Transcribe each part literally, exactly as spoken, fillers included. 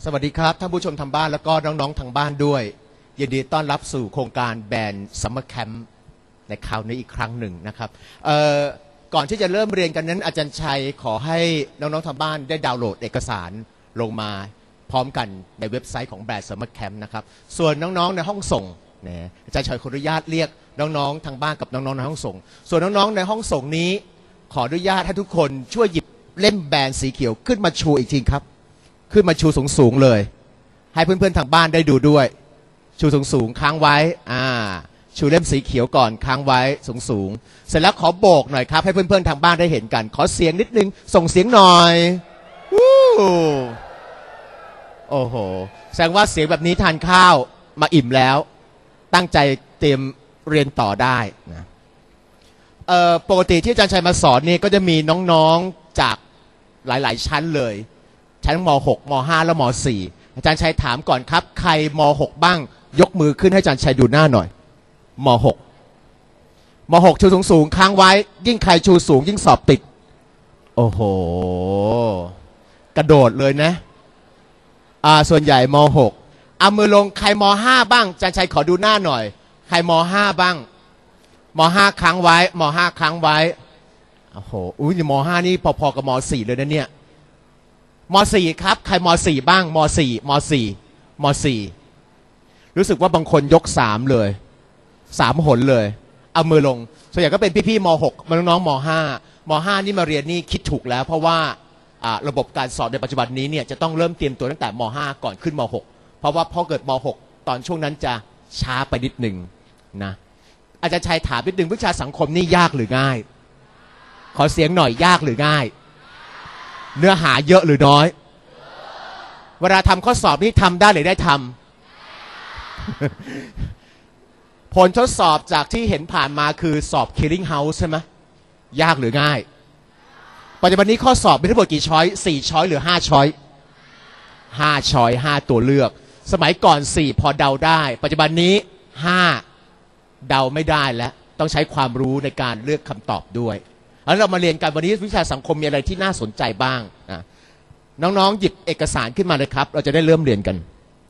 สวัสดีครับท่านผู้ชมทางบ้านแล้วก็น้องๆทางบ้านด้วยยินดีต้อนรับสู่โครงการแบรนด์ซัมเมอร์แคมป์ในคราวนี้อีกครั้งหนึ่งนะครับก่อนที่จะเริ่มเรียนกันนั้นอาจารย์ชัยขอให้น้องๆทางบ้านได้ดาวน์โหลดเอกสารลงมาพร้อมกันในเว็บไซต์ของแบรนด์ซัมเมอร์แคมป์นะครับส่วนน้องๆในห้องส่งนะอาจารย์ชัยขออนุญาตเรียกน้องๆทางบ้านกับน้องๆในห้องส่งส่วนน้องๆในห้องส่งนี้ขออนุญาตให้ทุกคนช่วยหยิบเล่มแบรนด์สีเขียวขึ้นมาชูอีกทีครับขึ้นมาชูสูงๆเลยให้เพื่อนๆทางบ้านได้ดูด้วยชูสูงๆค้างไว้อ่าชูเล่มสีเขียวก่อนค้างไว้สูงๆเสร็จแล้วขอโบกหน่อยครับให้เพื่อนๆทางบ้านได้เห็นกันขอเสียงนิดนึงส่งเสียงหน่อยวู้โอ้โหแสดงว่าเสียงแบบนี้ทานข้าวมาอิ่มแล้วตั้งใจเตรียมเรียนต่อได้นะเอ่อปกติที่อาจารย์ชัยมาสอนนี่ก็จะมีน้องๆจากหลายๆชั้นเลยชั้นม หก ม ห้า และม สี่ อาจารย์ชัยถามก่อนครับใครม หก บ้างยกมือขึ้นให้อาจารย์ชัยดูหน้าหน่อยม หก ม หก ชูสูงๆค้างไว้ยิ่งใครชูสูงยิ่งสอบติดโอ้โหกระโดดเลยนะอ่าส่วนใหญ่ม หก เอามือลงใครม ห้า บ้างอาจารย์ชัยขอดูหน้าหน่อยใครม ห้า บ้างม ห้า ค้างไว้ม ห้า ค้างไว้โอ้โหอุ้ยม ห้า นี่พอๆกับม สี่ เลยนะเนี่ยม สี่ ครับใครม สี่ บ้างม สี่ ม สี่ ม สี่ รู้สึกว่าบางคนยกสามเลยสามหนเลยเอามือลงส่วนใหญ่ก็เป็นพี่ๆม หก น้องๆม ห้า ม ห้า นี่มาเรียนนี่คิดถูกแล้วเพราะว่าระบบการสอบในปัจจุบันนี้เนี่ยจะต้องเริ่มเตรียมตัวตั้งแต่ม ห้า ก่อนขึ้นม หก เพราะว่าพอเกิดม หก ตอนช่วงนั้นจะช้าไปนิดหนึ่งนะอาจารย์ชัยถามนิดหนึ่งวิชาสังคมนี่ยากหรือง่ายขอเสียงหน่อยยากหรือง่ายเนื้อหาเยอะหรือน้อยเวลาทำข้อสอบนี่ทำได้หรือได้ทำ ผลทดสอบจากที่เห็นผ่านมาคือสอบ Killing House ใช่ไหมยากหรือง่ายปัจจุบันนี้ข้อสอบมีทั้งหมดกี่ช้อยสี่ช้อยหรือห้าช้อยห้าช้อยห้าตัวเลือกสมัยก่อนสี่พอเดาได้ปัจจุบันนี้ห้าเดาไม่ได้แล้วต้องใช้ความรู้ในการเลือกคำตอบด้วยแล้วเรามาเรียนกันวันนี้วิชาสังคมมีอะไรที่น่าสนใจบ้างน้องๆหยิบเอกสารขึ้นมาเลยครับเราจะได้เริ่มเรียนกัน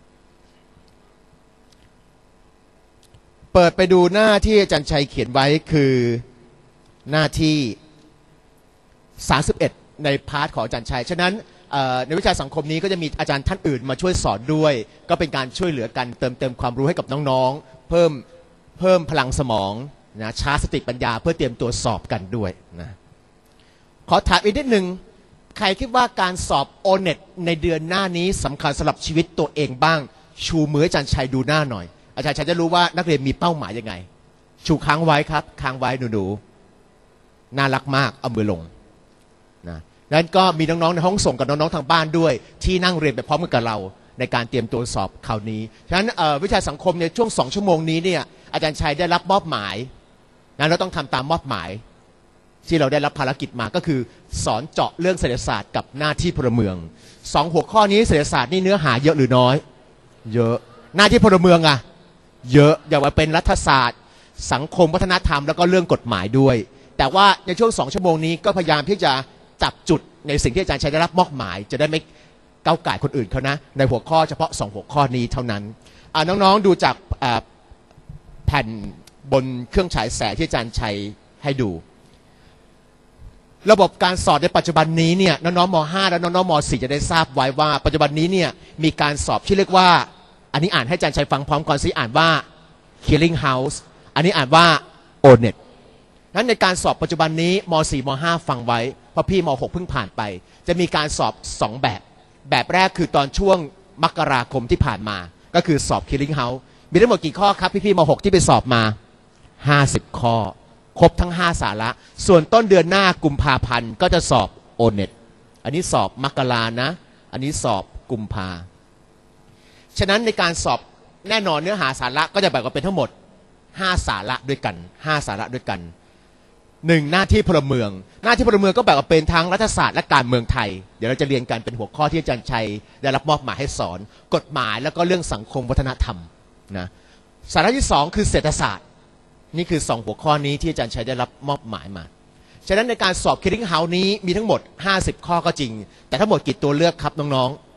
เปิดไปดูหน้าที่อาจารย์ชัยเขียนไว้คือหน้าที่สามสิบเอ็ดในพาร์ทของอาจารย์ชัยฉะนั้นในวิชาสังคมนี้ก็จะมีอาจารย์ท่านอื่นมาช่วยสอนด้วยก็เป็นการช่วยเหลือกันเติมเต็มความรู้ให้กับน้องๆเพิ่มเพิ่มพลังสมองนะชาร์จสติปัญญาเพื่อเตรียมตัวสอบกันด้วยนะขอถามอีกนิดหนึ่งใครคิดว่าการสอบ โอ เน็ต ในเดือนหน้านี้สำคัญสำหรับชีวิตตัวเองบ้างชูมืออาจารย์ชัยดูหน้าหน่อยอาจารย์ชัยจะรู้ว่านักเรียนมีเป้าหมายยังไงชูค้างไว้ครับค้างไว้หนูๆน่ารักมากเอามือลงนะนั้นก็มีน้องๆในห้องส่งกับน้องๆทางบ้านด้วยที่นั่งเรียนไปพร้อมกันกับเราในการเตรียมตัวสอบคราวนี้ฉะนั้นวิชาสังคมในช่วงสองชั่วโมงนี้เนี่ยอาจารย์ชัยได้รับมอบหมายนั้นเราต้องทำตามมอบหมายที่เราได้รับภารกิจมาก็คือสอนเจาะเรื่องเศรษฐศาสตร์กับหน้าที่พลเมืองสองหัวข้อนี้เศรษฐศาสตร์นี่เนื้อหาเยอะหรือน้อยเยอะหน้าที่พลเมืองอะเยอะอย่างว่าเป็นรัฐศาสตร์สังคมวัฒนธรรมแล้วก็เรื่องกฎหมายด้วยแต่ว่าในช่วงสองชั่วโมงนี้ก็พยายามที่จะจับจุดในสิ่งที่อาจารย์ชัยได้รับมอบหมายจะได้ไม่ก้าวก่ายคนอื่นเขานะในหัวข้อเฉพาะสองหัวข้อนี้เท่านั้นน้องๆดูจากแผ่นบนเครื่องฉายแสงที่อาจารย์ชัยให้ดูระบบการสอบในปัจจุบันนี้เนี่ยน้องๆม ห้า และน้องๆม สี่จะได้ทราบไว้ว่าปัจจุบันนี้เนี่ยมีการสอบที่เรียกว่าอันนี้อ่านให้อาจารย์ชัยฟังพร้อมก่อนสิอ่านว่า Killing House อันนี้อ่านว่า โอ เน็ต นั้นในการสอบปัจจุบันนี้ม สี่ ม ห้า ฟังไว้เพราะพี่ม หก เพิ่งผ่านไปจะมีการสอบสองแบบแบบแรกคือตอนช่วงมกราคมที่ผ่านมาก็คือสอบ Killing House มีทั้งหมดกี่ข้อครับพี่ๆม หก ที่ไปสอบมาห้าสิบข้อครบทั้งห้าสาระส่วนต้นเดือนหน้ากุมภาพันธ์ก็จะสอบ โอ เน็ต อันนี้สอบมกรานะอันนี้สอบกุมภาฉะนั้นในการสอบแน่นอนเนื้อหาสาระก็จะแบ่งออกเป็นทั้งหมดห้าสาระด้วยกันห้าสาระด้วยกันหนึ่งหน้าที่พลเมืองหน้าที่พลเมืองก็แบ่งออกเป็นทั้งรัฐศาสตร์และการเมืองไทยเดี๋ยวเราจะเรียนกันเป็นหัวข้อที่อาจารย์ชัยได้รับมอบหมายให้สอนกฎหมายแล้วก็เรื่องสังคมวัฒนธรรมนะสาระที่สองคือเศรษฐศาสตร์นี่คือสองหัวข้อนี้ที่อาจารย์ชัยได้รับมอบหมายมาฉะนั้นในการสอบ Killing House นี้มีทั้งหมดห้าสิบข้อก็จริงแต่ทั้งหมดกี่ตัวเลือกครับน้องๆ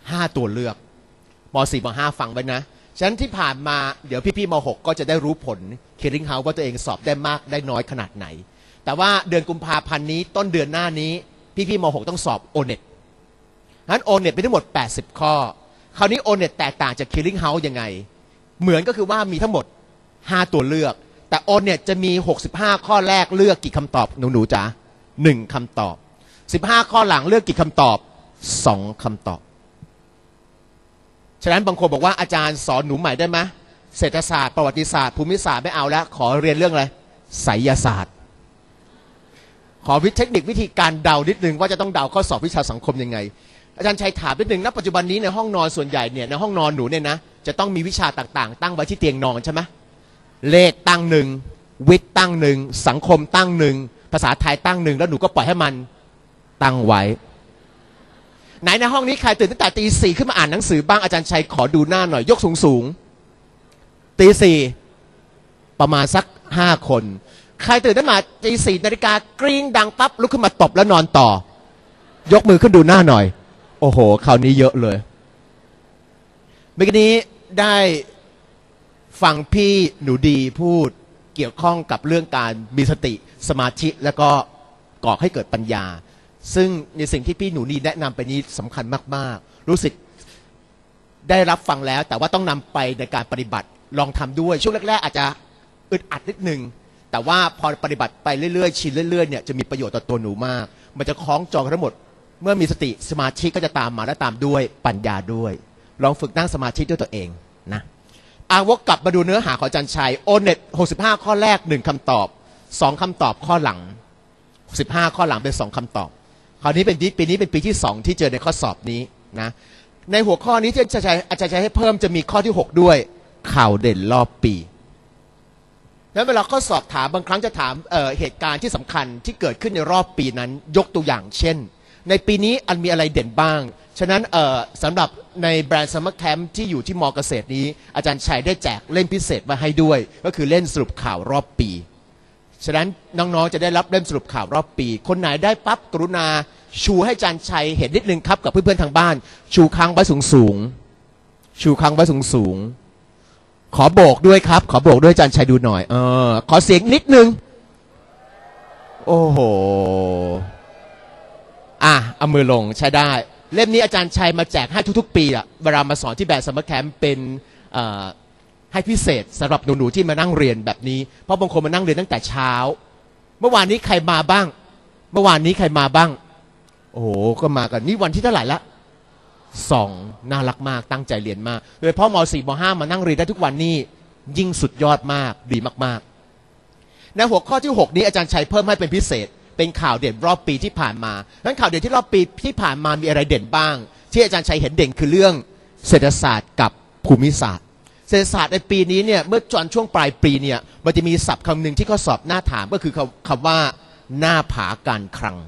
ห้าตัวเลือกม สี่ ม ห้าฟังไว้นะฉะนั้นที่ผ่านมาเดี๋ยวพี่ๆม หกก็จะได้รู้ผล Clearing House ว่าตัวเองสอบได้มากได้น้อยขนาดไหนแต่ว่าเดือนกุมภาพันธ์นี้ต้นเดือนหน้านี้พี่ๆม หกต้องสอบ โอ เน็ต งั้น โอ เน็ต มีทั้งหมดแปดสิบข้อคราวนี้ โอ เน็ต แตกต่างจาก Clearing House ยังไงเหมือนก็คือว่ามีทั้งหมดห้าตัวเลือกแต่ โอ เน็ต จะมีหกสิบห้าข้อแรกเลือกกี่คำตอบหนูๆจ๋าหนึ่งคำตอบสิบห้าข้อหลังเลือกกี่คำตอบสองคำตอบฉะนั้นบางคนบอกว่าอาจารย์สอนหนูใหม่ได้ไหมเศรษฐศาสตร์ประวัติศาสตร์ภูมิศาสตร์ไม่เอาแล้วขอเรียนเรื่องอะไรไสยศาสตร์ขอวิเทคนิควิธีการเดานิดนึงว่าจะต้องเดาข้อสอบวิชาสังคมยังไงอาจารย์ชัยถามนิดนึงณปัจจุบันนี้ในห้องนอนส่วนใหญ่เนี่ยในห้องนอนหนูเนี่ยนะจะต้องมีวิชาต่างๆตั้งไว้ที่เตียงนอนใช่ไหมเลขตั้งหนึ่งวิทย์ตั้งหนึ่งสังคมตั้งหนึ่งภาษาไทยตั้งหนึ่งแล้วหนูก็ปล่อยให้มันตั้งไว้ไหนในห้องนี้ใครตื่นตั้งแต่ตีสี่ขึ้นมาอ่านหนังสือบ้างอาจารย์ชัยขอดูหน้าหน่อยยกสูงสูงตีสี่ประมาณสักห้าคนใครตื่นตั้งแต่ตีสี่นาฬิกากริ๊งดังปั๊บลุกขึ้นมาตบแล้วนอนต่อยกมือขึ้นดูหน้าหน่อยโอ้โหคราวนี้เยอะเลยเมื่อกี้นี้ได้ฟังพี่หนูดีพูดเกี่ยวข้องกับเรื่องการมีสติสมาธิแล้วก็ก่อให้เกิดปัญญาซึ่งในสิ่งที่พี่หนูดีแนะนำไปนี้สำคัญมากๆรู้สึกได้รับฟังแล้วแต่ว่าต้องนำไปในการปฏิบัติลองทำด้วยช่วงแรกๆอาจจะอึดอัดนิดนึงแต่ว่าพอปฏิบัติไปเรื่อยๆชินเรื่อยๆเนี่ยจะมีประโยชน์ต่อตัวหนูมากมันจะคล้องจองทั้งหมดเมื่อมีสติสมาธิก็จะตามมาและตามด้วยปัญญาด้วยลองฝึกนั่งสมาธิด้วยตัวเองนะอาวกกลับมาดูเนื้อหาของอาจารย์ชัย โอ เน็ต หกสิบห้าข้อแรกหนึ่งคำตอบสองคำตอบข้อหลังสิบห้าข้อหลังเป็นสองคำตอบคราวนี้เป็นปีนี้เป็นปีที่สองที่เจอในข้อสอบนี้นะในหัวข้อนี้ที่อาจารย์ชัยอาจารย์ชัยให้เพิ่มจะมีข้อที่หกด้วยข่าวเด่นรอบปีแล้วเวลาข้อสอบถามบางครั้งจะถาม เอ่อ เหตุการณ์ที่สำคัญที่เกิดขึ้นในรอบปีนั้นยกตัวอย่างเช่นในปีนี้อันมีอะไรเด่นบ้างฉะนั้นสำหรับในแบรนด์ซัมเมอร์แคมป์ที่อยู่ที่มอเกษตรนี้อาจารย์ชัยได้แจกเล่มพิเศษมาให้ด้วยก็คือเล่มสรุปข่าวรอบปีฉะนั้นน้องๆจะได้รับเล่มสรุปข่าวรอบปีคนไหนได้ปั๊บกรุณาชูให้อาจารย์ชัยเห็นนิดนึงครับกับเพื่อนๆทางบ้านชูค้างไว้สูงๆชูค้างไว้สูงๆขอโบกด้วยครับขอโบกด้วยอาจารย์ชัยดูหน่อยเออขอเสียงนิดนึงโอ้โหอ่ะเอามือลงใช้ได้เล่มนี้อาจารย์ชัยมาแจกให้ทุกๆปีอะเวลามาสอนที่แบรนด์ซัมเมอร์แคมป์เป็นให้พิเศษสำหรับหนูๆที่มานั่งเรียนแบบนี้เพราะบางคนมานั่งเรียนตั้งแต่เช้าเมื่อวานนี้ใครมาบ้างเมื่อวานนี้ใครมาบ้างโอ้โหก็มากันนี่วันที่เท่าไหร่ละสองน่ารักมากตั้งใจเรียนมากโดยเฉพาะม สี่ ม ห้ามานั่งเรียนได้ทุกวันนี่ยิ่งสุดยอดมากดีมากๆในหัวข้อที่หกนี้อาจารย์ชัยเพิ่มให้เป็นพิเศษเป็นข่าวเด่นรอบปีที่ผ่านมานั้นข่าวเด่นที่รอบปีที่ผ่านมามีอะไรเด่นบ้างที่อาจารย์ชัยเห็นเด่นคือเรื่องเศรษฐศาสตร์กับภูมิศาสตร์เศรษฐศาสตร์ในปีนี้เนี่ยเมื่อจนช่วงปลายปีเนี่ยมันจะมีศัพท์คำหนึ่งที่ข้อสอบหน้าถามก็คือคำว่าหน้าผาการคลัง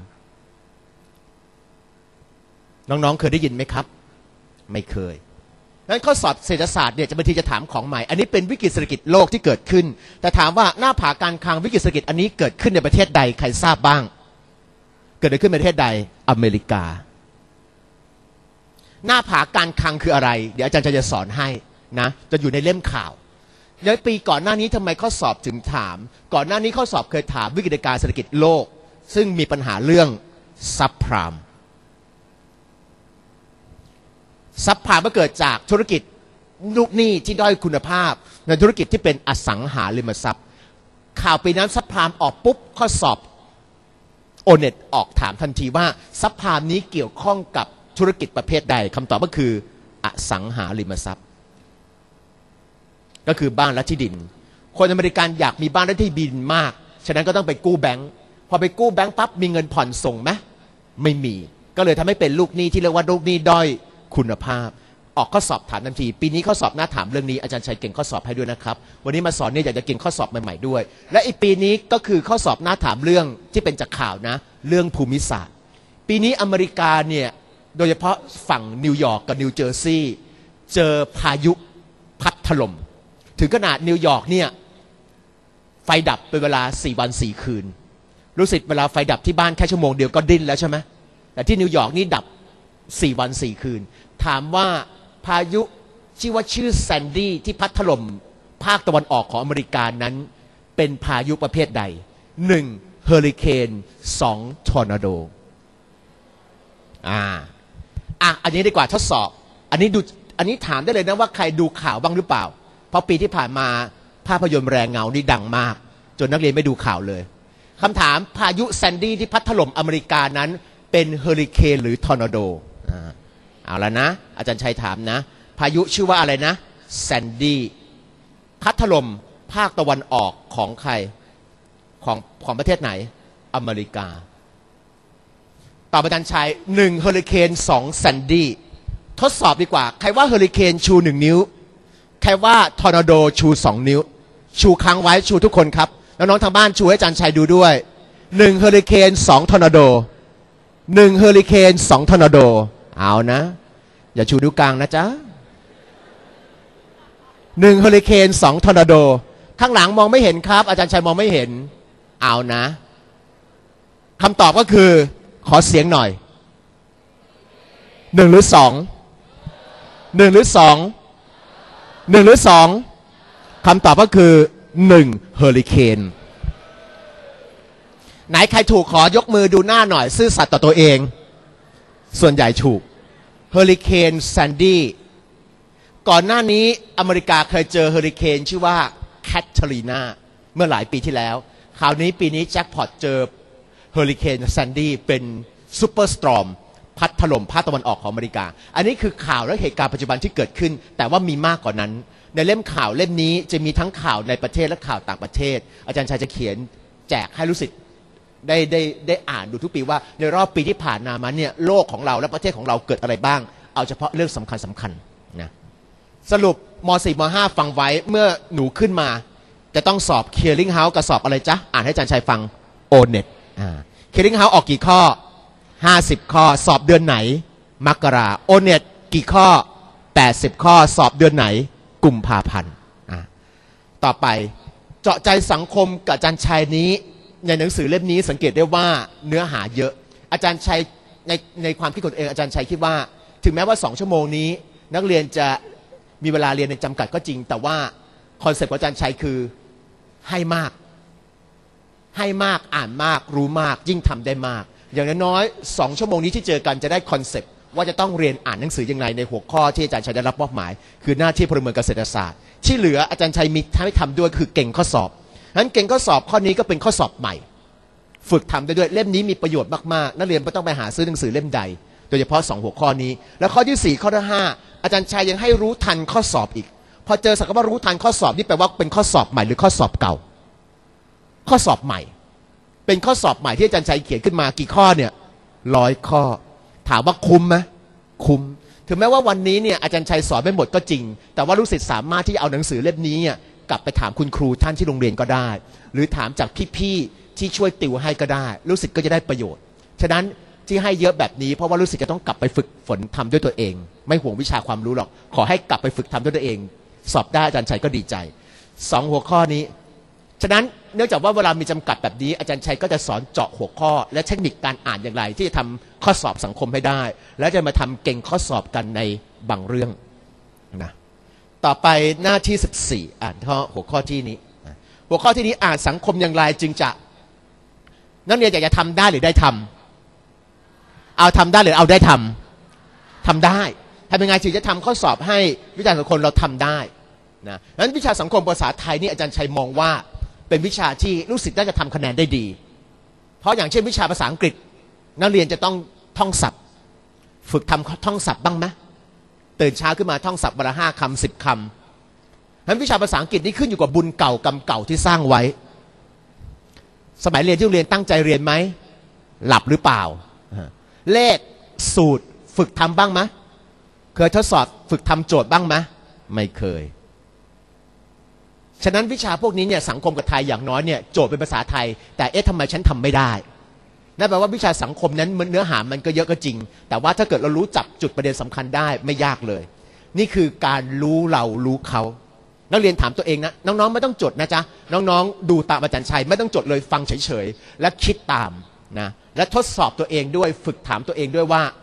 น้องๆเคยได้ยินไหมครับไม่เคยนั้นข้อสอบเศรษฐศาสตร์เนี่ยจะบางทีจะถามของใหม่อันนี้เป็นวิกฤตเศรษฐกิจโลกที่เกิดขึ้นแต่ถามว่าหน้าผาการคลังวิกฤตเศรษฐกิจอันนี้เกิดขึ้นในประเทศใดใครทราบบ้างเกิดขึ้นในประเทศใดอเมริกาหน้าผาการคลังคืออะไรเดี๋ยวอาจารย์จะสอนให้นะจะอยู่ในเล่มข่าวในปีก่อนหน้านี้ทำไมข้อสอบถึงถามก่อนหน้านี้ข้อสอบเคยถามวิกฤตการณ์เศรษฐกิจโลกซึ่งมีปัญหาเรื่องซับไพรามซับไพรามก็เกิดจากธุรกิจลูกหนี้ที่ด้อยคุณภาพในธุรกิจที่เป็นอสังหาริมทรัพย์ข่าวปีนั้นซับไพรามออกปุ๊บข้อสอบโอเน็ตออกถามทันทีว่าซับไพรามนี้เกี่ยวข้องกับธุรกิจประเภทใดคำตอบก็คืออสังหาริมทรัพย์ก็คือบ้านและที่ดินคนอเมริกันอยากมีบ้านและที่ดินมากฉะนั้นก็ต้องไปกู้แบงค์พอไปกู้แบงค์ปั๊บมีเงินผ่อนส่งไหมไม่มีก็เลยทำให้เป็นลูกหนี้ที่เรียกว่าลูกหนี้ด้อยคุณภาพออกข้อสอบถามทันทีปีนี้ข้อสอบหน้าถามเรื่องนี้อาจารย์ชัยเก่งข้อสอบให้ด้วยนะครับวันนี้มาสอนเนี่ยอยากจะเก่งข้อสอบใหม่ๆด้วยและอีกปีนี้ก็คือข้อสอบหน้าถามเรื่องที่เป็นจากข่าวนะเรื่องภูมิศาสตร์ปีนี้อเมริกาเนี่ยโดยเฉพาะฝั่งนิวยอร์กกับนิวเจอร์ซีย์เจอพายุพัดถล่มถึงขนาดนิวยอร์กเนี่ยไฟดับเป็นเวลาสี่วันสี่คืนรู้สึกเวลาไฟดับที่บ้านแค่ชั่วโมงเดียวก็ดิ้นแล้วใช่ไหมแต่ที่นิวยอร์กนี่ดับสี่วันสี่คืนถามว่าพายุชื่อว่าชื่อแซนดี้ที่พัดถล่มภาคตะวันออกของอเมริกานั้นเป็นพายุประเภทใดหนึ่งเฮอริเคนสองทอร์นาโดอ่าอ่ะอันนี้ดีกว่าทดสอบอันนี้ดูอันนี้ถามได้เลยนะว่าใครดูข่าวบ้างหรือเปล่าเพราะปีที่ผ่านมาภาพยนตร์แรงเงานี่ดังมากจนนักเรียนไม่ดูข่าวเลยคำถามพายุแซนดี้ที่พัดถล่มอเมริกานั้นเป็นเฮอริเคนหรือทอร์นาโดอ่าเอาละนะอาจารย์ชัยถามนะพายุชื่อว่าอะไรนะแซนดี้พัดถล่มภาคตะวันออกของใครของของประเทศไหนอเมริกาตอบอาจารย์ชัยหนึ่งเฮอริเคนสองแซนดี้ทดสอบดีกว่าใครว่าเฮอริเคนชูหนึ่งนิ้วใครว่าทอร์นาโดชูสองนิ้วชูค้างไว้ชูทุกคนครับแล้วน้องทางบ้านชูให้อาจารย์ชัยดูด้วยหนึ่งเฮอริเคนสองทอร์นาโดหนึ่งเฮอริเคนสองทอร์นาโดเอานะอย่าชูนิ้วกลางนะจ๊ะหนึ่งเฮอริเคนสองทอร์นาโดข้างหลังมองไม่เห็นครับอาจารย์ชัยมองไม่เห็นเอานะคำตอบก็คือขอเสียงหน่อยหนึ่งหรือสองหนึ่งหรือสองหนึ่งหรือสองคำตอบก็คือหนึ่งเฮอริเคนไหนใครถูกขอยกมือดูหน้าหน่อยซื่อสัตย์ต่อตัวเองส่วนใหญ่ถูกเฮอริเคนแซนดี้ก่อนหน้านี้อเมริกาเคยเจอเฮอริเคนชื่อว่าแคทเธอรีนาเมื่อหลายปีที่แล้วคราวนี้ปีนี้แจ็คพอตเจอเฮอริเคนแซนดี้เป็นซูเปอร์สตรอมพัดถล่มภาคตะวันออกของอเมริกาอันนี้คือข่าวและเหตุการณ์ปัจจุบันที่เกิดขึ้นแต่ว่ามีมากกว่านั้นในเล่มข่าวเล่มนี้จะมีทั้งข่าวในประเทศและข่าวต่างประเทศอาจารย์ชัยจะเขียนแจกให้รู้สึกได้ได้ได้อ่านดูทุกปีว่าในรอบปีที่ผ่านมาเนี่ยโลกของเราและประเทศของเราเกิดอะไรบ้างเอาเฉพาะเรื่องสำคัญสำคัญนะสรุปม .สี่ ม .ห้า ฟังไว้เมื่อหนูขึ้นมาจะต้องสอบ Clearing House กับสอบอะไรจ๊ะอ่านให้อาจารย์ชัยฟัง โอ เน็ต อ่า Clearing House ออกกี่ข้อห้าสิบข้อสอบเดือนไหนมกรา โอ เน็ต กี่ข้อแปดสิบข้อสอบเดือนไหนกุมภาพันธ์อ่าต่อไปเจาะใจสังคมกับอาจารย์ชัยนี้ในหนังสือเล่มนี้สังเกตได้ว่าเนื้อหาเยอะอาจารย์ชัยในในความคิดของตัวเองอาจารย์ชัยคิดว่าถึงแม้ว่าสองชั่วโมงนี้นักเรียนจะมีเวลาเรียนในจำกัดก็จริงแต่ว่าคอนเซ็ปต์ของอาจารย์ชัยคือให้มากให้มากอ่านมากรู้มากยิ่งทำได้มากอย่างน้อยๆสองชั่วโมงนี้ที่เจอกันจะได้คอนเซ็ปต์ว่าจะต้องเรียนอ่านหนังสือยังไงในหัวข้อที่อาจารย์ชัยได้รับมอบหมายคือหน้าที่พลเมืองเกษตรศาสตร์ที่เหลืออาจารย์ชัยมีให้ทำด้วยคือเก่งข้อสอบนั้นเก่งข้อสอบข้อนี้ก็เป็นข้อสอบใหม่ฝึกทำได้ด้วยเล่มนี้มีประโยชน์มากๆนักเรียนไม่ต้องไปหาซื้อหนังสือเล่มใดโดยเฉพาะสองหัวข้อนี้แล้วข้อที่สี่ข้อที่ห้าอาจารย์ชัยยังให้รู้ทันข้อสอบอีกพอเจอสักว่ารู้ทันข้อสอบนี่แปลว่าเป็นข้อสอบใหม่หรือข้อสอบเก่าข้อสอบใหม่เป็นข้อสอบใหม่ที่อาจารย์ชัยเขียนขึ้นมากี่ข้อเนี่ยร้อยข้อถามว่าคุ้มไหมคุ้มถึงแม้ว่าวันนี้เนี่ยอาจารย์ชัยสอนไม่หมดก็จริงแต่ว่าลูกศิษย์สามารถที่จะเอาหนังสือเล่มนี้กลับไปถามคุณครูท่านที่โรงเรียนก็ได้หรือถามจากพี่ๆที่ช่วยติวให้ก็ได้ลูกศิษย์ก็จะได้ประโยชน์ฉะนั้นที่ให้เยอะแบบนี้เพราะว่าลูกศิษย์จะต้องกลับไปฝึกฝนทำด้วยตัวเองไม่ห่วงวิชาความรู้หรอกขอให้กลับไปฝึกทำด้วยตัวเองสอบได้อาจารย์ชัยก็ดีใจสองหัวข้อนี้ฉะนั้นเนื่องจากว่าเวลามีจำกัดแบบนี้อาจารย์ชัยก็จะสอนเจาะหัวข้อและเทคนิคการอ่านอย่างไรที่จะทำข้อสอบสังคมให้ได้และจะมาทำเก่งข้อสอบกันในบางเรื่องนะต่อไปหน้าที่สิบสี่อ่านข้อหัวข้อที่นี้หัวข้อที่นี้อ่านสังคมอย่างไรจึงจะนักเรียนอยากจะทำได้หรือได้ทำเอาทำได้หรือเอาได้ทำทำได้ทำยังไงถึงจะทำข้อสอบให้วิชาสังคมเราทำได้นะนั้นวิชาสังคมภาษาไทยนี่อาจารย์ชัยมองว่าเป็นวิชาที่ลูกศิษย์น่าจะทำคะแนนได้ดีเพราะอย่างเช่นวิชาภาษาอังกฤษนักเรียนจะต้องท่องศัพท์ฝึกทำท่องศัพท์บ้างไหมตื่นเช้าขึ้นมาท่องศัพท์วันละห้าคำสิบคำนั้นวิชาภาษาอังกฤษนี่ขึ้นอยู่กับบุญเก่ากรรมเก่าที่สร้างไว้สมัยเรียนที่เรียนตั้งใจเรียนไหมหลับหรือเปล่าเลขสูตรฝึกทำบ้างไหมเคยทดสอบฝึกทำโจทย์บ้างไหมไม่เคยฉะนั้นวิชาพวกนี้เนี่ยสังคมกับไทยอย่างน้อยเนี่ยโจทย์เป็นภาษาไทยแต่เอ๊ะทำไมฉันทำไม่ได้นั่นแปลว่าวิชาสังคมนั้นเนื้อหามันก็เยอะก็จริงแต่ว่าถ้าเกิดเรารู้จับจุดประเด็นสำคัญได้ไม่ยากเลยนี่คือการรู้เรารู้เขานักเรียนถามตัวเองนะน้องๆไม่ต้องจดนะจ๊ะน้องๆดูตามอาจารย์ชัยไม่ต้องจดเลยฟังเฉยๆและคิดตามนะและทดสอบตัวเองด้วยฝึกถามตัวเองด้วยว่า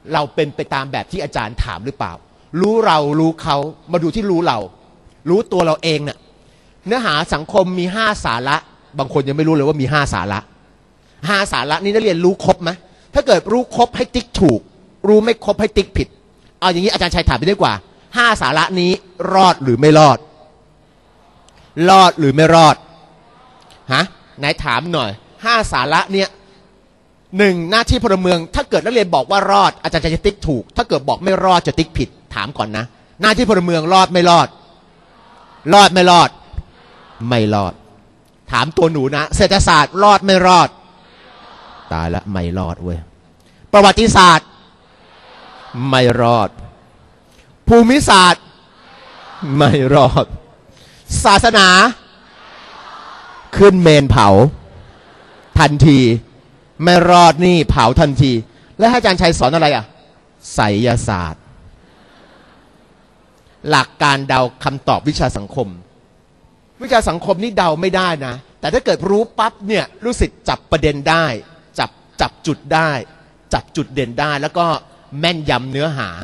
เราเป็นไปตามแบบที่อาจารย์ถามหรือเปล่ารู้เรารู้เขามาดูที่รู้เรารู้ตัวเราเองเนี่ยเนื้อหาสังคมมีห้าสาระบางคนยังไม่รู้เลยว่ามีห้าสาระห้าสาระนี้นักเรียนรู้ครบไหมถ้าเกิดรู้ครบให้ติ๊กถูกรู้ไม่ครบให้ติ๊กผิดเอาอย่างนี้อาจารย์ชัยถามไปดีกว่าห้าสาระนี้รอดหรือไม่รอดรอดหรือไม่รอดฮะไหนถามหน่อยห้าสาระเนี่ยหนึ่งหน้าที่พลเมืองถ้าเกิดนักเรียนบอกว่ารอดอาจารย์จะติ๊กถูกถ้าเกิดบอกไม่รอดจะติ๊กผิดถามก่อนนะหน้าที่พลเมืองรอดไม่รอดรอดไม่รอดไม่รอดถามตัวหนูนะเศรษฐศาสตร์รอดไม่รอดตายแล้วไม่รอดเว้ยประวัติศาสตร์ไม่รอดภูมิศาสตร์ไม่รอดศาสนาขึ้นเมนเผาทันทีไม่รอดนี่เผาทันทีแล้วอาจารย์ชัยสอนอะไรอ่ะไสยศาสตร์หลักการเดาคำตอบวิชาสังคมวิชาสังคมนี่เดาไม่ได้นะแต่ถ้าเกิดรู้ปั๊บเนี่ยรู้สึกจับประเด็นได้จับจับจุดได้จับจุดเด่นได้แล้วก็แม่นยำเนื้อหา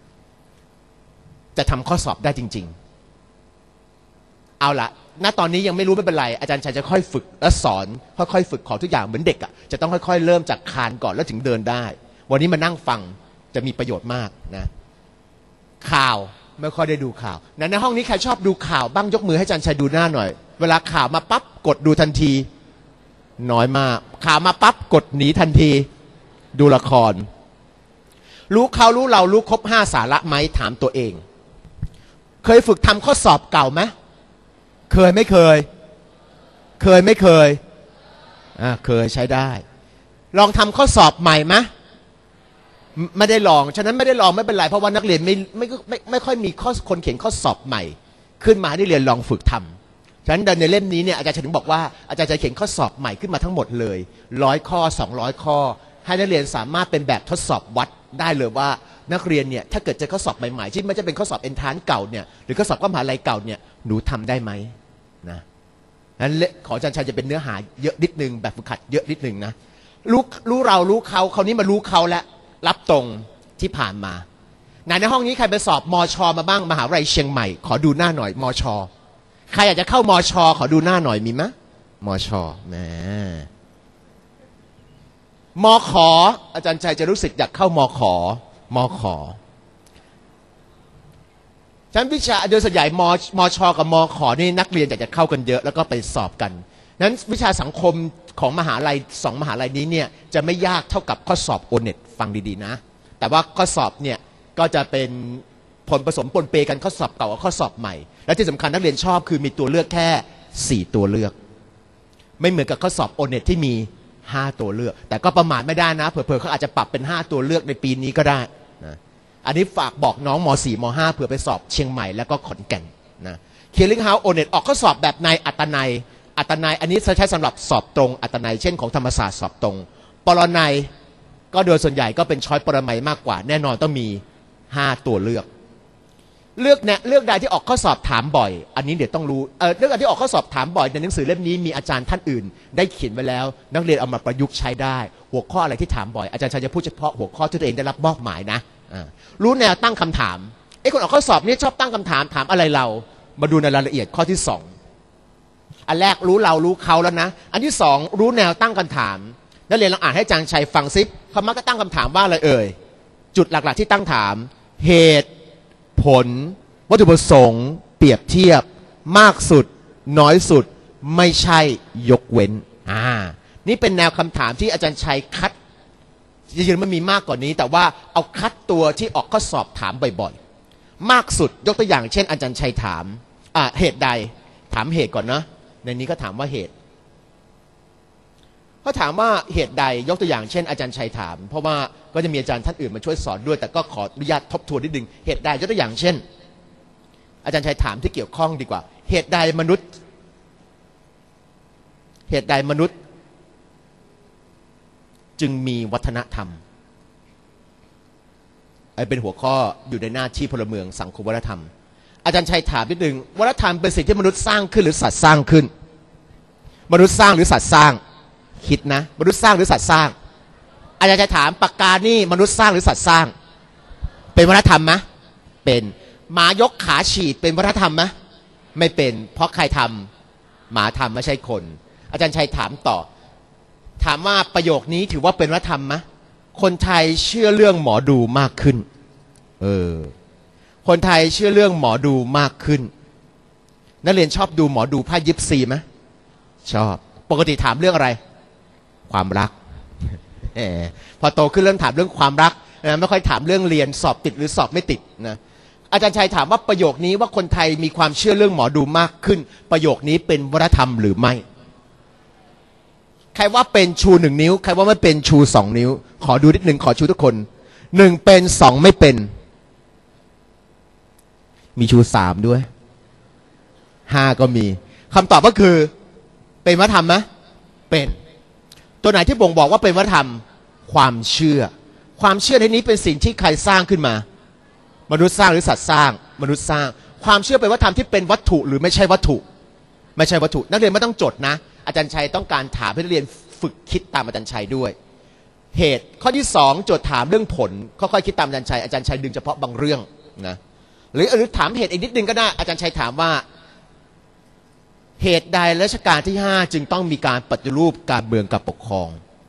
จะทำข้อสอบได้จริงๆเอาละณตอนนี้ยังไม่รู้ไม่เป็นไรอาจารย์ชัยจะค่อยฝึกและสอนค่อยๆฝึกของทุกอย่างเหมือนเด็กอ่ะจะต้องค่อยๆเริ่มจากคานก่อนแล้วถึงเดินได้วันนี้มานั่งฟังจะมีประโยชน์มากนะข่าวไม่ค่อยได้ดูข่าวในในห้องนี้ใครชอบดูข่าวบ้างยกมือให้อาจารย์ชัยดูหน้าหน่อยเวลาข่าวมาปั๊บกดดูทันทีน้อยมากข่าวมาปั๊บกดหนีทันทีดูละครรู้เขารู้เรารู้ครบห้าสาระไหมถามตัวเองเคยฝึกทำข้อสอบเก่าไหมเคยไม่เคยเคยไม่เคยอ่าเคยใช้ได้ลองทำข้อสอบใหม่ไหมไม่ได้ลองฉะนั้นไม่ได้ลองไม่เป็นไรเพราะว่านักเรียนไม่ไม่ไม่ไม่ค่อยมีข้อคนเขียนข้อสอบใหม่ขึ้นมาให้เรียนลองฝึกทำฉะนั้นในเล่มนี้เนี่ยอาจารย์ถึงบอกว่าอาจารย์จะเขียนข้อสอบใหม่ขึ้นมาทั้งหมดเลยร้อยข้อสองร้อยข้อให้นักเรียนสามารถเป็นแบบทดสอบวัดได้เลยว่านักเรียนเนี่ยถ้าเกิดเจอข้อสอบใหม่ๆที่ไม่จะเป็นข้อสอบเอนทรานซ์เก่าเนี่ยหรือข้อสอบมหาลัยเก่าเนี่ยหนูทำได้ไหมนะนั้นขออาจารย์ชัยจะเป็นเนื้อหาเยอะนิดนึงแบบฝึกหัดเยอะนิดนึงนะรู้รู้เรารู้เขาคราวนี้มารู้เขาแล้วรับตรงที่ผ่านมาไหนในห้องนี้ใครไปสอบมชมาบ้างมหาวิทยาลัยเชียงใหม่ขอดูหน้าหน่อยมชใครอยากจะเข้ามชขอดูหน้าหน่อยมีไหมมชแหมมขอาจารย์ชัยจะรู้สึกอยากเข้ามขมขฉะนั้นวิชาโดยส่วนใหญ่มมชกับมขนี่นักเรียนอยากจะเข้ากันเยอะแล้วก็ไปสอบกันนั้นวิชาสังคมของมหาลัยสองมหาลัยนี้เนี่ยจะไม่ยากเท่ากับข้อสอบโอเน็ตฟังดีๆนะแต่ว่าข้อสอบเนี่ยก็จะเป็นผลผสมปนเปกันข้อสอบเก่ากับข้อสอบใหม่และที่สำคัญนักเรียนชอบคือมีตัวเลือกแค่สี่ตัวเลือกไม่เหมือนกับข้อสอบโอเน็ตที่มีห้าตัวเลือกแต่ก็ประมาทไม่ได้นะเผื่อๆเขาอาจจะปรับเป็นห้าตัวเลือกในปีนี้ก็ได้นะอันนี้ฝากบอกน้องม.สี่ ม.ห้า เผื่อไปสอบเชียงใหม่แล้วก็ขอนแก่นนะเคียร์ลิงเฮาส์โอเน็ตออกข้อสอบแบบในอัตนัยอัตนัยอันนี้ใช้สำหรับสอบตรงอัตนัยเช่นของธรรมศาสตร์สอบตรงปรนัยก็โดยส่วนใหญ่ก็เป็นช้อยปรมัยมากกว่าแน่นอนต้องมีห้าตัวเลือกเลือกเนี่ยเลือกใดที่ออกข้อสอบถามบ่อยอันนี้เดี๋ยวต้องรู้เออเลือกใดที่ออกข้อสอบถามบ่อยในหนังสือเล่มนี้มีอาจารย์ท่านอื่นได้เขียนไว้แล้วนักเรียนเอามาประยุกต์ใช้ได้หัวข้ออะไรที่ถามบ่อยอาจารย์ชัยจะพูดเฉพาะหัวข้อที่ตัวเองได้รับมอบหมายนะรู้แนวตั้งคำถามไอ้คนออกข้อสอบนี่ชอบตั้งคำถามถามอะไรเรามาดูในรายละเอียดข้อที่สองอันแรกรู้เรารู้เขาแล้วนะอันที่สองรู้แนวตั้งคำถามนักเรียนลองอ่านให้อาจารย์ชัยฟังซิเขามักจะตั้งคำถามว่าอะไรเอ่ยจุดหลักๆที่ตั้งถามเหตุผลวัตถุประสงค์เปรียบเทียบมากสุดน้อยสุดไม่ใช่ยกเว้นอ่านี่เป็นแนวคำถามที่อาจารย์ชัยคัดจริงๆมันมีมากกว่านี้แต่ว่าเอาคัดตัวที่ออกข้อสอบถามบ่อยๆมากสุดยกตัวอย่างเช่นอาจารย์ชัยถามอ่าเหตุใดถามเหตุก่อนนะในนี้ก็ถามว่าเหตุเขาถามว่าเหตุใดยกตัวอย่างเช่นอาจารย์ชัยถามเพราะว่าก็จะมีอาจารย์ท่านอื่นมาช่วยสอนด้วยแต่ก็ขออนุญาตทบทวนนิดนึงเหตุใดยกตัวอย่างเช่นอาจารย์ชัยถามที่เกี่ยวข้องดีกว่าเหตุใดมนุษย์เหตุใดมนุษย์จึงมีวัฒนธรรมไอ้เป็นหัวข้ออยู่ในหน้าที่พลเมืองสังคมวัฒนธรรมอาจารย์ชัยถามนิดนึงวัฒนธรรมเป็นสิ่งที่มนุษย์สร้างขึ้นหรือสัตว์สร้างขึ้นมนุษย์สร้างหรือสัตว์สร้างคิดนะมนุษย์สร้างหรือสัตว์สร้างอาจารย์จะถามปากกานี่มนุษย์สร้างหรือสัตว์สร้างเป็นวัฒนธรรมไหมเป็นหมายกขาฉีดเป็นวัฒนธรรมไหมไม่เป็นเพราะใครทำหมาทำไม่ใช่คนอาจารย์ชัยถามต่อถามว่าประโยคนี้ถือว่าเป็นวัฒนธรรมไหมคนไทยเชื่อเรื่องหมอดูมากขึ้นเออคนไทยเชื่อเรื่องหมอดูมากขึ้นนักเรียนชอบดูหมอดูไพ่ยิปซีไหมชอบปกติถามเรื่องอะไรความรักพอโตขึ้นเริ่มถามเรื่องความรักนะไม่ค่อยถามเรื่องเรียนสอบติดหรือสอบไม่ติดนะอาจารย์ชัยถามว่าประโยคนี้ว่าคนไทยมีความเชื่อเรื่องหมอดูมากขึ้นประโยคนี้เป็นวัฒนธรรมหรือไม่ใครว่าเป็นชูหนึ่งนิ้วใครว่าไม่เป็นชูสองนิ้วขอดูนิดหนึ่งขอชูทุกคนหนึ่งเป็นสองไม่เป็นมีชูสามด้วยห้าก็มีคำตอบก็คือเป็นวัฒนธรรมไหมเป็นตัวไหนที่บ่งบอกว่าเป็นวัฒนธรรมความเชื่อความเชื่อในนี้เป็นสิ่งที่ใครสร้างขึ้นมามนุษย์สร้างหรือสัตว์สร้างมนุษย์สร้างความเชื่อเป็นวัฒนธรรมที่เป็นวัตถุหรือไม่ใช่วัตถุไม่ใช่วัตถุนักเรียนไม่ต้องจดนะอาจารย์ชัยต้องการถามให้นักเรียนฝึกคิดตามอาจารย์ชัยด้วยเหตุข้อที่สองโจทย์ถามเรื่องผลค่อยๆคิดตามอาจารย์ชัยอาจารย์ชัยดึงเฉพาะบางเรื่องนะหรือหรือถามเหตุอีกนิดนึงก็ได้อาจารย์ชัยถามว่าเหตุใดรัชกาลที่ห้าจึงต้องมีการปฏิรูปการเมืองกับปกครอง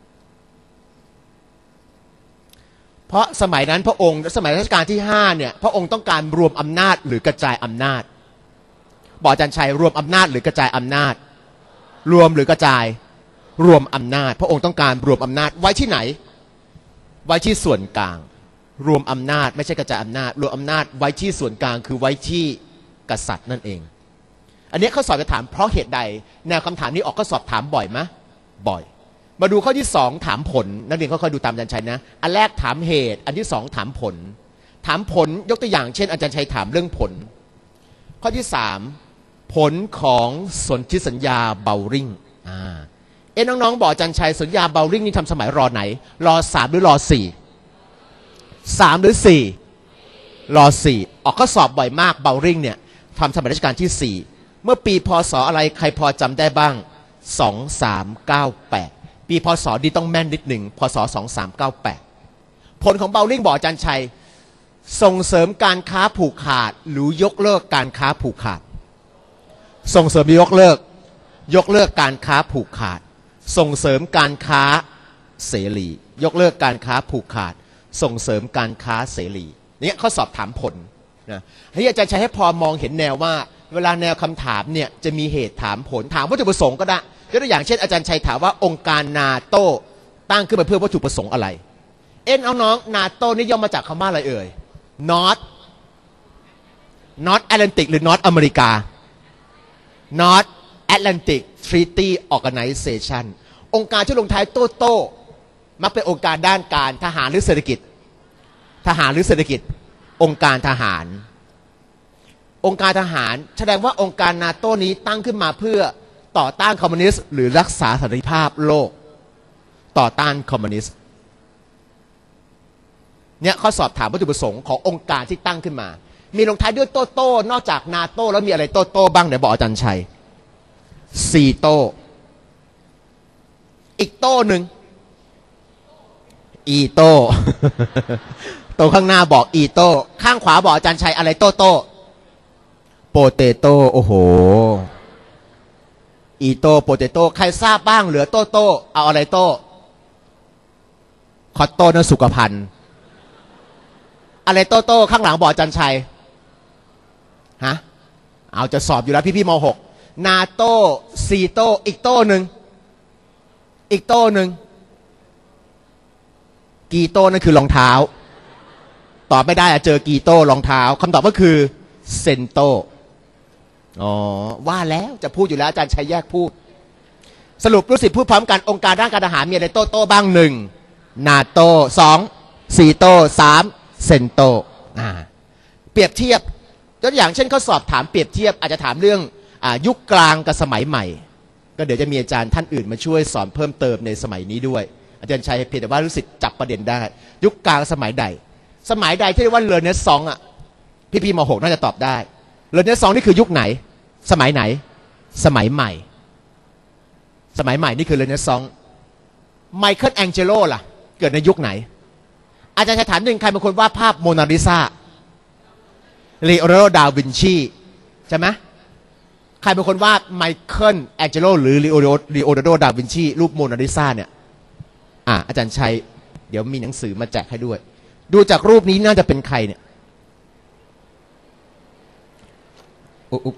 เพราะสมัยนั้นพระองค์สมัยรัชกาลที่ห้าเนี่ยพระองค์ต้องการรวมอำนาจหรือกระจายอำนาจบอกอาจารย์ชัยรวมอำนาจหรือกระจายอำนาจรวมหรือกระจายรวมอำนาจพระองค์ต้องการรวมอำนาจไว้ที่ไหนไว้ที่ส่วนกลางรวมอำนาจไม่ใช่กระจายอำนาจรวมอำนาจไว้ที่ส่วนกลางคือไว้ที่กษัตริย์นั่นเองอันนี้ข้อสอบจะถามเพราะเหตุใดแนวคำถามนี้ออกข้อสอบถามบ่อยไหมบ่อยมาดูข้อที่สองถามผลนักเรียนค่อยๆดูตามอาจารย์ชัยนะอันแรกถามเหตุอันที่สองถามผลถามผลยกตัวอย่างเช่นอาจารย์ชัยถามเรื่องผลข้อที่สามผลของสนธิสัญญาเบลลิงอ่าเอ๊ะน้องๆบอกอาจารย์ชัยสัญญาเบลลิงนี่ทำสมัยรอไหนรอสามหรือรอสี่สามหรือสี่รอสี่ออกข้อสอบบ่อยมากเบลลิงเนี่ยทำสมัยรัชกาลที่สี่เมื่อปีพศอะไรใครพอจำได้บ้างสองสามเก้าแปดปีพศดีต้องแม่นนิดหนึ่งพศสองสามเก้าแปดผลของเบลลิงบอกอาจารย์ชัยส่งเสริมการค้าผูกขาดหรือยกเลิกการค้าผูกขาดส่งเสริมยกเลิกยกเลิกการค้าผูกขาดส่งเสริมการค้าเสรียกเลิกการค้าผูกขาดส่งเสริมการค้าเสรีนี่ข้อสอบถามผลนะให้อาจารย์ชัยให้พอมองเห็นแนวว่าเวลาแนวคำถามเนี่ยจะมีเหตุถามผลถามวัตถุประสงค์ก็ได้ยกตัวอย่างเช่นอาจารย์ชัยถามว่าองค์การนาโต้ตั้งขึ้นมาเพื่อวัตถุประสงค์อะไรเอ็นเอาน้องนาโต้นี่ย่อมาจากคำว่าอะไรเอ่ย North North Atlantic หรือ North อเมริกา North Atlantic Treaty Organization องค์การที่ลงท้ายโต้โต้มักเป็นองค์การด้านการทหารหรือเศรษฐกิจทหารหรือเศรษฐกิจองค์การทหารองค์การทหารแสดงว่าองค์การนาโต้นี้ตั้งขึ้นมาเพื่อต่อต้านคอมมิวนิสต์หรือรักษาสันติภาพโลกต่อต้านคอมมิวนิสต์เนี่ยข้อสอบถามวัตถุประสงค์ขององค์การที่ตั้งขึ้นมามีลงท้ายด้วยโต้โต้นอกจากนาโต้แล้วมีอะไรโต้โต้บ้างเดี๋ยวบอกอาจารย์ชัยสี่โต้อีกโต้หนึ่งอีโต้ โต้ข้างหน้าบอกอีโต้ข้างขวาบอกอาจารย์ชัยอะไรโต้โต้โปเตโต้โอ้โหอีโต้โปเตโต้ใครทราบบ้างเหลือโต้โต้เอาอะไรโต้คอตโต้นั่นสุขภัณฑ์อะไรโต้โต้ข้างหลังบอกอาจารย์ชัยฮะเอาจะสอบอยู่แล้วพี่พี่มหกนาโต้ซีโต้อีกโต้หนึ่งอีกโต้หนึ่งกีโต้นั่นคือรองเท้าตอบไม่ได้อะเจอกีโต้รองเท้าคำตอบก็คือเซนโต้อ๋อว่าแล้วจะพูดอยู่แล้วอาจารย์ชัยแยกพูดสรุปรู้สิพูดพร้อมกันองค์การด้านการทหารมีอะไรโต้โต้บ้างหนึ่งนาโต้สองซีโต้สามเซนโต้อ่าเปรียบเทียบตัวอย่างเช่นข้อสอบถามเปรียบเทียบอาจจะถามเรื่องอ่ายุคกลางกับสมัยใหม่ก็เดี๋ยวจะมีอาจารย์ท่านอื่นมาช่วยสอนเพิ่มเติมในสมัยนี้ด้วยอาจารย์ชัยเพียงแต่ว่ารู้สึกจับประเด็นได้ยุคกลางสมัยใดสมัยใดที่เรียกว่าเรเนซองส์อ่ะพี่พี่มหกน่าจะตอบได้เรเนซองส์นี่คือยุคไหนสมัยไหนสมัยใหม่สมัยใหม่นี่คือเรเนซองส์ไมเคิลแองเจโลล่ะเกิดในยุคไหนอาจารย์จะถามหนึ่งใครเป็นคนวาดภาพโมนาลิซาลีโอนาร์โด ดาวินชีใช่ไหมใครเป็นคนวาดไมเคิลแองเจโลหรือลีโอนาร์โด ดาวินชีรูปโมนาลิซาเนี่ยอ่ะอาจารย์ชัยเดี๋ยวมีหนังสือมาแจกให้ด้วยดูจากรูปนี้น่าจะเป็นใครเนี่ยอุ๊บ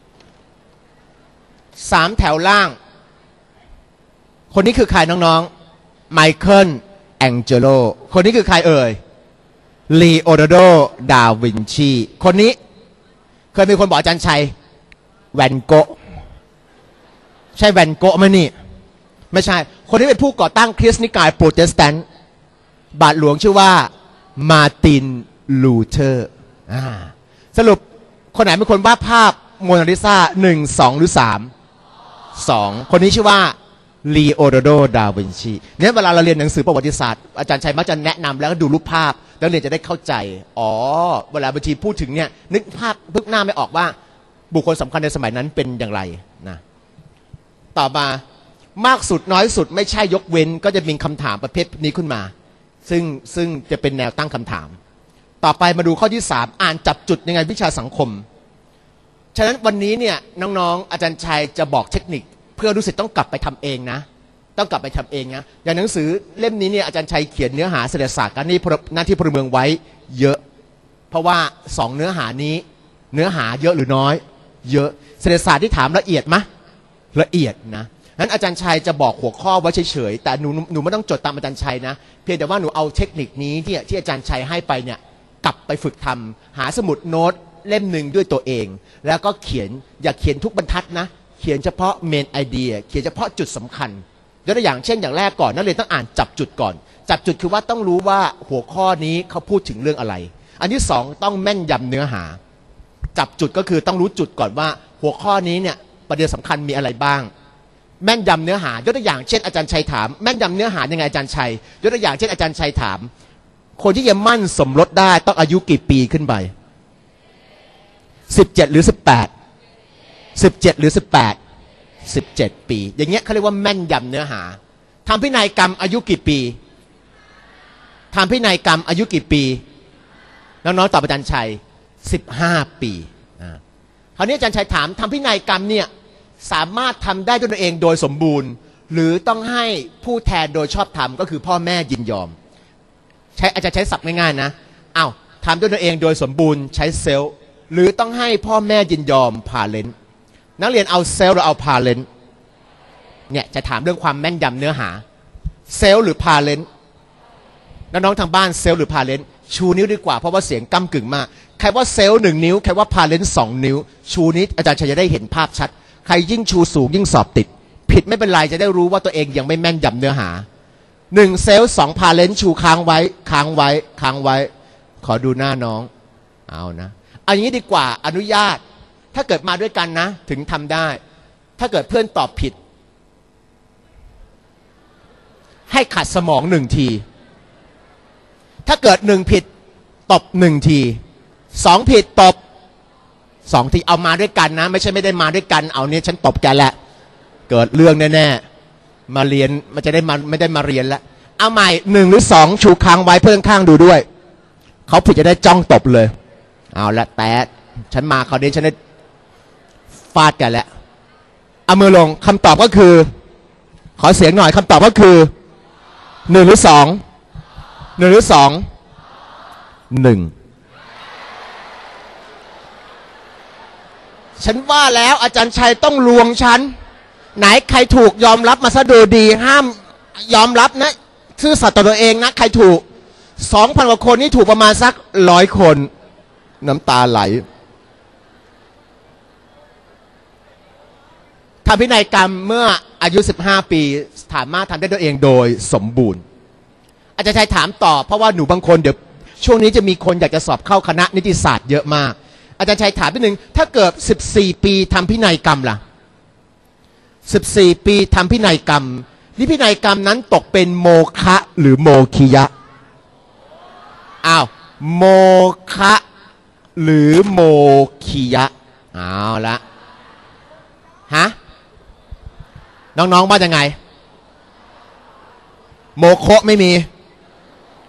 สามแถวล่างคนนี้คือใครน้องๆไมเคิลแองเจโลคนนี้คือใครเอ่ยลีโอนาร์โด ดาวินชีคนนี้เคยมีคนบอกอาจารย์ชัยแวนโกะใช่แวนโกะไหมนี่ไม่ใช่คนนี้เป็นผู้ก่อตั้งคริสต์นิกายโปรเตสแตนต์บาทหลวงชื่อว่ามาร์ตินลูเทอร์สรุปคนไหนเป็นคนวาดภาพโมนาลิซาหนึ่งสองหรือสามสองคนนี้ชื่อว่าลีโอนาร์โด ดาวินชีเนี่ยเวลาเราเรียนหนังสือประวัติศาสตร์อาจารย์ชัยมักจะแนะนำแล้วก็ดูรูปภาพแล้วเรียนจะได้เข้าใจอ๋อเวลาบางทีพูดถึงเนี่ยนึกภาพพึกหน้าไม่ออกว่าบุคคลสำคัญในสมัยนั้นเป็นอย่างไรนะต่อมามากสุดน้อยสุดไม่ใช่ยกเว้นก็จะมีคำถามประเภทนี้ขึ้นมาซึ่งซึ่งจะเป็นแนวตั้งคำถามต่อไปมาดูข้อที่สามอ่านจับจุดยังไงวิชาสังคมฉะนั้นวันนี้เนี่ยน้องๆอาจารย์ชัยจะบอกเทคนิคเพื่อรู้สึกต้องกลับไปทำเองนะต้องกลับไปทำเองนะอย่างหนังสือเล่มนี้เนี่ยอาจารย์ชัยเขียนเนื้อหาเศรษฐศาสตร์การนี่หน้าที่พลเมืองไว้เยอะเพราะว่าสองเนื้อหานี้เนื้อหาเยอะหรือน้อยเยอะเศรษฐศาสตร์ที่ถามละเอียดมะละเอียดนะนั้นอาจารย์ชัยจะบอกหัวข้อไว้เฉยๆแต่หนูหนูไม่ต้องจดตามอาจารย์ชัยนะเพียงแต่ว่าหนูเอาเทคนิคนี้ที่ที่อาจารย์ชัยให้ไปเนี่ยกลับไปฝึกทำหาสมุดโน้ตเล่มหนึ่งด้วยตัวเองแล้วก็เขียนอย่าเขียนทุกบรรทัดนะเขียนเฉพาะเมนไอเดียเขียนเฉพาะจุดสำคัญยกตัวอย่างเช่นอย่างแรกก่อนนักเรียนต้องอ่านจับจุดก่อนจับจุดคือว่าต้องรู้ว่าหัวข้อนี้เขาพูดถึงเรื่องอะไรอันที่สองต้องแม่นยำเนื้อหาจับจุดก็คือต้องรู้จุดก่อนว่าหัวข้อนี้เนี่ยประเด็นสำคัญมีอะไรบ้างแม่นยำเนื้อหายกตัวอย่างเช่นอาจารย์ชัยถามแม่นยำเนื้อหายังไงอาจารย์ชัยยกตัวอย่างเช่นอาจารย์ชัยถามคนที่จะมั่นสมรสได้ต้องอายุกี่ปีขึ้นไปสิบเจ็ดหรือสิบแปดสิบเจ็ดหรือสิบแปดสิบเจ็ดปีอย่างเงี้ยเขาเรียกว่าแม่นยำเนื้อหาทำพินัยกรรมอายุกี่ปีทำพินัยกรรมอายุกี่ปีน้องๆตอบอาจารย์ชัยสิบห้าปีคราวนี้อาจารย์ชัยถามทำพินัยกรรมเนี่ยสามารถทำได้ด้วยตัวเองโดยสมบูรณ์หรือต้องให้ผู้แทนโดยชอบธรรมก็คือพ่อแม่ยินยอมใช้อาจารย์ใช้ศัพท์ง่ายๆนะอ้าวทำด้วยตัวเองโดยสมบูรณ์ใช้เซลล์หรือต้องให้พ่อแม่ยินยอมพาเลนนักเรียนเอาเซลล์หรือเอาพาเลนเนี่ยจะถามเรื่องความแม่นยำเนื้อหาเซลล์หรือพาเลนน้องๆทางบ้านเซลล์หรือพาเลนชูนิ้วดีกว่าเพราะว่าเสียงก้ำกึ่งมากใครว่าเซลล์หนึ่งนิ้วใครว่าพาเลนสองนิ้วชูนี้อาจารย์จะได้เห็นภาพชัดใครยิ่งชูสูงยิ่งสอบติดผิดไม่เป็นไรจะได้รู้ว่าตัวเองยังไม่แม่นยำเนื้อหาหนึ่งเซลล์สองพาเลนชูค้างไว้ค้างไว้ค้างไว้ขอดูหน้าน้องเอานะเอาอย่างนี้ดีกว่าอนุญาตถ้าเกิดมาด้วยกันนะถึงทำได้ถ้าเกิดเพื่อนตอบผิดให้ขัดสมองหนึ่งทีถ้าเกิดหนึ่งผิดตบหนึ่งทีสองผิดตบสองทีเอามาด้วยกันนะไม่ใช่ไม่ได้มาด้วยกันเอาเนี่ยฉันตบแกแหละเกิดเรื่องแน่ๆมาเรียนมันจะได้มาไม่ได้มาเรียนแล้วเอาใหม่หนึ่งหรือสองชูค้างไว้เพื่อนข้างดูด้วยเขาผิดจะได้จ้องตบเลยเอาละแต่ฉันมาเขาเดี๋ยวฉันได้ฟาดกันแล้วเอามือลงคำตอบก็คือขอเสียงหน่อยคำตอบก็คือหนึ่งหรือสองหนึ่งหรือสองหนึ่งฉันว่าแล้วอาจารย์ชัยต้องลวงฉันไหนใครถูกยอมรับมาซะดูดีห้ามยอมรับนะซื่อสัตย์ต่อตัวเองนะใครถูกสองพันกว่าคนนี่ถูกประมาณสักร้อยคนน้ำตาไหลทำพินัยกรรมเมื่ออายุสิบห้าปีสามารถทำได้ด้วยเองโดยสมบูรณ์อาจารย์ชัยถามต่อเพราะว่าหนูบางคนเดี๋ยวช่วงนี้จะมีคนอยากจะสอบเข้าคณะนิติศาสตร์เยอะมากอาจารย์ชัยถามนิดนึงถ้าเกิดสิบสี่ปีทำพินัยกรรมล่ะสิบสี่ปีทำพินัยกรรมนี่พินัยกรรมนั้นตกเป็นโมฆะหรือโมคิยะอ้าวโมฆะหรือโมคิยะเอาละฮะน้องๆว่ายังไงโมโคะไม่มี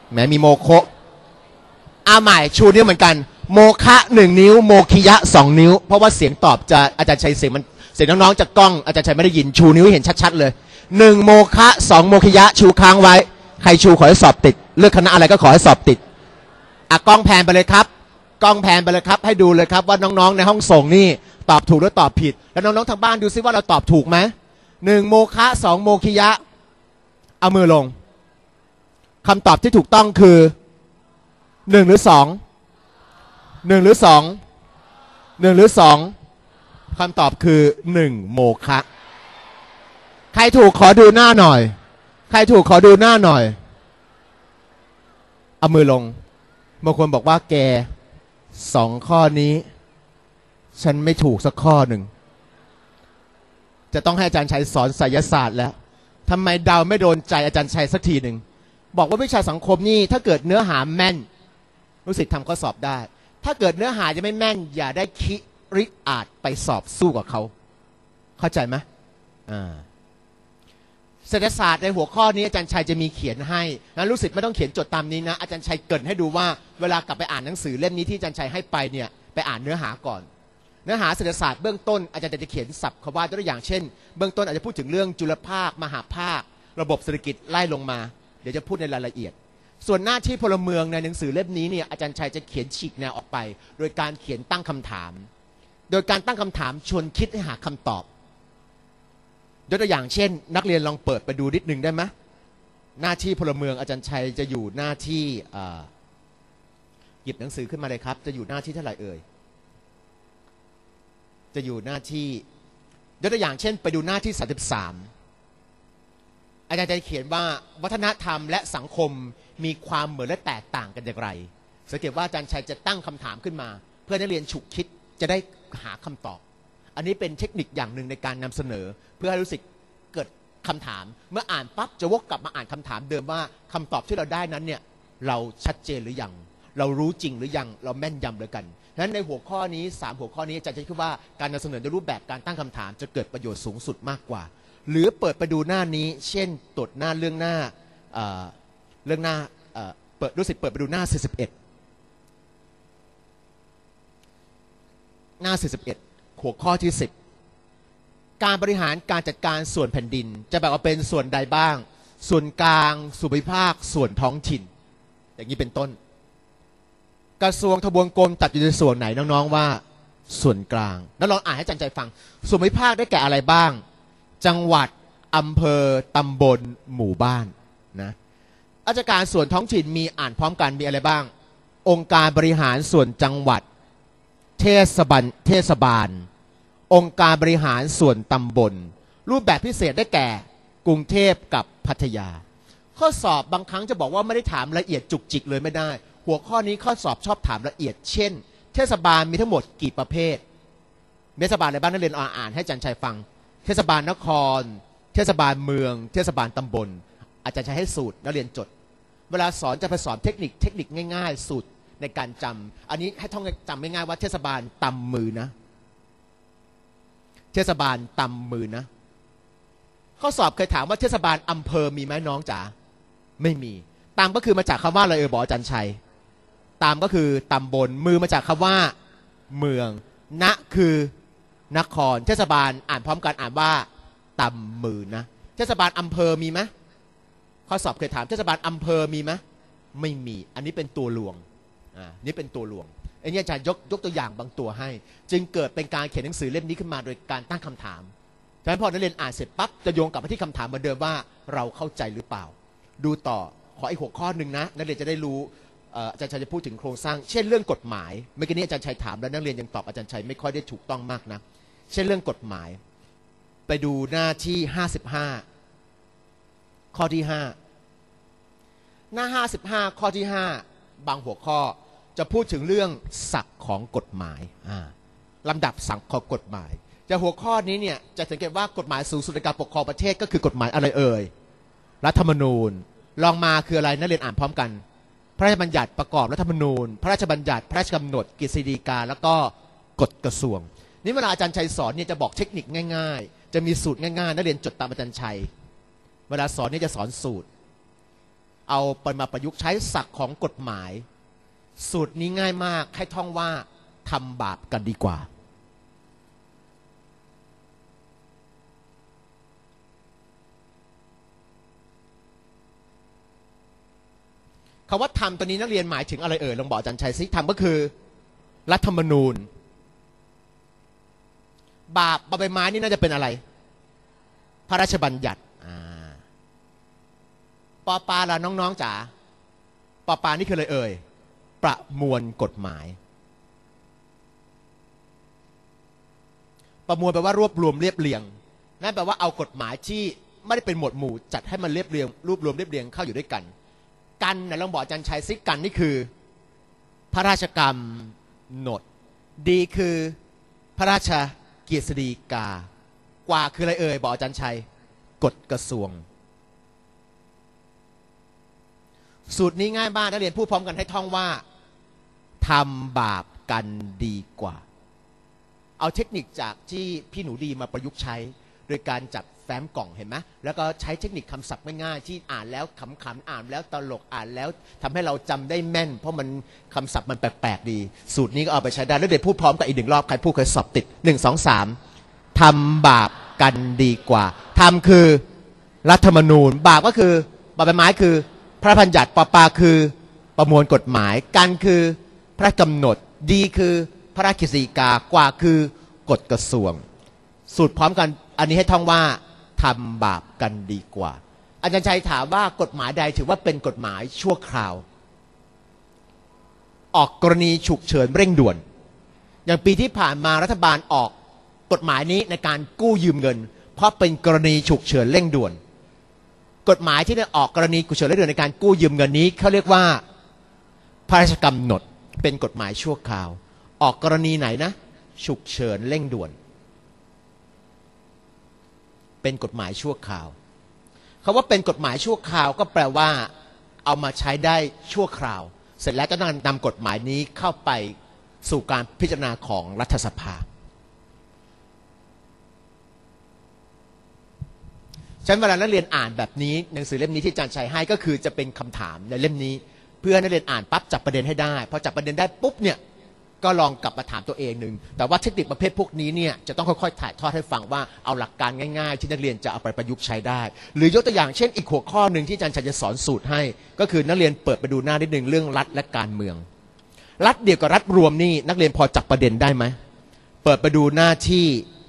แม้มีโมโคอาใหม่ชูนิ้วเหมือนกันโมคะหนึ่งนิ้วโมคิยะสองนิ้วเพราะว่าเสียงตอบจะอาจารย์ชัยเสียงมันเสียงน้องๆจากกล้องอาจารย์ชัยไม่ได้ยินชูนิ้วเห็นชัดๆเลยหนึ่งโมคะสองโมคิยะชูค้างไว้ใครชูขอให้สอบติดเลือกคณะอะไรก็ขอให้สอบติดอ่ะกล้องแพนไปเลยครับกล้องแพนไปเลยครับให้ดูเลยครับว่าน้องๆในห้องส่งนี่ตอบถูกหรือตอบผิดแล้วน้องๆทางบ้านดูซิว่าเราตอบถูกไหมหนึ่งโมคะสองโมคิยะเอามือลงคำตอบที่ถูกต้องคือหนึ่งหรือสองหนึ่งหรือสองหนึ่งหรือสองคำตอบคือหนึ่งโมคะใครถูกขอดูหน้าหน่อยใครถูกขอดูหน้าหน่อยเอามือลงบางคนบอกว่าแกสองข้อนี้ฉันไม่ถูกสักข้อหนึ่งจะต้องให้อาจารย์ชัยสอนไสยศาสตร์แล้วทำไมเดาไม่โดนใจอาจารย์ชัยสักทีหนึ่งบอกว่าวิชาสังคมนี่ถ้าเกิดเนื้อหาแม่นรู้สึกทำข้อสอบได้ถ้าเกิดเนื้อหาจะไม่แม่นอย่าได้คิริอาจไปสอบสู้กับเขาเข้าใจไหมอ่าเศรษฐศาสตร์ในหัวข้อนี้อาจารย์ชัยจะมีเขียนให้นะรู้สึกไม่ต้องเขียนจดตามนี้นะอาจารย์ชัยเกริ่นให้ดูว่าเวลากลับไปอ่านหนังสือเล่มนี้ที่อาจารย์ชัยให้ไปเนี่ยไปอ่านเนื้อหาก่อนเนื้อหาเศรษฐศาสตร์เบื้องต้นอาจารย์จะเขียนศัพท์คำว่าตัวอย่างเช่นเบื้องต้นอาจจะพูดถึงเรื่องจุลภาคมหาภาคระบบเศรษฐกิจไล่ลงมาเดี๋ยวจะพูดในรายละเอียดส่วนหน้าที่พลเมืองในหนังสือเล่มนี้เนี่ยอาจารย์ชัยจะเขียนฉีกแนวออกไปโดยการเขียนตั้งคำถามโดยการตั้งคำถามชวนคิดให้หาคำตอบยกตัวอย่างเช่นนักเรียนลองเปิดไปดูนิดนึงได้ไหมหน้าที่พลเมืองอาจารย์ชัยจะอยู่หน้าที่หยิบหนังสือขึ้นมาเลยครับจะอยู่หน้าที่เท่าไหร่เอ่ยจะอยู่หน้าที่ยกตัวอย่างเช่นไปดูหน้าที่สามสิบสามอาจารย์จะเขียนว่าวัฒนธรรมและสังคมมีความเหมือนและแตกต่างกันอย่างไรสังเกตว่าอาจารย์ชัยจะตั้งคำถามขึ้นมาเพื่อนักเรียนฉุกคิดจะได้หาคำตอบอันนี้เป็นเทคนิคอย่างหนึ่งในการนำเสนอเพื่อให้รู้สึกเกิดคำถามเมื่ออ่านปั๊บจะวกกลับมาอ่านคำถามเดิมว่าคำตอบที่เราได้นั้นเนี่ยเราชัดเจนหรือยังเรารู้จริงหรือยังเราแม่นยำหรือกันฉะนั้นในหัวข้อนี้สามหัวข้อนี้อาจารย์จะคิดว่าการนำเสนอในรูปแบบการตั้งคำถามจะเกิดประโยชน์สูงสุดมากกว่าหรือเปิดไปดูหน้านี้เช่นตรวจหน้าเรื่องหน้า เ, เรื่องหน้าเเปิดรู้สึกเปิดไปดูหน้าสี่สิบเอ็ดหน้าสี่สิบเอ็ดหัวข้อที่สิบการบริหารการจัดการส่วนแผ่นดินจะแบ่งออกเป็นส่วนใดบ้างส่วนกลางส่วนภูมิภาคส่วนท้องถิ่นอย่างนี้เป็นต้นกระทรวงทบวงกรมจัดอยู่ในส่วนไหนน้องๆว่าส่วนกลางแล้วลองอ่านให้อาจารย์ใจฟังส่วนภูมิภาคได้แก่อะไรบ้างจังหวัดอำเภอตำบลหมู่บ้านนะราชการส่วนท้องถิ่นมีอ่านพร้อมกันมีอะไรบ้างองค์การบริหารส่วนจังหวัดเทศบาลเทศบาลองค์การบริหารส่วนตำบลรูปแบบพิเศษได้แก่กรุงเทพกับพัทยาข้อสอบบางครั้งจะบอกว่าไม่ได้ถามละเอียดจุกจิกเลยไม่ได้หัวข้อนี้ข้อสอบชอบถามละเอียดเช่นเทศบาลมีทั้งหมดกี่ประเภทเทศบาลอะไรบ้างนักเรียนอ่านให้อาจารย์ชัยฟังเทศบาลนครเทศบาลเมืองเทศบาลตำบลอาจารย์ใช้ให้สูตรนักเรียนจดเวลาสอนจะไปสอนเทคนิคเทคนิคง่ายๆสูตรในการจำอันนี้ให้ท่องจำง่ายๆว่าเทศบาลตำมือนะเทศบาลตำมือนะข้อสอบเคยถามว่าเทศบาลอำเภอมีไหมน้องจ๋าไม่มีตำก็คือมาจากคำว่าอะไรเออบอกอาจารย์ชัยตำก็คือตำบลมือมาจากคำว่าเมืองณคือนครเทศบาลอ่านพร้อมกันอ่านว่าตำมือนะเทศบาลอำเภอมีไหมข้อสอบเคยถามเทศบาลอำเภอมีไหมไม่มีอันนี้เป็นตัวลวงอ่านี่เป็นตัวลวงไอ้นี่อาจารย์ยกยกตัวอย่างบางตัวให้จึงเกิดเป็นการเขียนหนังสือเล่มนี้ขึ้นมาโดยการตั้งคำถามฉะนั้นพอนักเรียนอ่านเสร็จปั๊บจะโยงกลับมาที่คำถามเหมือนเดิมว่าเราเข้าใจหรือเปล่าดูต่อขออีกหัวข้อหนึ่งนะนักเรียนจะได้รู้อาจารย์ชัยจะพูดถึงโครงสร้างเช่นเรื่องกฎหมายเมื่อกี้นี้อาจารย์ชัยถามแล้วนักเรียนยังตอบอาจารย์ชัยไม่ค่อยได้ถูกต้องมากนะเช่นเรื่องกฎหมายไปดูหน้าที่ห้าสิบห้าข้อที่ห้าหน้าห้าสิบห้าข้อที่ห้าบางหัวข้อจะพูดถึงเรื่องศักดิ์ของกฎหมายลำดับศักดิ์ของกฎหมายจะหัวข้อนี้เนี่ยจะสังเกตว่ากฎหมายสูงสุดในการปกครองประเทศก็คือกฎหมายอะไรเอ่ยรัฐธรรมนูญลองมาคืออะไรนักเรียนอ่านพร้อมกันพระราชบัญญัติประกอบรัฐธรรมนูญพระราชบัญญัติพระราชกำหนดกฤษฎีกาแล้วก็กฎกระทรวงนี่เวลาอาจารย์ชัยสอนเนี่ยจะบอกเทคนิคง่ายๆจะมีสูตรง่ายๆนักเรียนจดตามอาจารย์ชัยเวลาสอนนี่จะสอนสูตรเอาไปมาประยุกต์ใช้ศัพท์ของกฎหมายสูตรนี้ง่ายมากให้ท่องว่าทำบาปกันดีกว่าคำว่าทำตัวนี้นักเรียนหมายถึงอะไรเอ่ยลองบอกอาจารย์ชัยซิทำก็คือรัฐธรรมนูญบาปใบไม้นี่น่าจะเป็นอะไรพระราชบัญญัติปอปาล่ะน้องๆจ๋าปอปานี่คืออะไรเอ่ยประมวลกฎหมายประมวลแปลว่ารวบรวมเรียบเรียงนั่นแปลว่าเอากฎหมายที่ไม่ได้เป็นหมวดหมู่จัดให้มันเรียบเรียงรวบรวมเรียบเรียงเข้าอยู่ด้วยกันกันนะลองบอกอาจารย์ชัยซิกันนี่คือพระราชกำหนดดีคือพระราชกฤษฎีกากว่าคืออะไรเอ่ยบอกอาจารย์ชัยกฎกระทรวงสูตรนี้ง่ายมากนักเรียนพูดพร้อมกันให้ท่องว่าทำบาปกันดีกว่าเอาเทคนิคจากที่พี่หนูดีมาประยุกต์ใช้โดยการจัดแฟ้มกล่องเห็นไหมแล้วก็ใช้เทคนิคคำศัพท์ง่ายๆที่อ่านแล้วขำๆอ่านแล้วตลกอ่านแล้วทำให้เราจำได้แม่นเพราะมันคำศัพท์มันแปลกๆดีสูตรนี้ก็เอาไปใช้ได้แล้วเดี๋ยวพูดพร้อมกันอีกหนึ่งรอบใครพูดเคยสอบติดหนึ่งสองสามทำบาปกันดีกว่าทำคือรัฐธรรมนูญบาปก็คือบาปใบไม้คือพระบัญญัติปปาคือประมวลกฎหมายกันคือพระกำหนดดีคือพระราชกฤษฎีกากว่าคือกฎกระทรวงสูตรพร้อมกันอันนี้ให้ท่องว่าทำบาปกันดีกว่าอาจารย์ชัยถามว่ากฎหมายใดถือว่าเป็นกฎหมายชั่วคราวออกกรณีฉุกเฉินเร่งด่วนอย่างปีที่ผ่านมารัฐบาลออกกฎหมายนี้ในการกู้ยืมเงินเพราะเป็นกรณีฉุกเฉินเร่งด่วนกฎหมายที่ได้ออกกรณีฉุกเฉินเร่งด่วนในการกู้ยืมเงินนี้เขาเรียกว่าพระราชกำหนดเป็นกฎหมายชั่วคราวออกกรณีไหนนะฉุกเฉินเร่งด่วนเป็นกฎหมายชั่วคราวคำว่าเป็นกฎหมายชั่วคราวก็แปลว่าเอามาใช้ได้ชั่วคราวเสร็จแล้วก็ต้องนำกฎหมายนี้เข้าไปสู่การพิจารณาของรัฐสภาฉันเวลานักเรียนอ่านแบบนี้หนังสือเล่มนี้ที่อาจารย์ชัยให้ก็คือจะเป็นคำถามในเล่มนี้เพื่อนักเรียนอ่านปั๊บจับประเด็นให้ได้พอจับประเด็นได้ปุ๊บเนี่ยก็ลองกลับมาถามตัวเองหนึ่งแต่ว่าเทคนิคประเภทพวกนี้เนี่ยจะต้องค่อยๆถ่ายทอดให้ฟังว่าเอาหลักการง่ายๆที่นักเรียนจะเอาไปประยุกต์ใช้ได้หรือยกตัวอย่างเช่นอีกหัวข้อหนึ่งที่อาจารย์ชัยจะสอนสูตรให้ก็คือนักเรียนเปิดไปดูหน้านิดหนึ่งเรื่องรัฐและการเมืองรัฐเดียวกับรัฐรวมนี่นักเรียนพอจับประเด็นได้ไหมเปิดไปดูหน้าที่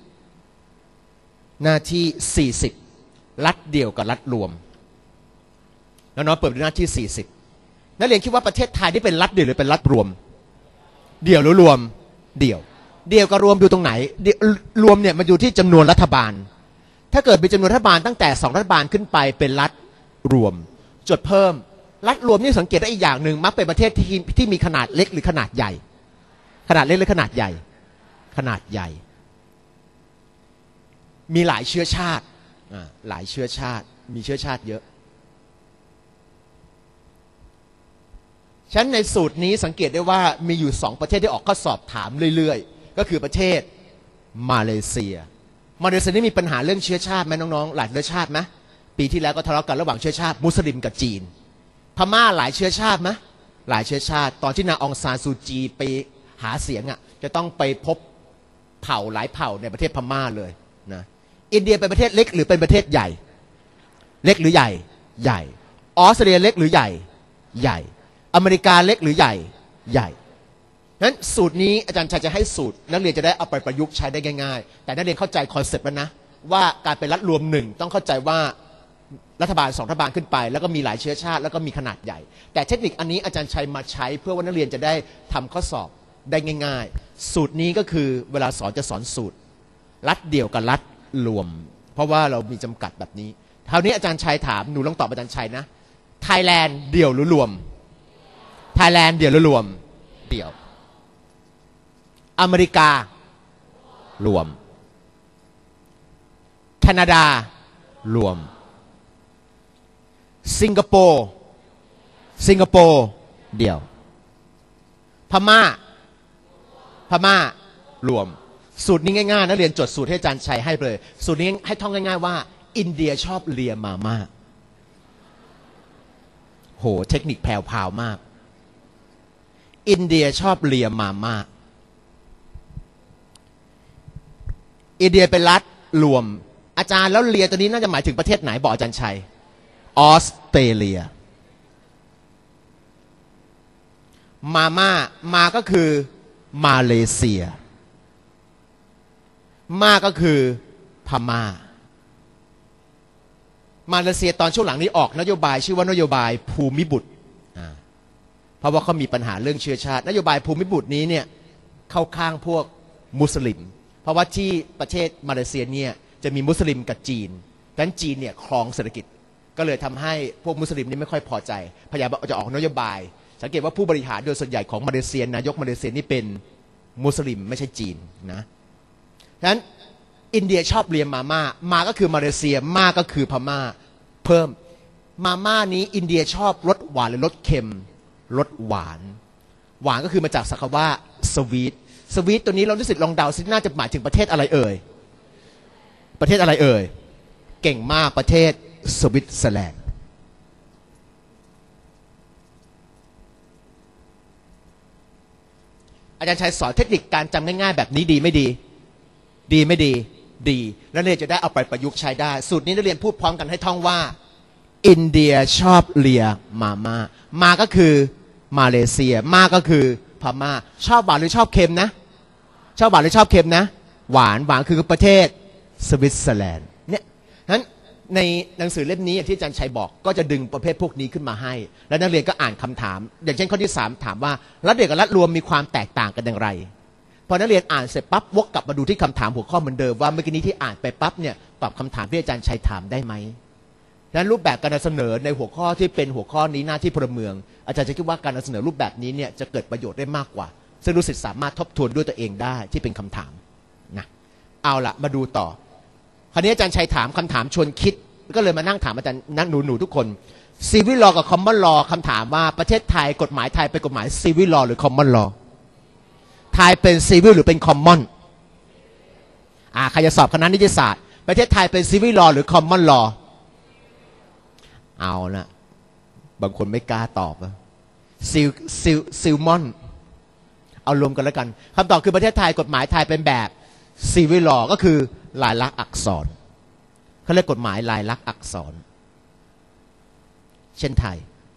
หน้าที่สี่สิบรัฐเดียวกับรัฐรวมแล้วน้องเปิดดูหน้าที่สี่สิบนักเรียนคิดว่าประเทศไทยนี่เป็นรัฐเดียวหรือเป็นรัฐรวมเดี่ยวหรือรวมเดี่ยวเดี่ยวกับรวมอยู่ตรงไหนรวมเนี่ยมันอยู่ที่จำนวนรัฐบาลถ้าเกิดเป็นจำนวนรัฐบาลตั้งแต่สองรัฐบาลขึ้นไปเป็นรัฐรวมจดเพิ่มรัฐรวมนี่สังเกตได้อีกอย่างหนึ่งมักเป็นประเทศที่ที่มีขนาดเล็กหรือขนาดใหญ่ขนาดเล็กหรือขนาดใหญ่ขนาดใหญ่มีหลายเชื้อชาติหลายเชื้อชาติมีเชื้อชาติเยอะฉะนั้นในสูตรนี้สังเกตได้ว่ามีอยู่สองประเทศที่ออกข้อสอบถามเรื่อยๆก็คือประเทศมาเลเซียมาเลเซียนี่มีปัญหาเรื่องเชื้อชาติไหมน้องๆหลายเชื้อชาติไหมปีที่แล้วก็ทะเลาะกันระหว่างเชื้อชาติมุสลิมกับจีนพม่าหลายเชื้อชาติไหมหลายเชื้อชาติตอนที่นางองซานซูจีไปหาเสียงอ่ะจะต้องไปพบเผ่าหลายเผ่าในประเทศพม่าเลยนะอินเดียเป็นประเทศเล็กหรือเป็นประเทศใหญ่เล็กหรือใหญ่ใหญ่ออสเตรเลียเล็กหรือใหญ่ใหญ่อเมริกาเล็กหรือใหญ่ใหญ่นั้นสูตรนี้อาจารย์ชัยจะให้สูตรนักเรียนจะได้เอาไปประยุกต์ใช้ได้ง่ายๆแต่นักเรียนเข้าใจคอนเซ็ปต์แล้วนะว่าการเป็นรัฐรวมหนึ่งต้องเข้าใจว่ารัฐบาลสองรัฐบาลขึ้นไปแล้วก็มีหลายเชื้อชาติแล้วก็มีขนาดใหญ่แต่เทคนิคอันนี้อาจารย์ชัยมาใช้เพื่อว่านักเรียนจะได้ทำข้อสอบได้ง่ายๆสูตรนี้ก็คือเวลาสอนจะสอนสูตรรัฐเดี่ยวกับรัฐรวมเพราะว่าเรามีจำกัดแบบนี้คราวนี้อาจารย์ชัยถามหนูลองตอบอาจารย์ชัยนะไทยแลนด์เดี่ยวหรือรวมไทยแลนด์เดี่ยวหรือรวมเดี่ยวอเมริการวมแคนาดารวมสิงคโปร์สิงคโปร์เดี่ยวพม่าพม่ารวมสูตรนี้ง่ายๆนักเรียนจดสูตรให้อาจารย์ชัยให้เลยสูตรนี้ให้ท่องง่ายๆว่าอินเดียชอบเลียมาม่าโหเทคนิคแผ่วๆมากอินเดียชอบเลียมาม่าอินเดียเป็นรัฐรวมอาจารย์แล้วเลียตัวนี้น่าจะหมายถึงประเทศไหนบอกอาจารย์ชัยออสเตรเลียมาม่ามาก็คือมาเลเซียมาก็คือพม่ามาเลเซียตอนช่วงหลังนี้ออกนโยบายชื่อว่านโยบายภูมิบุตรเพราะว่าเขามีปัญหาเรื่องเชื้อชาตินโยบายภูมิบุตรนี้เนี่ยเข้าข้างพวกมุสลิมเพราะว่าที่ประเทศมาเลเซียเนี่ยจะมีมุสลิมกับจีนดังนั้นจีนเนี่ยครองเศรษฐกิจก็เลยทำให้พวกมุสลิมนี่ไม่ค่อยพอใจพยายามจะออกนโยบายสังเกตว่าผู้บริหารโดยส่วนใหญ่ของมาเลเซียนายกมาเลเซียนี่เป็นมุสลิมไม่ใช่จีนนะดังนั้นอินเดียชอบเรียนมาม่ามาก็คือมาเลเซียมาก็คือพม่าเพิ่มมาม่านี้อินเดียชอบรสหวานหรือรสเค็มรสหวานหวานก็คือมาจากศัพท์ว่าสวีทสวีทตัวนี้เรารู้สึกลองเดาซิน่าจะหมายถึงประเทศอะไรเอ่ยประเทศอะไรเอ่ยเก่งมากประเทศสวิตเซอร์แลนด์อาจารย์ชัยสอนเทคนิคการจำง่ายๆแบบนี้ดีไม่ดีดีไม่ดีดีนักเรียนจะได้เอาไปประยุกต์ใช้ได้สูตรนี้นักเรียนพูดพร้อมกันให้ท่องว่าอินเดียชอบเลียมาม่ามาก็คือมาเลเซียมาก็คือพม่าชอบหวานหรือชอบเค็มนะชอบหวานหรือชอบเค็มนะหวานหวานคือประเทศสวิตเซอร์แลนด์เนี่ยนั้นในหนังสือเล่มนี้ที่อาจารย์ชัยบอกก็จะดึงประเภทพวกนี้ขึ้นมาให้แล้วนักเรียนก็อ่านคำถามอย่างเช่นข้อที่สามถามว่ารัฐเดียวกับรัฐรวมมีความแตกต่างกันอย่างไรพอนักเรียนอ่านเสร็จปั๊บวกกลับมาดูที่คำถามหัวข้อเหมือนเดิมว่าเมื่อกี้นี้ที่อ่านไปปั๊บเนี่ยตอบคำถามที่อาจารย์ชัยถามได้ไหมดังนั้นรูปแบบการนำเสนอในหัวข้อที่เป็นหัวข้อนี้หน้าที่พลเมืองอาจารย์จะคิดว่าการนำเสนอรูปแบบนี้เนี่ยจะเกิดประโยชน์ได้มากกว่าซึ่งรู้สึกสามารถทบทวนด้วยตัวเองได้ที่เป็นคำถามนะเอาละมาดูต่อคราวนี้อาจารย์ชัยถามคำถามชวนคิดก็เลยมานั่งถามอาจารย์นั่งหนูหนูทุกคนซีวิลลอกับคอมมอนลอคำถามว่าประเทศไทยกฎหมายไทยเป็นกฎหมายซีวิลลอหรือคอมมอนลอไทยเป็นซีวิลหรือเป็นคอมมอนอ่าใครจะสอบคณะนิติศาสตร์ประเทศไทยเป็นซีวิลลอหรือคอมมอนลอเอานะบางคนไม่กล้าตอบนะซิลซิลซิลมอนเอารวมกันแล้วกันคำตอบคือประเทศไทยกฎหมายไทยเป็นแบบซีวิลลอก็คือลายลักษณ์อักษรเขาเรียกกฎหมายลายลักษณ์อักษรเช่นไทย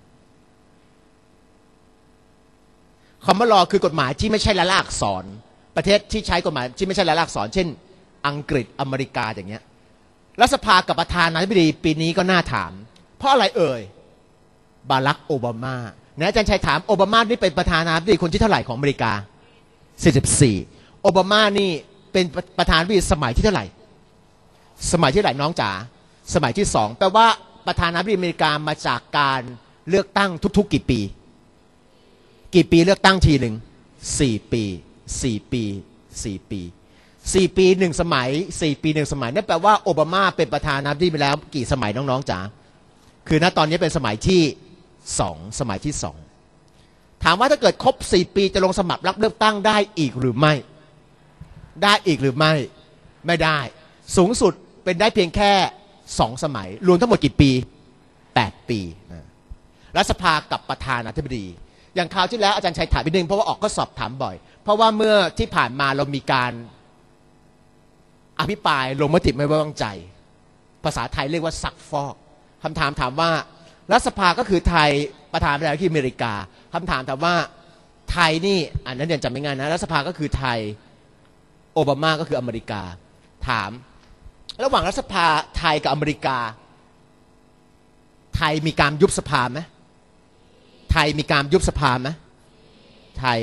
คอมมอนลอคือกฎหมายที่ไม่ใช่ลายลักษณ์อักษรประเทศที่ใช้กฎหมายที่ไม่ใช่ลายลักษณ์อักษรเช่นอังกฤษอเมริกาอย่างเงี้ยรัฐสภากับประธานาธิบดีปีนี้ก็น่าถามเพราะอะไรเอ่ยบารักโอบามานะอาจารย์ชัยถามโอบามานี่เป็นประธานาธิบดีคนที่เท่าไหร่ของอเมริกาสี่สิบสี่โอบามานี่เป็นประธานาธิบดีสมัยที่เท่าไหร่สมัยที่เท่าไหร่น้องจ๋าสมัยที่สองแปลว่าประธานาธิบดีอเมริกามาจากการเลือกตั้งทุกๆกี่ปีกี่ปีเลือกตั้งทีหนึ่งสี่ปีสี่ปีสี่ปีสี่ปีหนึ่งสมัยสี่ปีหนึ่งสมัยนั่นแปลว่าโอบามาเป็นประธานาธิบดีไปแล้วกี่สมัยน้องๆจ๋าคือณตอนนี้เป็นสมัยที่สองสมัยที่สองถามว่าถ้าเกิดครบสี่ปีจะลงสมัครรับเลือกตั้งได้อีกหรือไม่ได้อีกหรือไม่ไม่ได้สูงสุดเป็นได้เพียงแค่สองสมัยรวมทั้งหมดกี่ปีแปดปีรัฐสภากับประธานาธิบดีอย่างคราวที่แล้วอาจารย์ชัยถามไปหนึ่งเพราะว่าออกข้อสอบถามบ่อยเพราะว่าเมื่อที่ผ่านมาเรามีการอภิปรายลงมติไม่ไว้วางใจภาษาไทยเรียกว่าซักฟอกคำถามถามว่ารัฐสภาก็คือไทยประธานาธิบดีที่อเมริกาคำถามถามว่าไทยนี่อันนั้นเรียนจำไม่ง่ายนะรัฐสภาก็คือไทยโอบามาก็คืออเมริกาถามระหว่างรัฐสภาไทยกับอเมริกาไทยมีการยุบสภาไหมไทยมีการยุบสภาไหมไทย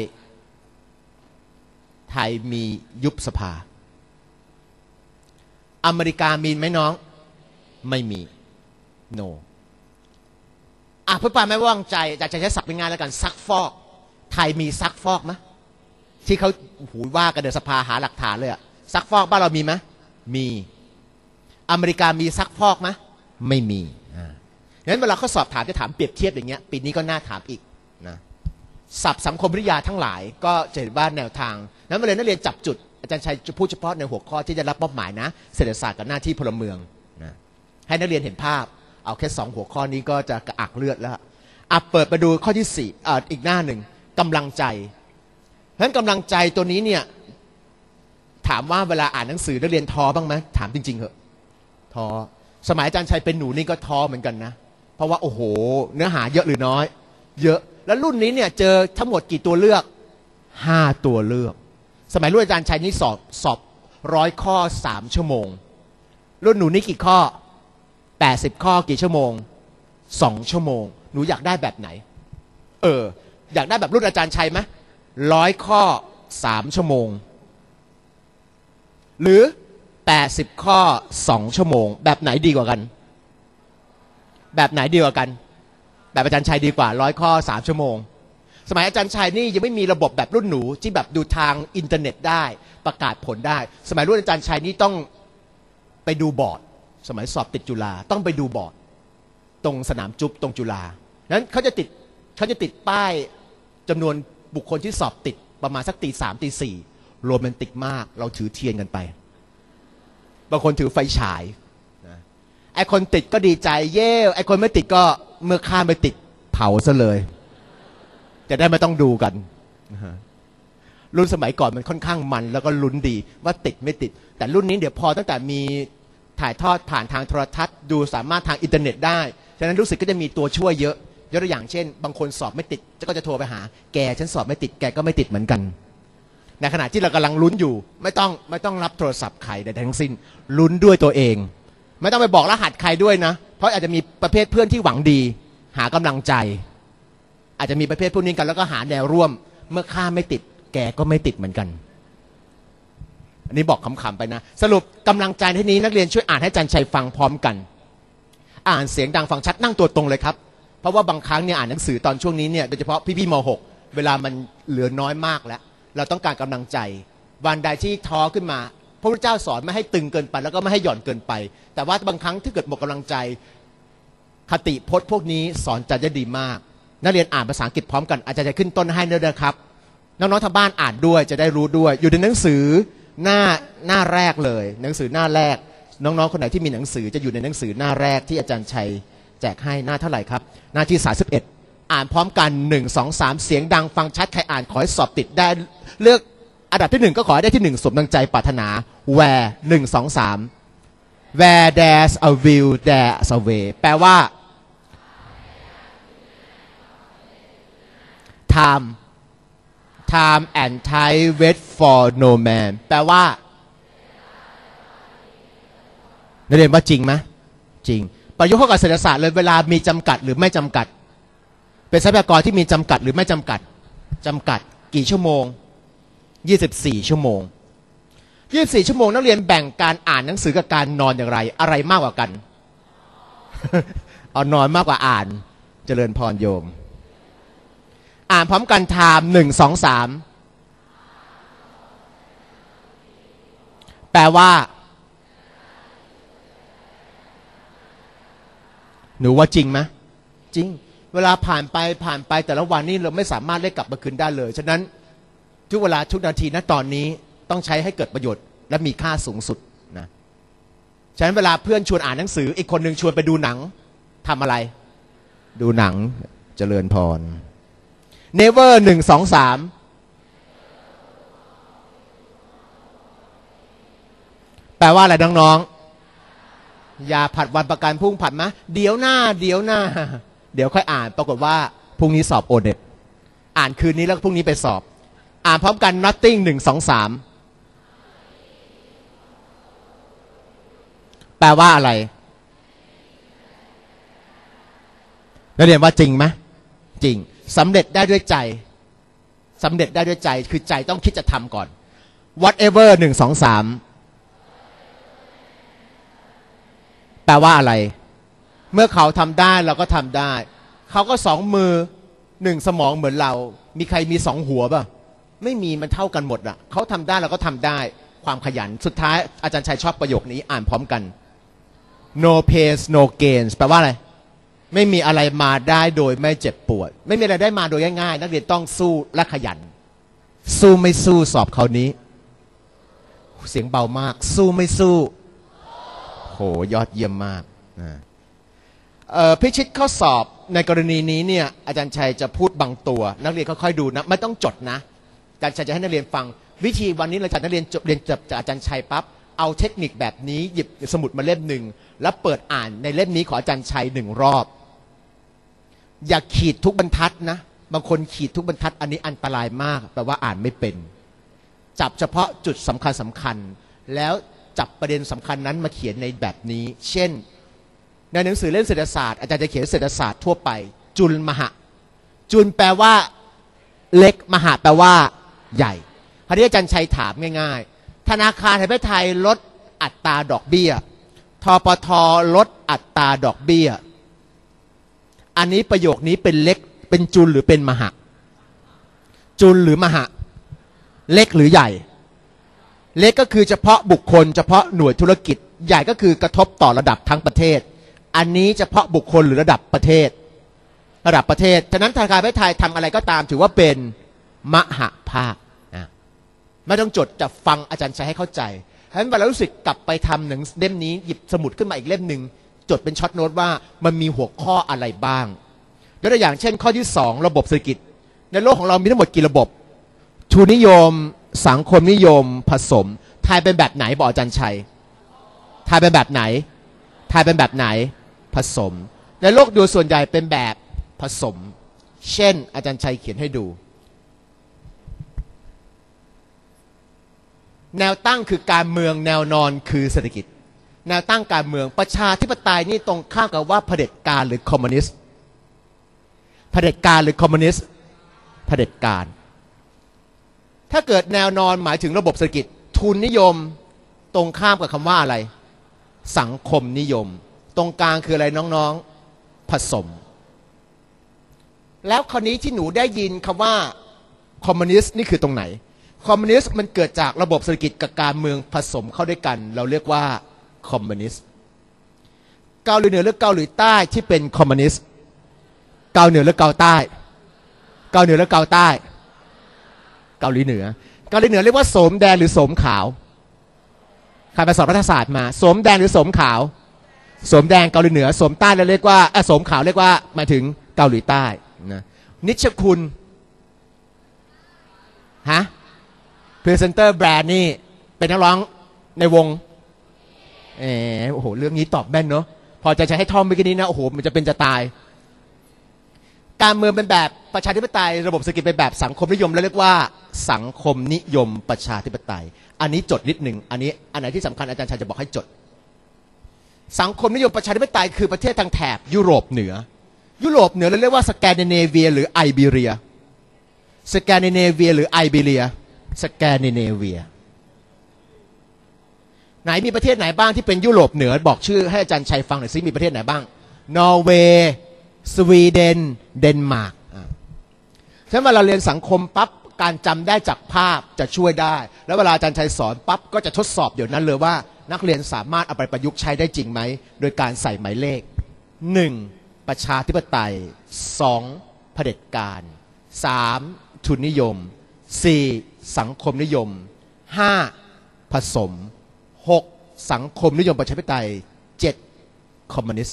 ไทยมียุบสภาอเมริกามีไหมน้องไม่มี no อ่ะเพื่อปาไม่ว่างใจจะใช้ศัพท์เป็นงานแล้วกันซักฟอกไทยมีซักฟอกไหมที่เขาหูว่ากันเดี๋ยวสภาหาหลักฐานเลยอะซักฟอกบ้านเรามีไหมมีอเมริกามีซักฟอกไหมไม่มีอ่าดังนั้นเวลาเขาสอบถามจะถามเปรียบเทียบอย่างเงี้ยปีนี้ก็น่าถามอีกนะศัพท์สังคมวิทยาทั้งหลายก็จะเห็นว่าแนวทางนั้นมาเลยนักเรียนจับจุดอาจารย์ชัยจะพูดเฉพาะในหัวข้อที่จะรับมอบหมายนะเศรษฐศาสตร์กับหน้าที่พลเมืองนะให้นักเรียนเห็นภาพเอาแค่สองหัวข้อนี้ก็จะกระอักเลือดแล้วอ่ะเปิดไปดูข้อที่สี่อ่ะอีกหน้าหนึ่งกำลังใจเพราะฉะนั้นกำลังใจตัวนี้เนี่ยถามว่าเวลาอ่านหนังสือนักเรียนท้อบ้างไหมถามจริงๆเหอะท้อสมัยอาจารย์ชัยเป็นหนูนี่ก็ท้อเหมือนกันนะเพราะว่าโอ้โหเนื้อหาเยอะหรือน้อยเยอะแล้วรุ่นนี้เนี่ยเจอทั้งหมดกี่ตัวเลือกห้าตัวเลือกสมัยรุ่นอาจารย์ชัยนี่สอบสอบร้อยข้อสามชั่วโมงรุ่นหนูนี่กี่ข้อแปดสิบข้อกี่ชั่วโมงสองชั่วโมงหนูอยากได้แบบไหนเอออยากได้แบบรุ่นอาจารย์ชัยไหมร้อยข้อสามชั่วโมงหรือแปดสิบข้อสองชั่วโมงแบบไหนดีกว่ากันแบบไหนดีกว่ากันแบบอาจารย์ชัยดีกว่าร้อยข้อสามชั่วโมงสมัยอาจารย์ชัยนี่ยังไม่มีระบบแบบรุ่นหนูที่แบบดูทางอินเทอร์เน็ตได้ประกาศผลได้สมัยรุ่นอาจารย์ชัยนี่ต้องไปดูบอร์ดสมัยสอบติดจุฬาต้องไปดูบอร์ดตรงสนามจุ๊บตรงจุฬานั้นเขาจะติดเขาจะติดป้ายจำนวนบุคคลที่สอบติดประมาณสักตีสามตีสี่โรแมนติกมากเราถือเทียนกันไปบางคนถือไฟฉายนะไอคนติดก็ดีใจเย่ไอคนไม่ติดก็เมื่อข้ามไปติดเผาซะเลยจะได้ไม่ต้องดูกันรุ่นสมัยก่อนมันค่อนข้างมันแล้วก็ลุ้นดีว่าติดไม่ติดแต่รุ่นนี้เดี๋ยวพอตั้งแต่มีถ่ายทอดผ่านทางโทรทัศน์ดูสามารถทางอินเทอร์เน็ตได้ฉะนั้นรู้สึกก็จะมีตัวช่วยเยอะยกตัวอย่างเช่นบางคนสอบไม่ติดก็จะโทรไปหาแกฉันสอบไม่ติดแกก็ไม่ติดเหมือนกันในขณะที่เรากำลังลุ้นอยู่ไม่ต้องไม่ต้องรับโทรศัพท์ใครใดทั้งสิ้นลุ้นด้วยตัวเองไม่ต้องไปบอกรหัสใครด้วยนะเพราะอาจจะมีประเภทเพื่อนที่หวังดีหากำลังใจอาจจะมีประเภทพวกนี้กันแล้วก็หาแนวร่วมเมื่อข้าไม่ติดแกก็ไม่ติดเหมือนกันอันนี้บอกขำๆไปนะสรุปกำลังใจที่นี้นักเรียนช่วยอ่านให้อาจารย์ชัยฟังพร้อมกันอ่านเสียงดังฟังชัดนั่งตัวตรงเลยครับเพราะว่าบางครั้งเนี่ยอ่านหนังสือตอนช่วงนี้เนี่ยโดยเฉพาะพี่ๆม หกเวลามันเหลือน้อยมากแล้วเราต้องการกำลังใจวันใดที่ท้อขึ้นมาพระพุทธเจ้าสอนไม่ให้ตึงเกินไปแล้วก็ไม่ให้หย่อนเกินไปแต่ว่าบางครั้งที่เกิดหมดกำลังใจคติพจน์พวกนี้สอนใจได้ดีมากนักเรียนอ่านภาษาอังกฤษพร้อมกันอาจารย์จะขึ้นต้นให้เนื้อนะครับน้องๆทางบ้านอ่านด้วยจะได้รู้ด้วยอยู่ในหนังสือหน้าหน้าแรกเลยหนังสือหน้าแรกน้องๆคนไหนที่มีหนังสือจะอยู่ในหนังสือหน้าแรกที่อาจารย์ชัยแจกให้หน้าเท่าไหร่ครับหน้าที่สามสิบเอ็ดอ่านพร้อมกันหนึ่ง สอง สามเสียงดังฟังชัดใครอ่านขอให้สอบติดได้เลือกอันดับที่หนึ่งก็ขอให้ได้ที่หนึ่งสมดังใจปรารถนา where หนึ่ง สอง สาม where there's a will there's a way แปลว่า time time and tide wait for no man แปลว่านักเรียนว่าจริงไหมจริงประยุกต์เข้ากับเศรษฐศาสตร์เลยเวลามีจำกัดหรือไม่จำกัดเป็นทรัพยากรที่มีจำกัดหรือไม่จำกัดจำกัดกี่ชั่วโมงยี่สิบสี่ชั่วโมงยี่สิบสี่ชั่วโมงนักเรียนแบ่งการอ่านหนังสือกับการนอนอย่างไรอะไรมากกว่ากัน เอานอนมากกว่าอ่านเจริญพรโยมอ่านพร้อมกันไทม์หนึ่งสองสามแปลว่าหนูว่าจริงไหมจริงเวลาผ่านไปผ่านไปแต่ละวันนี้เราไม่สามารถได้กลับมาคืนได้เลยฉะนั้นทุกเวลาทุกนาทีณตอนนี้ต้องใช้ให้เกิดประโยชน์และมีค่าสูงสุดนะฉะนั้นเวลาเพื่อนชวนอ่านหนังสืออีกคนหนึ่งชวนไปดูหนังทำอะไรดูหนังเจริญพร never หนึ่งสองสามแปลว่าอะไรน้องๆอย่าผัดวันประกันพรุ่งผัดมะเดี๋ยวหน้าเดี๋ยวหน้าเดี๋ยวค่อยอ่านปรากฏว่าพรุ่งนี้สอบโอเน็ตอ่านคืนนี้แล้วพรุ่งนี้ไปสอบอ่านพร้อมกัน nothing หนึ่งสองสามแปลว่าอะไรนักเรียนว่าจริงไหมจริงสำเร็จได้ด้วยใจสำเร็จได้ด้วยใจคือใจต้องคิดจะทำก่อน whatever หนึ่งสองสามแปลว่าอะไรเมื่อเขาทำได้เราก็ทำได้เขาก็สองมือหนึ่งสมองเหมือนเรามีใครมีสองหัวป่ะไม่มีมันเท่ากันหมดอ่ะเขาทำได้เราก็ทำได้ความขยันสุดท้ายอาจารย์ชัยชอบประโยคนี้อ่านพร้อมกัน no pain no gains แปลว่าอะไรไม่มีอะไรมาได้โดยไม่เจ็บปวดไม่มีอะไรได้มาโดยง่ายๆนักเรียนต้องสู้และขยันสู้ไม่สู้สอบคราวนี้เสียงเบามากสู้ไม่สู้โหยอดเยี่ยมมากนะพิชิตข้อสอบในกรณีนี้เนี่ยอาจารย์ชัยจะพูดบางตัวนักเรียนค่อยๆดูนะไม่ต้องจดนะอาจารย์ชัยจะให้นักเรียนฟังวิธีวันนี้เราจัดนักเรียนจบเรียนจบจากอาจารย์ชัยปั๊บเอาเทคนิคแบบนี้หยิบสมุดมาเล่มหนึ่งแล้วเปิดอ่านในเล่มนี้ของอาจารย์ชัยหนึ่งรอบอย่าขีดทุกบรรทัดนะบางคนขีดทุกบรรทัดอันนี้อันตรายมากแปลว่าอ่านไม่เป็นจับเฉพาะจุดสำคัญสำคัญแล้วจับประเด็นสำคัญนั้นมาเขียนในแบบนี้เช่นในหนังสือเล่มเศรษฐศาสตร์อาจารย์จะเขียนเศรษฐศาสตร์ทั่วไปจุลมหะจุลแปลว่าเล็กมหะแปลว่าใหญ่คราวนี้อาจารย์ชัยถามง่ายๆธนาคารแห่งประเทศไทยลดอัตราดอกเบี้ยทปทลดอัตราดอกเบี้ยอันนี้ประโยคนี้เป็นเล็กเป็นจุลหรือเป็นมหะจุลหรือมหะเล็กหรือใหญ่เล็กก็คือเฉพาะบุคคลเฉพาะหน่วยธุรกิจใหญ่ก็คือกระทบต่อระดับทั้งประเทศอันนี้เฉพาะบุคคลหรือระดับประเทศระดับประเทศฉะนั้นธนาคารแห่งประเทศไทยทำอะไรก็ตามถือว่าเป็นมหภาคนะไม่ต้องจดจะฟังอาจารย์ชัยให้เข้าใจฉะนั้นเวลารู้สึกกลับไปทำหนังเล่มนี้หยิบสมุดขึ้นมาอีกเล่มหนึ่งจดเป็นช็อตโน้ตว่ามันมีหัวข้ออะไรบ้างยกตัวอย่างเช่นข้อที่สองระบบเศรษฐกิจในโลกของเรามีทั้งหมดกี่ระบบทุนนิยมสังคมนิยมผสมทายเป็นแบบไหนบอกอาจารย์ชัยทายเป็นแบบไหนทายเป็นแบบไหนผสมในโลกโดยส่วนใหญ่เป็นแบบผสมเช่นอาจารย์ชัยเขียนให้ดูแนวตั้งคือการเมืองแนวนอนคือเศรษฐกิจแนวตั้งการเมืองประชาธิปไตยนี่ตรงข้ามกับว่าเผด็จการหรือคอมมิวนิสต์เผด็จการหรือคอมมิวนิสต์เผด็จการถ้าเกิดแนวนอนหมายถึงระบบเศรษฐกิจทุนนิยมตรงข้ามกับคำว่าอะไรสังคมนิยมตรงกลางคืออะไรน้องๆผสมแล้วคราวนี้ที่หนูได้ยินคำว่าคอมมิวนิสต์นี่คือตรงไหนคอมมิวนิสต์มันเกิดจากระบบเศรษฐกิจกับการเมืองผสมเข้าด้วยกันเราเรียกว่าคอมมิวนิสต์เกาหลีเหนือหรือเกาหลีใต้ที่เป็นคอมมิวนิสต์เกาหลีเหนือหรือเกาใต้เกาหลีเหนือหรือเกาใต้เกาหลีเหนือเกาหลีเหนือเรียกว่าโสมแดงหรือโสมขาวใครไปสอบรัฐศาสตร์มาโสมแดงหรือโสมขาวโสมแดงเกาหลีเหนือโสมใต้เราเรียกว่าเออโสมขาวเรียกว่าหมายถึงเกาหลีใต้นะนิชคุณฮะพรีเซนเตอร์แบรนด์นี่เป็นนักร้องในวงเออโอ้โหเรื่องนี้ตอบแม่นเนาะพอจะใช้ให้ท่องเมื่อกี้นี้นะโอ้โหมันจะเป็นจะตายการเมืองเป็นแบบประชาธิปไตยระบบเศรษฐกิจเป็นแบบสังคมนิยมแล้วเรียกว่าสังคมนิยมประชาธิปไตยอันนี้จดนิดหนึ่งอันนี้อันไหนที่สำคัญอาจารย์ชัยจะบอกให้จดสังคมนิยมประชาธิปไตยคือประเทศทางแถบยุโรปเหนือยุโรปเหนือเราเรียกว่าสแกนดิเนเวียหรือไอเบีเรียสแกนดิเนเวียหรือไอเบีเรียสแกนดิเนเวียไหนมีประเทศไหนบ้างที่เป็นยุโรปเหนือบอกชื่อให้อาจารย์ชัยฟังหน่อยซิมีประเทศไหนบ้างนอร์เวย์สวีเดนเดนมาร์กฉะนั้นเวลาเรียนสังคมปั๊บการจำได้จากภาพจะช่วยได้แล้วเวลาอาจารย์ชัยสอนปั๊บก็จะทดสอบเดี๋ยวนั้นเลยว่านักเรียนสามารถเอาไปประยุกต์ใช้ได้จริงไหมโดยการใส่หมายเลขหนึ่งประชาธิปไตยสองเผด็จการสามทุนนิยมสี่สังคมนิยมห้าผสมหกสังคมนิยมประชาธิปไตยเจ็ดคอมมิวนิสต์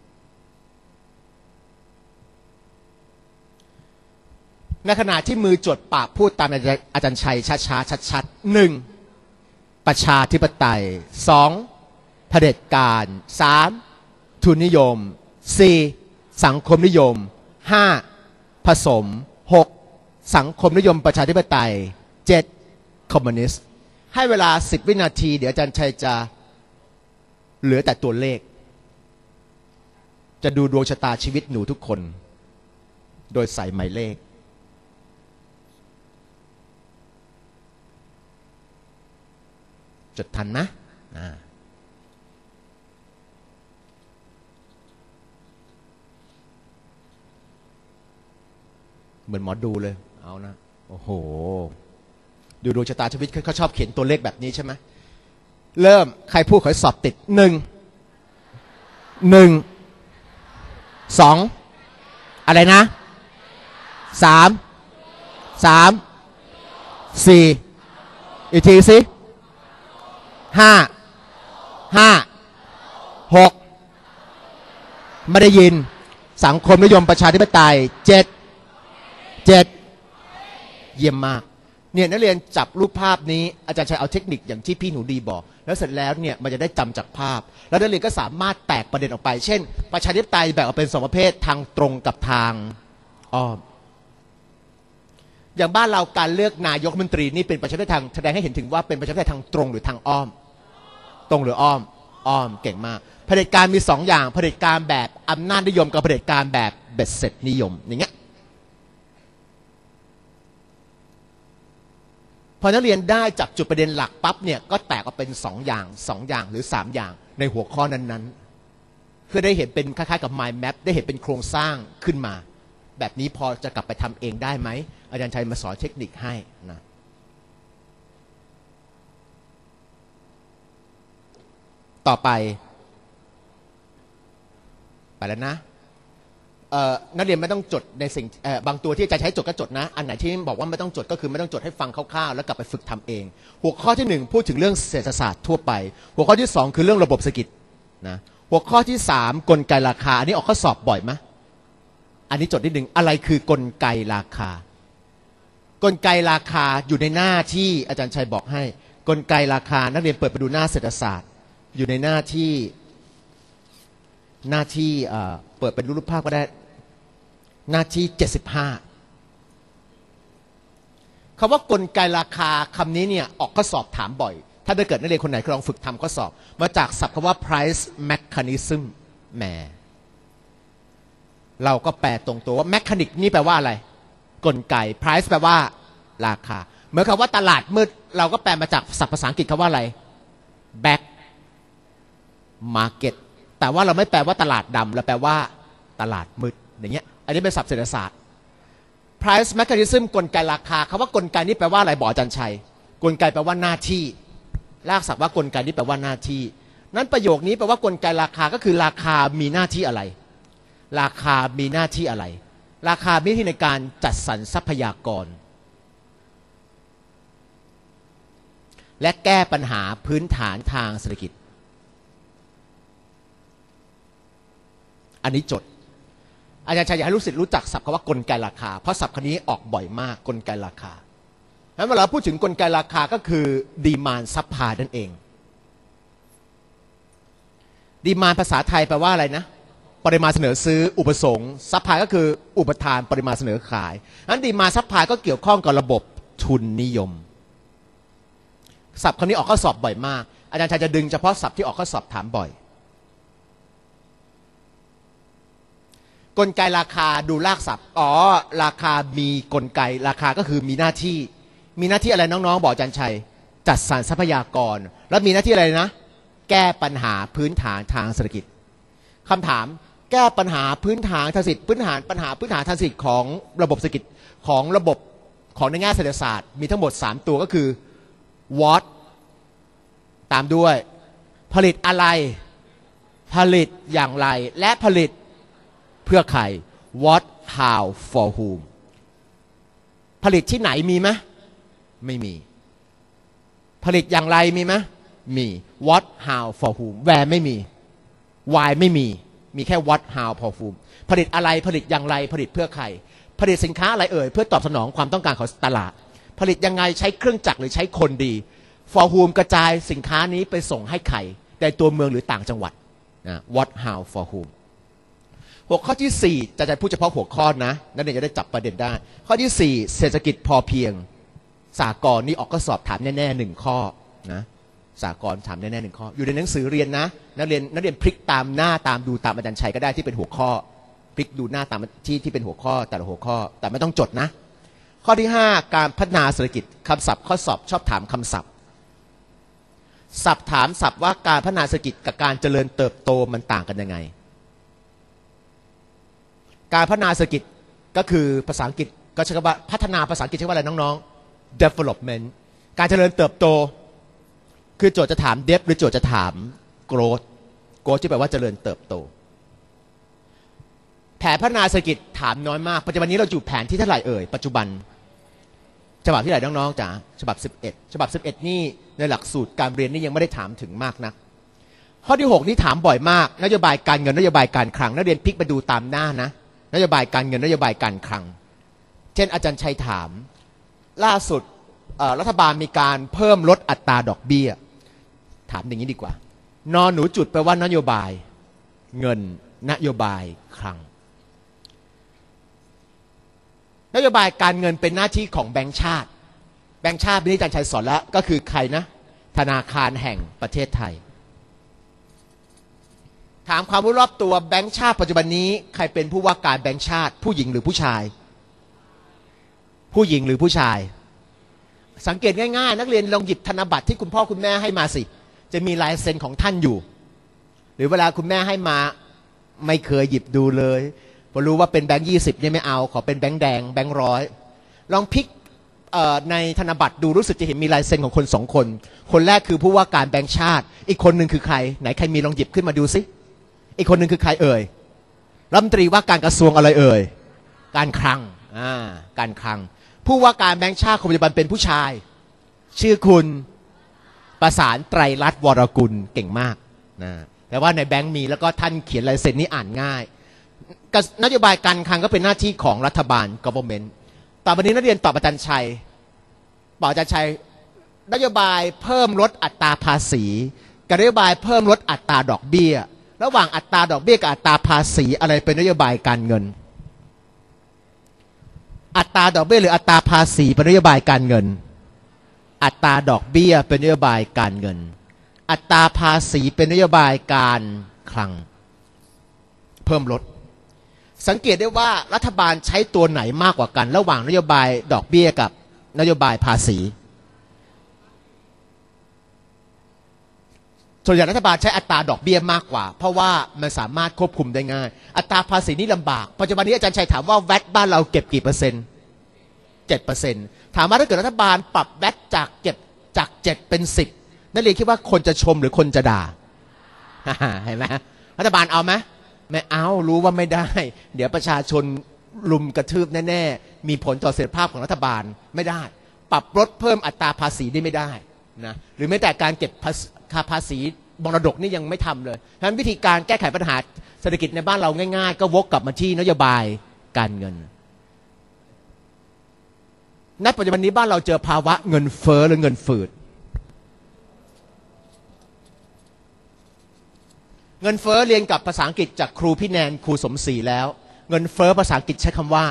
ในขณะที่มือจดปากพูดตามอาจารย์ชัยช้าๆชัดๆหนึ่งประชาธิปไตยสองเผด็จการสามทุนนิยมสี่สังคมนิยมห้าผสมหกสังคมนิยมประชาธิปไตยเจ็ดคอมมิวนิสต์ให้เวลาสิบวินาทีเดี๋ยวอาจารย์ชัยจะเหลือแต่ตัวเลขจะดูดวงชะตาชีวิตหนูทุกคนโดยใส่หมายเลขจดทันนะอ่าเหมือนหมอดูเลยเอานะโอ้โหดูดวงชะตาชีวิตเขาชอบเขียนตัวเลขแบบนี้ใช่ไหมเริ่มใครพูดขอสอบติดหนึ่งหนึ่งสองอะไรนะสามสามสี่อีกทีสิห้าห้าหกไม่ได้ยินสังคมนิยมประชาธิปไตยเจ็ดเจ็ดเยี่ยมมากเนี่ยนักเรียนจับรูปภาพนี้อาจารย์ชัยเอาเทคนิคอย่างที่พี่หนูดีบอกแล้วเสร็จแล้วเนี่ยมันจะได้จำจากภาพแล้วนักเรียนก็สามารถแตกประเด็นออกไปเช่นประชาธิปไตยแบ่งออกเป็นสองประเภททางตรงกับทางอ้อมอย่างบ้านเราการเลือกนายกรัฐมนตรีนี่เป็นประชาธิปไตยทางแสดงให้เห็นถึงว่าเป็นประชาธิปไตยทางตรงหรือทางอ้อมตรงหรืออ้อมอ้อมเก่งมากเผด็จการมีสองอย่างเผด็จการแบบอำนาจนิยมกับเผด็จการแบบเบ็ดเสร็จนิยมอย่างเงี้ยพอนักเรียนได้จับจุดประเด็นหลักปั๊บเนี่ยก็แตกออกเป็นสองอย่างสองอย่างหรือสามอย่างในหัวข้อนั้นๆเพื่อได้เห็นเป็นคล้ายๆกับ mind map ได้เห็นเป็นโครงสร้างขึ้นมาแบบนี้พอจะกลับไปทำเองได้ไหมอาจารย์ชัยมาสอนเทคนิคให้นะต่อไปไปแล้วนะนักเรียนไม่ต้องจดในสิ่งบางตัวที่อาจารย์ใช้จดก็จดนะอันไหนที่บอกว่าไม่ต้องจดก็คือไม่ต้องจดให้ฟังคร่าวๆแล้วกลับไปฝึกทำเองหัวข้อที่หนึ่งพูดถึงเรื่องเศรษฐศาสตร์ทั่วไปหัวข้อที่สองคือเรื่องระบบเศรษฐกิจนะหัวข้อที่สามกลไกราคาอันนี้ออกข้อสอบบ่อยไหมอันนี้จดนิดหนึ่งอะไรคือกลไกราคากลไกราคาอยู่ในหน้าที่อาจารย์ชัยบอกให้กลไกราคานักเรียนเปิดไปดูหน้าเศรษฐศาสตร์อยู่ในหน้าที่หน้าที่เปิดเป็นรูปภาพก็ได้หน้าที่เจ็ดสิบห้าคำว่ากลไกราคาคำนี้เนี่ยออกข้อสอบถามบ่อยถ้าได้เกิดนักเรียนคนไหนลองฝึกทำข้อสอบมาจากศัพท์คำว่า price mechanism แหมเราก็แปลตรงตัวว่า mechanic นี่แปลว่าอะไรกลไก price แปลว่าราคาเหมือนคำว่าตลาดมืดเราก็แปลมาจากศัพท์ภาษาอังกฤษคำว่าอะไร back market แต่ว่าเราไม่แปลว่าตลาดดำเราแปลว่าตลาดมืดอย่างเงี้ยอันนี้เป็นศัพท์เศรษฐศาสตร์ price mechanism กลไกราคาคำว่ากลไกนี่แปลว่าอะไรบอกอาจารย์ชัยกลไกแปลว่าหน้าที่รากศัพท์ว่ากลไกนี่แปลว่าหน้าที่นั้นประโยคนี้แปลว่ากลไกราคาก็คือราคามีหน้าที่อะไรราคามีหน้าที่อะไรราคามีหน้าที่ในการจัดสรรทรัพยากรและแก้ปัญหาพื้นฐานทางเศรษฐกิจอันนี้จดอาจารย์ชัยอยากให้ลูกศิษย์รู้จักศัพท์คำว่ากลไกราคาเพราะศัพท์คำนี้ออกบ่อยมากกลไกราคาแล้วเวลาพูดถึงกลไกราคาก็คือ demand supply นั่นเอง demand ภาษาไทยแปลว่าอะไรนะปริมาณเสนอซื้ออุปสงค์ supply ก็คืออุปทานปริมาณเสนอขายนั้น demand supply ก็เกี่ยวข้องกับระบบทุนนิยมศัพท์คำนี้ออกข้อสอบบ่อยมากอาจารย์ชัยจะดึงเฉพาะศัพท์ที่ออกข้อสอบถามบ่อยกลไกราคาดูรากศัพท์อ๋อราคามีกลไกราคาก็คือมีหน้าที่มีหน้าที่อะไรน้องๆบอกอาจารย์ชัยจัดสรรทรัพยากรแล้วมีหน้าที่อะไรนะแก้ปัญหาพื้นฐานทางเศรษฐกิจคำถามแก้ปัญหาพื้นฐานทางเศรษฐกิจพื้นฐานปัญหาพื้นฐานทางเศรษฐกิจของระบบเศรษฐกิจของระบบของในแง่เศรษฐศาสตร์มีทั้งหมดสามตัวก็คือ what ตามด้วยผลิตอะไรผลิตอย่างไรและผลิตเพื่อใคร what how for whom ผลิตที่ไหนมีไหมไม่มีผลิตอย่างไรมีไหมมี what how for whom where ไม่มี why ไม่มีมีแค่ what how for whom ผลิตอะไรผลิตอย่างไรผลิตเพื่อใครผลิตสินค้าอะไรเอ่ยเพื่อตอบสนองความต้องการของตลาดผลิตยังไงใช้เครื่องจักรหรือใช้คนดี for whom กระจายสินค้านี้ไปส่งให้ใครในตัวเมืองหรือต่างจังหวัดนะ what how for whomหัวข้อที่สี่จะจะพูดเฉพาะหัวข้อนะนักเรียนจะได้จับประเด็นได้ข้อที่สี่เศรษฐกิจพอเพียงสากลนี่ออกข้อสอบถามแน่ๆหนึ่งข้อนะสากลถามแน่ๆหนึ่งข้ออยู่ในหนังสือเรียนนะนักเรียนนักเรียนพลิกตามหน้าตามดูตามอาจารย์ชัยก็ได้ที่เป็นหัวข้อพลิกดูหน้าตามที่ที่เป็นหัวข้อแต่ละหัวข้อแต่ไม่ต้องจดนะข้อที่ห้าการพัฒนาเศรษฐกิจคำศัพท์ข้อสอบชอบถามคำศัพท์ศัพท์ถามศัพท์ว่าการพัฒนาเศรษฐกิจกับการเจริญเติบโตมันต่างกันยังไงการพัฒนาเศรษฐกิจก็คือภาษาอังกฤษก็ใช้คำว่าพัฒนาภาษาอังกฤษใช้ว่าอะไรน้องๆ development การเจริญเติบโตคือโจทย์จะถาม depth หรือโจทย์จะถาม growth growth ที่แปลว่าเจริญเติบโตแผนพัฒนาเศรษฐกิจถามน้อยมากปัจจุบันนี้เราอยู่แผนที่เท่าไหร่เอ่ยปัจจุบันฉบับที่ไหนน้องๆจ๋าฉบับสิบเอ็ดฉบับสิบเอ็ดนี่ในหลักสูตรการเรียนนี่ยังไม่ได้ถามถึงมากนักข้อที่หกนี่ถามบ่อยมากนโยบายการเงินนโยบายการคลังนักเรียนพลิกไปดูตามหน้านะนโยบายการเงินนโยบายการคลังเช่นอาจารย์ชัยถามล่าสุดรัฐบาลมีการเพิ่มลดอัตราดอกเบี้ยถามอย่างนี้ดีกว่านอนหนูจุดแปลว่านโยบายเงินนโยบายคลังนโยบายการเงินเป็นหน้าที่ของแบงก์ชาติแบงก์ชาติที่อาจารย์ชัยสอนแล้วก็คือใครนะธนาคารแห่งประเทศไทยถามความรู้รอบตัวแบงก์ชาติปัจจุบันนี้ใครเป็นผู้ว่าการแบงก์ชาติผู้หญิงหรือผู้ชายผู้หญิงหรือผู้ชายสังเกตง่ายๆนักเรียนลองหยิบธนบัตรที่คุณพ่อคุณแม่ให้มาสิจะมีลายเซ็นของท่านอยู่หรือเวลาคุณแม่ให้มาไม่เคยหยิบดูเลยพอรู้ว่าเป็นแบงค์ยี่สิบเนี่ยไม่เอาขอเป็นแบงค์แดงแบงค์ร้อยลองพลิกในธนบัตรดูรู้สึกจะเห็นมีลายเซ็นของคนสองคนคนแรกคือผู้ว่าการแบงค์ชาติอีกคนหนึ่งคือใครไหนใครมีลองหยิบขึ้นมาดูสิอีกคนหนึ่งคือใครเอ่ยรัฐมนตรีว่าการกระทรวงอะไรเอ่ยการคลังอ่าการคลังผู้ว่าการแบงค์ชาติคนปัจจุบันเป็นผู้ชายชื่อคุณประสานไตรรัตน์วรกุลเก่งมากนะแต่ว่าในแบงค์มีแล้วก็ท่านเขียนลายเซ็นนี้อ่านง่ายนโยบายการคลังก็เป็นหน้าที่ของรัฐบาล government ต่อไปนี้นักเรียนตอบอาจารย์ชัยตอบอาจารย์ชัยนโยบายเพิ่มลดอัตราภาษีกับนโยบายเพิ่มลดอัตราดอกเบี้ยระหว่างอัตราดอกเบี้ยกับอัตราภาษีอะไรเป็นนโยบายการเงินอัตราดอกเบี้ยหรืออัตราภาษีเป็นนโยบายการเงินอัตราดอกเบี้ยเป็นนโยบายการเงินอัตราภาษีเป็นนโยบายการคลังเพิ่มลดสังเกตได้ว่ารัฐบาลใช้ตัวไหนมากกว่ากันระหว่างนโยบายดอกเบี้ยกับนโยบายภาษีส่วนใหญ่รัฐบาลใช้อัตราดอกเบี้ยมากกว่าเพราะว่ามันสามารถควบคุมได้ง่ายอัตราภาษีนี่ลำบากปัจจุบันนี้อาจารย์ชัยถามว่าแวตบ้านเราเก็บกี่เปอร์เซ็นต์เจ็ดเปอร์เซ็นต์ถามว่าถ้าเกิดรัฐบาลปรับแวตจากเก็บจากเจ็ดเป็นสิบนักเรียนคิดว่าคนจะชมหรือคนจะด่าเห็นไหมรัฐบาลเอาไหมไม่เอารู้ว่าไม่ได้เดี๋ยวประชาชนลุมกระทืบแน่ๆมีผลต่อเสถียรภาพของรัฐบาลไม่ได้ปรับลดเพิ่มอัตราภาษีได้ไม่ได้นะหรือแม้แต่การเก็บค่าภาษีมรดกนี่ยังไม่ทำเลยฉะนั้นวิธีการแก้ไขปัญหาเศรษฐกิจในบ้านเราง่ายๆก็วกกลับมาที่นโยบายการเงินณปัจจุบันนี้บ้านเราเจอภาวะเงินเฟ้อหรือเงินฝืดเงินเฟ้อเรียนกับภาษาอังกฤษจากครูพี่แนนครูสมศรีแล้วเงินเฟ้อภาษาอังกฤษใช้คำว่า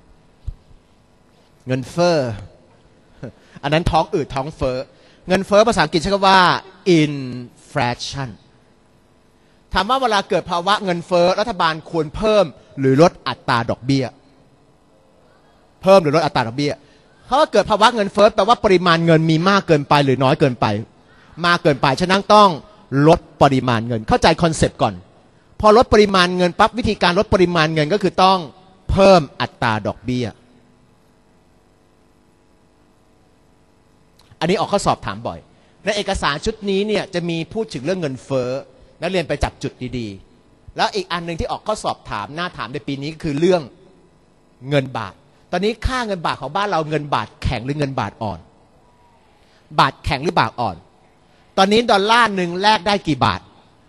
เงินเฟ้ออันนั้นท้องอืดท้องเฟ้อเงินเฟ้อภาษาอังกฤษใช้คำว่า inflation ถามว่าเวลาเกิดภาวะเงินเฟ้อรัฐบาลควรเพิ่มหรือลดอัตราดอกเบี้ยเพิ่มหรือลดอัตราดอกเบี้ยเพราะว่าเกิดภาวะเงินเฟ้อแปลว่าปริมาณเงินมีมากเกินไปหรือน้อยเกินไปมากเกินไปฉะนั้นต้องลดปริมาณเงินเข้าใจคอนเซปต์ก่อนพอลดปริมาณเงินปั๊บวิธีการลดปริมาณเงินก็คือต้องเพิ่มอัตราดอกเบี้ยอันนี้ออกข้อสอบถามบ่อยในเอกสารชุดนี้เนี่ยจะมีพูดถึงเรื่องเงินเฟ้อนักเรียนไปจับจุดดีๆแล้วอีกอันหนึ่งที่ออกข้อสอบถามหน้าถามในปีนี้ก็คือเรื่องเงินบาทตอนนี้ค่าเงินบาทของบ้านเราเงินบาทแข็งหรือเงินบาทอ่อนบาทแข็งหรือบาทอ่อนตอนนี้ดอลลาร์หนึ่งแลกได้กี่บาท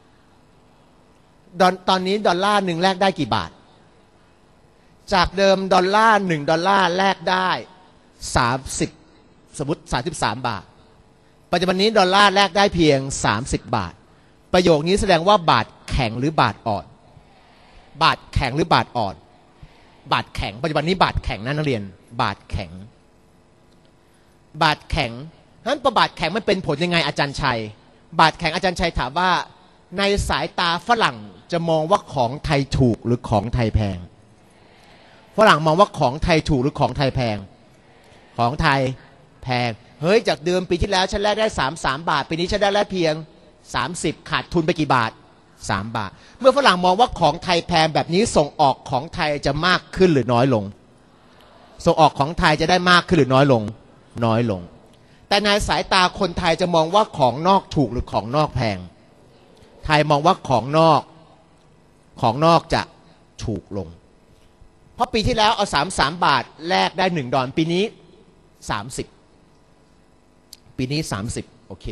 ตอนนี้ดอลลาร์หนึ่งแลกได้กี่บาทจากเดิมดอลลาร์หนึ่งดอลลาร์แลกได้สามสิบสมมติสามสิบสามบาทปัจจุบันนี้ดอลลาร์แลกได้เพียงสามสิบบาทประโยคนี้แสดงว่าบาทแข็งหรือบาทอ่อนบาทแข็งหรือบาทอ่อนบาทแข็งปัจจุบันนี้บาทแข็งนะนักเรียนบาทแข็งบาทแข็งนั้นประบาทแข็งมันเป็นผลยังไงอาจารย์ชัยบาทแข็งอาจารย์ชัยถามว่าในสายตาฝรั่งจะมองว่าของไทยถูกหรือของไทยแพงฝรั่งมองว่าของไทยถูกหรือของไทยแพงของไทยแพงเฮ้ยจากเดิมปีที่แล้วฉันแลกได้สามสิบสามบาทปีนี้ฉันได้แลกเพียงสามสิบขาดทุนไปกี่บาทสามบาทเมื่อฝรั่งมองว่าของไทยแพงแบบนี้ส่งออกของไทยจะมากขึ้นหรือน้อยลงส่งออกของไทยจะได้มากขึ้นหรือน้อยลงน้อยลงแต่ในสายตาคนไทยจะมองว่าของนอกถูกหรือของนอกแพงไทยมองว่าของนอกของนอกจะถูกลงเพราะปีที่แล้วเอาสามสิบสามบาทแลกได้หนึ่งดอลลาร์ปีนี้สามสิบปีนี้สามสิบโอเค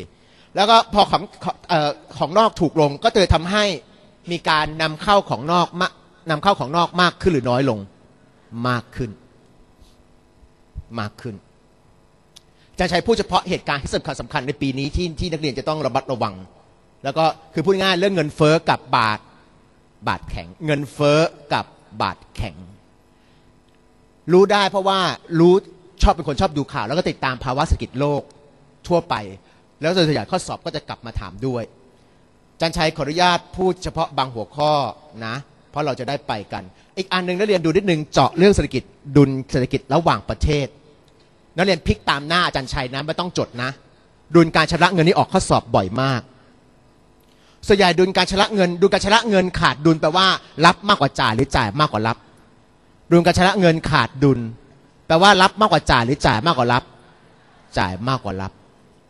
แล้วก็พอของเอ่อของนอกถูกลงก็เลยทำให้มีการนำเข้าของนอกมานำเข้าของนอกมากขึ้นหรือน้อยลงมากขึ้นมากขึ้นอาจารย์ชัยพูดเฉพาะเหตุการณ์ที่สำคัญสำคัญในปีนี้ที่ที่นักเรียนจะต้องระมัดระวังแล้วก็คือพูดง่ายเรื่องเงินเฟ้อกับบาทบาทแข็งเงินเฟ้อกับบาทแข็งรู้ได้เพราะว่ารู้ชอบเป็นคนชอบดูข่าวแล้วก็ติดตามภาวะเศรษฐกิจโลกทั่วไปแล้วส่วนใหญ่ข้อสอบก็จะกลับมาถามด้วยอาจารย์ชัยขออนุญาตพูดเฉพาะบางหัวข้อนะเพราะเราจะได้ไปกันอีกอันหนึ่งนักเรียนดูนิดนึงเจาะเรื่องเศรษฐกิจดุลเศรษฐกิจระหว่างประเทศนักเรียนพลิกตามหน้าอาจารย์ชัยนะไม่ต้องจดนะดุลการชำระเงินนี่ออกข้อสอบบ่อยมากส่วนใหญ่ดุลการชำระเงินดุลการชำระเงินขาดดุลแปลว่ารับมากกว่าจ่ายหรือจ่ายมากกว่ารับดุลการชำระเงินขาดดุลแปลว่ารับมากกว่าจ่ายหรือจ่ายมากกว่ารับจ่ายมากกว่ารับ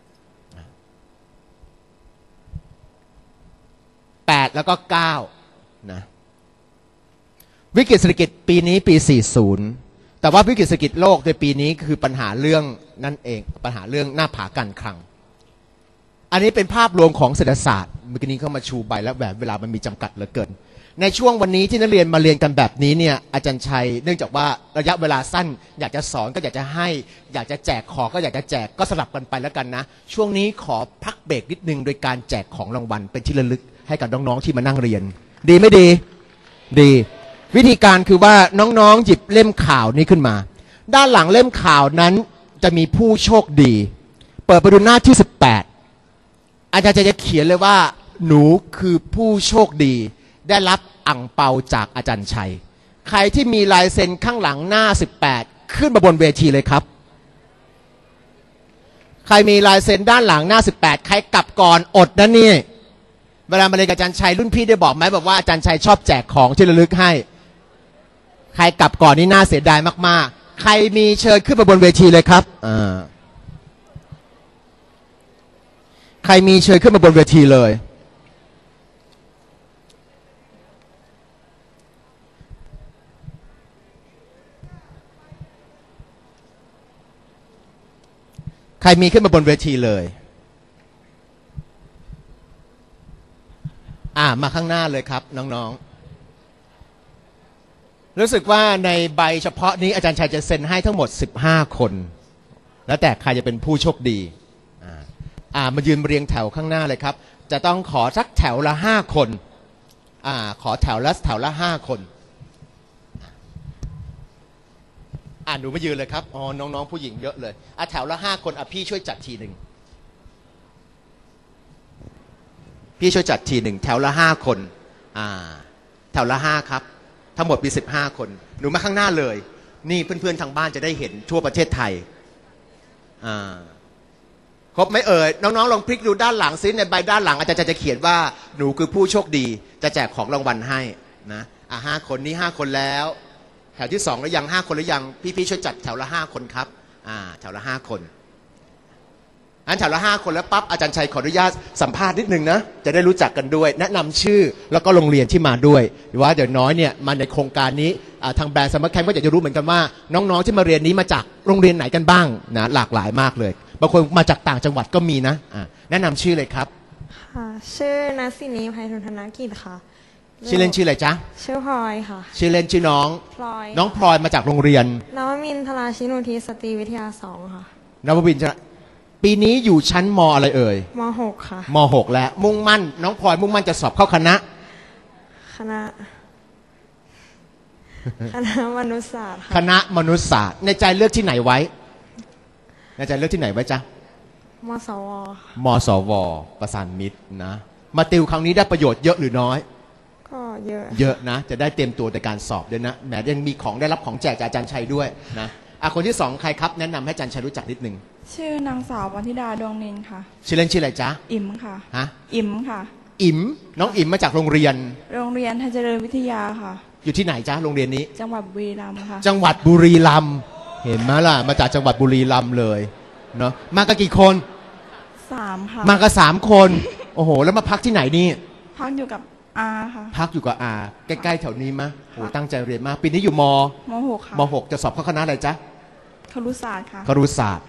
แปดแล้วก็เก้านะวิกฤตเศรษฐกิจปีนี้ปีสี่สิบแต่ว่าวิกฤตเศรษฐกิจโลกในปีนี้คือปัญหาเรื่องนั่นเองปัญหาเรื่องหน้าผาการคลังอันนี้เป็นภาพรวมของเศรษฐศาสตร์เมื่อกี้นี้เข้ามาชูใบแล้วแบบเวลามันมีจำกัดเหลือเกินในช่วงวันนี้ที่นักเรียนมาเรียนกันแบบนี้เนี่ยอาจารย์ชัยเนื่องจากว่าระยะเวลาสั้นอยากจะสอนก็อยากจะให้อยากจะแจกของก็อยากจะแจกก็สลับกันไปแล้วกันนะช่วงนี้ขอพักเบรกนิดนึงโดยการแจกของรางวัลเป็นที่ระลึกให้กับน้องๆที่มานั่งเรียนดีไม่ดีดีวิธีการคือว่าน้องๆหยิบเล่มข่าวนี้ขึ้นมาด้านหลังเล่มข่าวนั้นจะมีผู้โชคดีเปิดไปดูหน้าที่สิบแปดอาจารย์จะเขียนเลยว่าหนูคือผู้โชคดีได้รับอั่งเปาจากอาจารย์ชัยใครที่มีลายเซ็นข้างหลังหน้าสิบแปดขึ้นมาบนเวทีเลยครับใครมีลายเซ็นด้านหลังหน้าสิบแปดใครกลับก่อนอดนะนี่เวลามาเรียนกับอาจารย์ชัยรุ่นพี่ได้บอกไหมบอกว่าอาจารย์ชัยชอบแจกของที่ระลึกให้ใครกลับก่อนนี่น่าเสียดายมากๆใครมีเชิญขึ้นมาบนเวทีเลยครับอ่าใครมีเชิญขึ้นมาบนเวทีเลยใครมีขึ้นมาบนเวทีเลยอ่ามาข้างหน้าเลยครับน้องๆรู้สึกว่าในใบเฉพาะนี้อาจารย์ชัยจะเซ็นให้ทั้งหมดสิบห้าคนแล้วแต่ใครจะเป็นผู้โชคดีอ่าอ่ามายืนเรียงแถวข้างหน้าเลยครับจะต้องขอสักแถวละห้าคนอ่าขอแถวละแถวละห้าคนอ่าหนูมายืนเลยครับอ๋อน้องๆผู้หญิงเยอะเลยอ่ะแถวละห้าคนอ่ะพี่ช่วยจัดทีหนึ่งพี่ช่วยจัดทีหนึ่งแถวละห้าคนอ่าแถวละห้าครับทั้งหมดมีสิบห้าคนหนูมาข้างหน้าเลยนี่เพื่อนๆทางบ้านจะได้เห็นทั่วประเทศไทยอ่าครบไหมเอ่ยน้องๆลองพลิกดูด้านหลังซิในใบด้านหลังอาจารย์จะเขียนว่าหนูคือผู้โชคดีจะแจกของรางวัลให้นะอ่ะห้าคนนี้ห้าคนแล้วแถวที่สองแล้วยังห้าคนหรือยังพี่ๆช่วยจัดแถวละห้าคนครับอ่าแถวละห้าคนอันแถวละห้าคนแล้วปั๊บอาจารย์ชัยขออนุญาตสัมภาษณ์นิดนึงนะจะได้รู้จักกันด้วยแนะนำชื่อแล้วก็โรงเรียนที่มาด้วยหรือว่าเดี๋ยวน้อยเนี่ยมาในโครงการนี้ทางแบรนด์ซัมเมอร์แคมป์ก็อยากจะรู้เหมือนกันว่าน้องๆที่มาเรียนนี้มาจากโรงเรียนไหนกันบ้างนะหลากหลายมากเลยบางคนมาจากต่างจังหวัดก็มีนะอ่าแนะนำชื่อเลยครับค่ะชื่อนัสินีไพฑูรย์ธนกิจค่ะชื่อเล่นชื่ออะไรจ๊ะชื่อพลอยค่ะชื่อเล่นชื่อน้องพลอยน้องพลอยมาจากโรงเรียนนวมินทราชินุทิศสตรีวิทยาสองค่ะนวมินทราปีนี้อยู่ชั้นมอะไรเอ่ยมหกค่ะมหกแล้วมุ่งมั่นน้องพลอยมุ่งมั่นจะสอบเข้าคณะคณะคณะมนุษยศาสตร์คณะมนุษยศาสตร์ในใจเลือกที่ไหนไว้ในใจเลือกที่ไหนไว้จ๊ะมสวมสวประสานมิตรนะมาติวครั้งนี้ได้ประโยชน์เยอะหรือน้อยก็เยอะเยอะนะจะได้เตรียมตัวในการสอบด้วยนะแหมยังมีของได้รับของแจกจากอาจารย์ชัยด้วยนะอ่ะคนที่สองใครครับแนะนำให้อาจารย์ชัยรู้จักนิดนึงชื่อนางสาววันธิดาดวงนินค่ะชื่อเล่นชื่ออะไรจ๊ะอิ๋มค่ะฮะอิ๋มค่ะอิ๋มน้องอิ๋มมาจากโรงเรียนโรงเรียนไทยเจริญวิทยาค่ะอยู่ที่ไหนจ๊ะโรงเรียนนี้จังหวัดบุรีรัมย์ค่ะจังหวัดบุรีรัมย์เห็นไหมล่ะมาจากจังหวัดบุรีรัมย์เลยเนาะมากันกี่คนสามค่ะมากันสามคนโอ้โหแล้วมาพักที่ไหนนี่พักอยู่กับอาค่ะพักอยู่กับอาใกล้ๆแถวนี้มะโอ้ตั้งใจเรียนมากปีนี้อยู่มมหกค่ะมหกจะสอบเข้าคณะอะไรจ๊ะครุศาสตร์ค่ะครุศาสตร์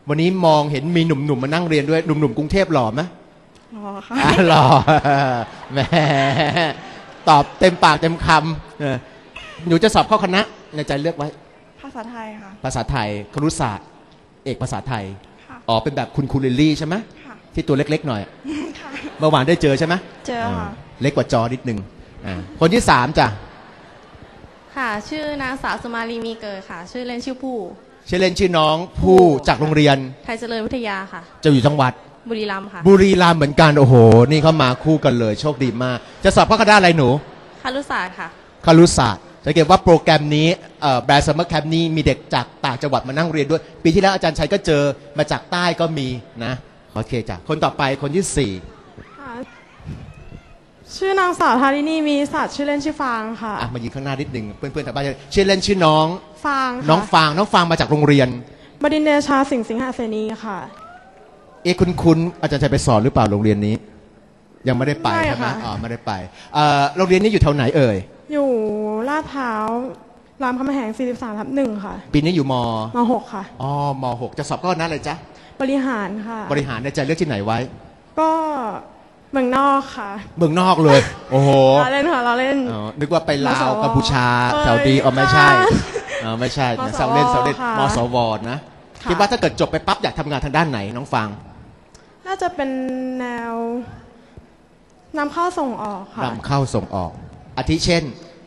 วันนี้มองเห็นมีหนุ่มๆมานั่งเรียนด้วยหนุ่มๆกรุงเทพหล่อไหมรอค่ะอ่ะหล่อแหมตอบเต็มปากเต็มคำเออหนูจะสอบเข้าคณะในใจเลือกไว้ภาษาไทยค่ะภาษาไทยครุศาสตร์เอกภาษาไทยค่ะอ๋อเป็นแบบคุณครูลิลลี่ใช่ไหมค่ะที่ตัวเล็กๆหน่อยค่ะเมื่อวานได้เจอใช่ไหมเจอค่ะเล็กกว่าจอนิดนึงอ่าคนที่สามจ้ะค่ะ ชื่อนางสาวสุมาลีมีเกิดค่ะ ชื่อเล่นชื่อผู้ชื่อเล่นชื่อน้องผู้จากโรงเรียนไทยเจริญวิทยาค่ะจะอยู่จังหวัดบุรีรัมย์ค่ะบุรีรัมย์เหมือนกันโอ้โห นี่เขามาคู่กันเลยโชคดีมาก จะสอบเข้าคณะอะไรหนูคารุศาสตร์ค่ะคารุศาสตร์สังเกตว่าโปรแกรมนี้แบรนด์ซัมเมอร์แคมป์นี้มีเด็กจากต่างจังหวัดมานั่งเรียนด้วย ปีที่แล้วอาจารย์ชัยก็เจอมาจากใต้ก็มีนะโอเคจ้ะคนต่อไปคนที่สี่ค่ะชื่อนางสาวธารินีมีศาสตร์ชื่อเล่นชื่อฟางค่ะอ่ะมายืนข้างหน้านิดหนึ่งเพื่อนๆทางบ้านชื่อเล่นชื่อน้องฟางค่ะน้องฟางน้องฟางมาจากโรงเรียนบดินทร์เดชาสิงห์สิงหเสนีค่ะเอ๊ะคุณคุณอาจารย์ชัยไปสอนหรือเปล่าโรงเรียนนี้ ยังไม่ได้ไปไม่ใช่ไหมค่ะอ๋อไม่ได้ไปเอ่อโรงเรียนนี้อยู่แถวไหนเอ่ยอยู่ลาดพร้าวรามคำแหงสี่สิบสามทับหนึ่งค่ะปีนี้อยู่มมหกค่ะอ๋อมหกจะสอบเข้าคณะอะไรจ๊ะบริหารค่ะบริหารในใจเลือกที่ไหนไว้ก็เมืองนอกค่ะเมืองนอกเลย โอ้โหเราเล่นค่ะเราเล่นอ๋อนึกว่าไปลาวมสวกัมพูชาเอ้ยแถวดีอ๋อไม่ใช่ค่ะอ๋อไม่ใช่มนะสวเสาเล่นเสาเล่นค่ะมสวนะค่ะคิดว่าถ้าเกิดจบไปปั๊บอยากทำงานทางด้านไหนน้องฟังน่าจะเป็นแนวนำเข้าส่งออกค่ะนำเข้าส่งออก อาทิเช่น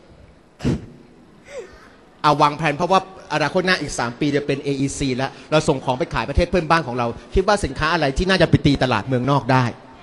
เอาวางแผนเพราะว่าอนาคตหน้าอีก สาม ปีจะเป็น เอ อี ซี แล้ว เราส่งของไปขายประเทศเพื่อนบ้านของเรา คิดว่าสินค้าอะไรที่น่าจะไปตีตลาดเมืองนอกได้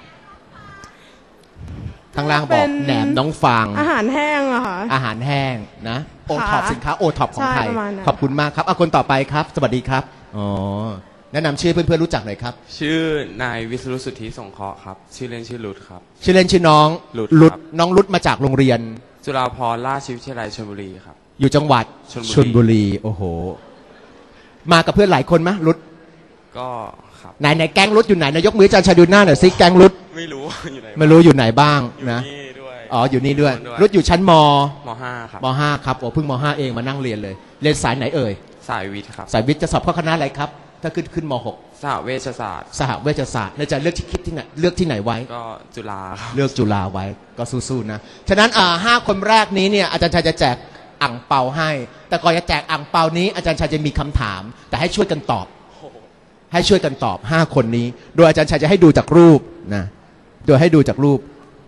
ข้างล่างบเป็อกนแหนมน้องฟางอาหารแห้งอะค่ะอาหารแห้งนะโอท็อปค่ะสินค้าโอท็อปของใช่ไทยประมาณนั้นขอบคุณมากครับเอาคนต่อไปครับ สวัสดีครับอ๋อแนะนำชื่อเพื่อนๆรู้จักหน่อยครับชื่อนายวิศรุสุทธิสงเคราะห์ครับ ชื่อเล่นชื่อรุดครับชื่อเล่นชื่อน้องรุดรุดครับน้องรุดมาจากโรงเรียนจุฬาภรณราชวิทยาลัยชลบุรีครับอยู่จังหวัดชลบุรีชลบุรีโอ้โห มากับเพื่อนหลายคนไหมรุดก็ครับไหนไหนแก๊งรุดอยู่ไหนนายกมืออาจารย์ชายดูหน้าหน่อยสิแก๊งรุดไม่รู้ อยู่ไหนไม่รู้อยู่ไหนบ้างอยู่นะนี่ด้วยอ๋ออยู่นี่ด้วยด้วยรุดอยู่ชั้นมมห้าครับมห้าครับโอ้เพิ่งมห้าเองมานั่งเรียนเลย เรียนสายไหนเอ่ยสายวิทย์ครับสายวิทย์จะสอบเข้าคณะอะไรครับ ถ้าขึ้นขึ้นมหกสหเวชศาสตร์สหเวชศาสตร์ในใจเลือกที่คิดที่ไหนเลือกที่ไหนไว้ก็จุฬาครับเลือกจุฬาไว้ก็สู้ๆนะ ฉะนั้นอ่าห้าคนแรกนี้เนี่ยอาจารย์ชัยจะแจกอ่างเปาให้ แต่ก่อนจะแจกอ่างเปานี้อาจารย์ชัยจะมีคำถาม แต่ให้ช่วยกันตอบ ให้ช่วยกันตอบห้าคนนี้ โดยอาจารย์ชัยจะให้ดูจากรูปนะโดยให้ดูจากรูป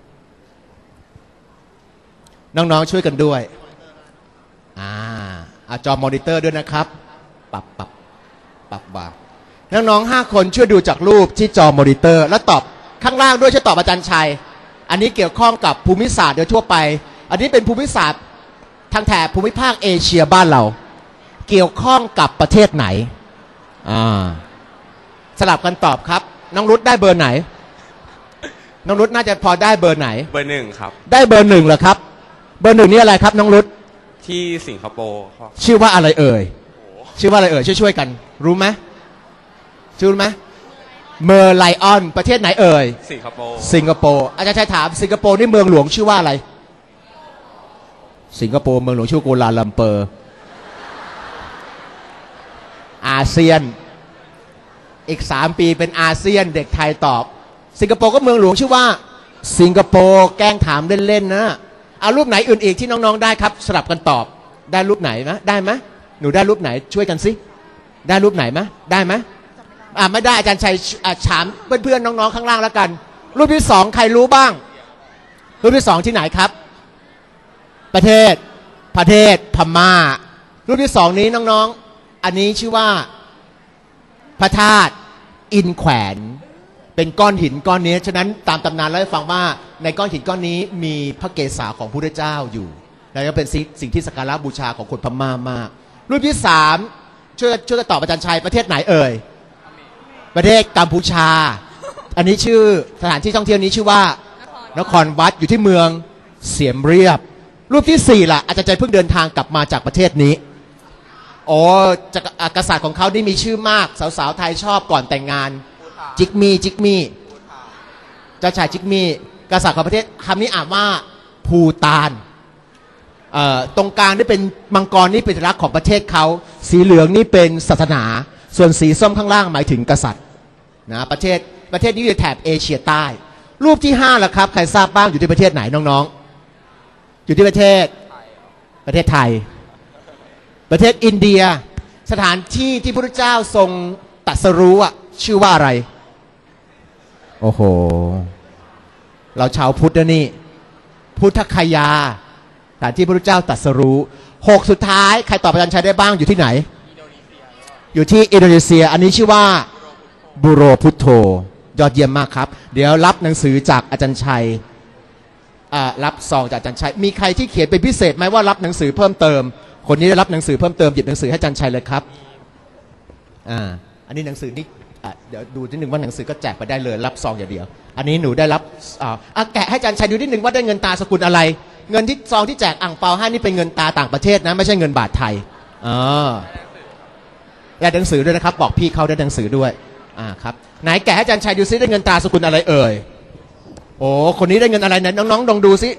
น้องๆช่วยกันด้วยอ่าอาจอมอนิเตอร์ด้วยนะครับปรับปรับปรับวางน้องๆห้าคนช่วยดูจากรูปที่จอมอนิเตอร์ แล้วตอบข้างล่างด้วยช่วยตอบอาจารย์ชัย อันนี้เกี่ยวข้องกับภูมิศาสตร์โดยทั่วไป อันนี้เป็นภูมิศาสตร์ทางแถบภูมิภาคเอเชียบ้านเรา เกี่ยวข้องกับประเทศไหนอ่าสลับกันตอบครับ น้องรุตได้เบอร์ไหน น้องรุตน่าจะพอได้เบอร์ไหนเบอร์หนึ่งครับได้เบอร์หนึ่งเหรอครับ เบอร์หนึ่งนี่อะไรครับน้องรุตที่สิงคโปร์ครับชื่อว่าอะไรเอ่ย ชื่อว่าอะไรเอ่ย ช่วยๆกัน รู้ไหมชื่อรู้ไหมเมอร์ไลออน ประเทศไหนเอ่ยสิงคโปร์สิงคโปร์ อาจารย์ชัยถามสิงคโปร์นี่เมืองหลวงชื่อว่าอะไร สิงคโปร์เมืองหลวงชื่อกัวลาลัมเปอร์ อาเซียน อีกสามปีเป็นอาเซียนเด็กไทยตอบ สิงคโปร์ก็เมืองหลวงชื่อว่า สิงคโปร์แกล้งถามเล่นๆนะเอารูปไหนอื่นอีกที่น้องๆได้ครับสลับกันตอบ ได้รูปไหนนะได้ไหมหนูได้รูปไหนช่วยกันสิได้รูปไหนไหมได้ไหมอ่าไม่ได้อาจารย์ชัยอ่าถามเพื่อนๆน้องๆข้างล่างแล้วกัน รูปที่สองใครรู้บ้าง รูปที่สองที่ไหนครับ ประเทศประเทศพม่า รูปที่สองนี้น้องๆอันนี้ชื่อว่าพระธาตุอินแขวนเป็นก้อนหินก้อนนี้ฉะนั้นตามตำนานแล้วให้ฟังว่าในก้อนหินก้อนนี้มีพระเกศาของพระพุทธเจ้าอยู่แล้วก็เป็นสิ่งที่สักการะบูชาของคนพม่ามากรูปที่สามช่วยช่วยกันตอบอาจารย์ชัยประเทศไหนเอ่ยประเทศกัมพูชา อันนี้ชื่อสถานที่ท่องเที่ยวนี้ชื่อว่านครวัดอยู่ที่เมืองเสียมเรียบ รูปที่สี่ล่ะอาจารย์ชัยเพิ่งเดินทางกลับมาจากประเทศนี้โอ้กษัตริย์ของเขานี่มีชื่อมากสาวๆไทยชอบก่อนแต่งงานจิกมี่จิกมี่เจ้าชายจิกมี่กษัตริย์ของประเทศคำนี้อ่านว่าภูตานตรงกลางนี่เป็นมังกรนี่เป็นสัญลักษณ์ของประเทศเขาสีเหลืองนี่เป็นศาสนาส่วนสีส้มข้างล่างหมายถึงกษัตริย์นะประเทศประเทศนี้อยู่แถบเอเชียใต้รูปที่ห้าล่ะครับใครทราบบ้างอยู่ที่ประเทศไหนน้องๆอยู่ที่ประเทศประเทศไทยประเทศอินเดียสถานที่ที่พระพุทธเจ้าทรงตรัสรู้อ่ะชื่อว่าอะไรโอ้โหเราชาวพุทธนะนี่พุทธคยาสถานที่พระพุทธเจ้าตรัสรู้หกสุดท้ายใครตอบอาจารย์ชัยได้บ้างอยู่ที่ไหนอยู่ที่อินโดนีเซียอันนี้ชื่อว่าบูโรพุทโธยอดเยี่ยมมากครับเดี๋ยวรับหนังสือจากอาจารย์ชัยรับซองจากอาจารย์ชัยมีใครที่เขียนเป็นพิเศษไหมว่ารับหนังสือเพิ่มเติมคนนี้ได้รับหนังสือเพิ่มเติมหยิบหนังสือให้อาจารย์ชัยเลยครับอ่าอันนี้หนังสือนี่เดี๋ยวดูนิดนึงว่าหนังสือก็แจกไปได้เลยรับซองอย่างเดียวอันนี้หนูได้รับอ่าแกะให้อาจารย์ชัยดูนิดนึงว่าได้เงินตราสกุลอะไรเงินที่ซองที่แจกอ่างเปาให้นี่เป็นเงินตราต่างประเทศนะไม่ใช่เงินบาทไทยอ๋อได้หนังสือด้วยนะครับบอกพี่เขาได้หนังสือด้วยอ่าครับไหนแกะให้อาจารย์ชัยดูซิได้เงินตราสกุลอะไรเอ่ยโอ้คนนี้ได้เงินอะไรนะน้องๆลองดูซิ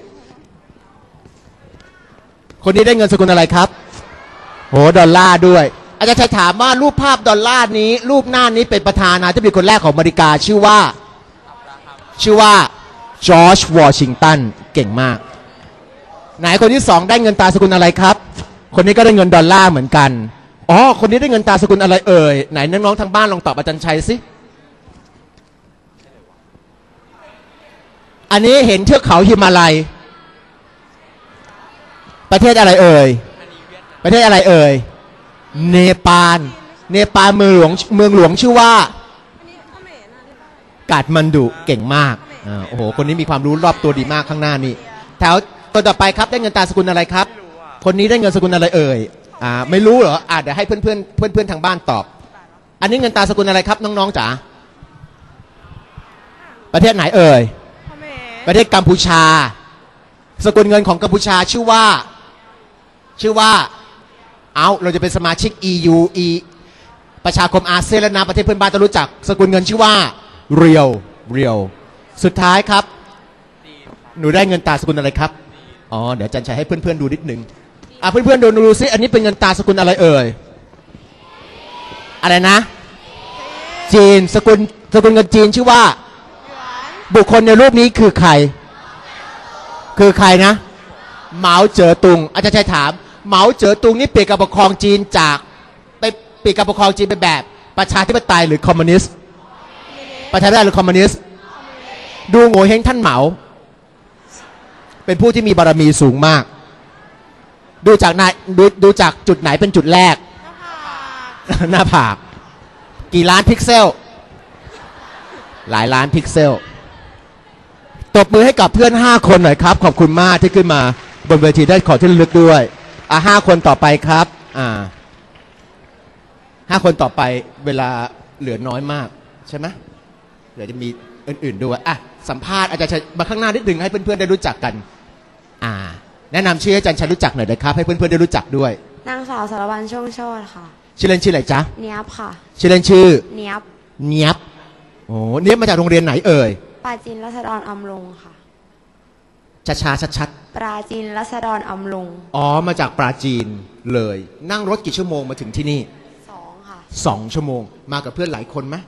คนนี้ได้เงินสกุลอะไรครับโอ้ดอลลาร์ด้วยอาจารย์ชัยถามว่ารูปภาพดอลลาร์นี้รูปหน้านี้เป็นประธานาธิบดีคนแรกของอเมริกาชื่อว่าชื่อว่าจอร์จวอชิงตันเก่งมากไหนคนที่สองได้เงินตราสกุลอะไรครับคนนี้ก็ได้เงินดอลลาร์เหมือนกันอ๋อคนนี้ได้เงินตราสกุลอะไรเอ่ยไหนน้องๆทางบ้านลองตอบอาจารย์ชัยสิอันนี้เห็นเทือกเขาหิมาลัยประเทศอะไรเอ่ยประเทศอะไรเอ่ยเนปาลเนปาลเมืองหลวงเมืองหลวงชื่อว่ากาดมันดุเก่งมากอ่าโอ้โหคนนี้มีความรู้รอบตัวดีมากข้างหน้านี่แถวตัวต่อไปครับได้เงินตราสกุลอะไรครับคนนี้ได้เงินสกุลอะไรเอ่ยอ่าไม่รู้เหรออ่าเดี๋ยวให้เพื่อนเพื่อนเพื่อนเพื่อนทางบ้านตอบอันนี้เงินตราสกุลอะไรครับน้องๆจ๋าประเทศไหนเอ่ยประเทศกัมพูชาสกุลเงินของกัมพูชาชื่อว่าชื่อว่าเอาเราจะเป็นสมาชิก อี ยู อี ประชาคมอาเซียนและนาประเทศเพื่อนบ้านต้องรู้จักสกุลเงินชื่อว่าเรียวเรียวสุดท้ายครับหนูได้เงินตราสกุลอะไรครับอ๋อเดี๋ยวอาจารย์ชัยให้เพื่อนๆดูนิดนึงอ่ะเพื่อนๆดูดูซิอันนี้เป็นเงินตราสกุลอะไรเอ่ยอะไรนะจีนสกุลสกุลเงินจีนชื่อว่าบุคคลในรูปนี้คือใครคือใครนะเหมาเจ๋อตุงอาจารย์ชัยถามเหมาเจ๋อตุงนี่เปลี่ยนการปกครองจีนจากไปเปลี่ยนการปกครองจีนเป็นแบบประชาธิปไตยหรือคอมมิวนิสต์ประชาธิปไตยหรือคอมมิวนิสต์ดูโง่เฮงท่านเหมาเป็นผู้ที่มีบารมีสูงมากดูจากไหนดูดูจากจุดไหนเป็นจุดแรกหน้าผากกี่ล้านพิกเซลหลายล้านพิกเซลตบมือให้กับเพื่อนห้าคนหน่อยครับขอบคุณมากที่ขึ้นมาบนเวทีได้ขอที่ระลึกด้วยอ่ะห้าคนต่อไปครับอ่าห้าคนต่อไปเวลาเหลือน้อยมากใช่ไหมเดี๋ยวจะมีอื่นๆด้วยอ่ะสัมภาษณ์อาจารย์ชัยมาข้างหน้านิดหนึ่งให้เพื่อนๆได้รู้จักกันอ่าแนะนำชื่อให้อาจารย์ชัยรู้จักหน่อยนะครับให้เพื่อนๆได้รู้จักด้วยนางสาวสารวัตรช่วงโชติค่ะชื่อเล่นชื่ออะไรจ๊ะเนียบค่ะชื่อเล่นชื่อเนียบเนียบโอ้เนียบมาจากโรงเรียนไหนเอ่ยปราจีนรัศดรอำลงค่ะช้าๆชัดๆปราจีนรัศดรอำลงอ๋อมาจากปราจีนเลยนั่งรถกี่ชั่วโมงมาถึงที่นี่สองค่ะสองชั่วโมงมากับเพื่อนหลายคนไหม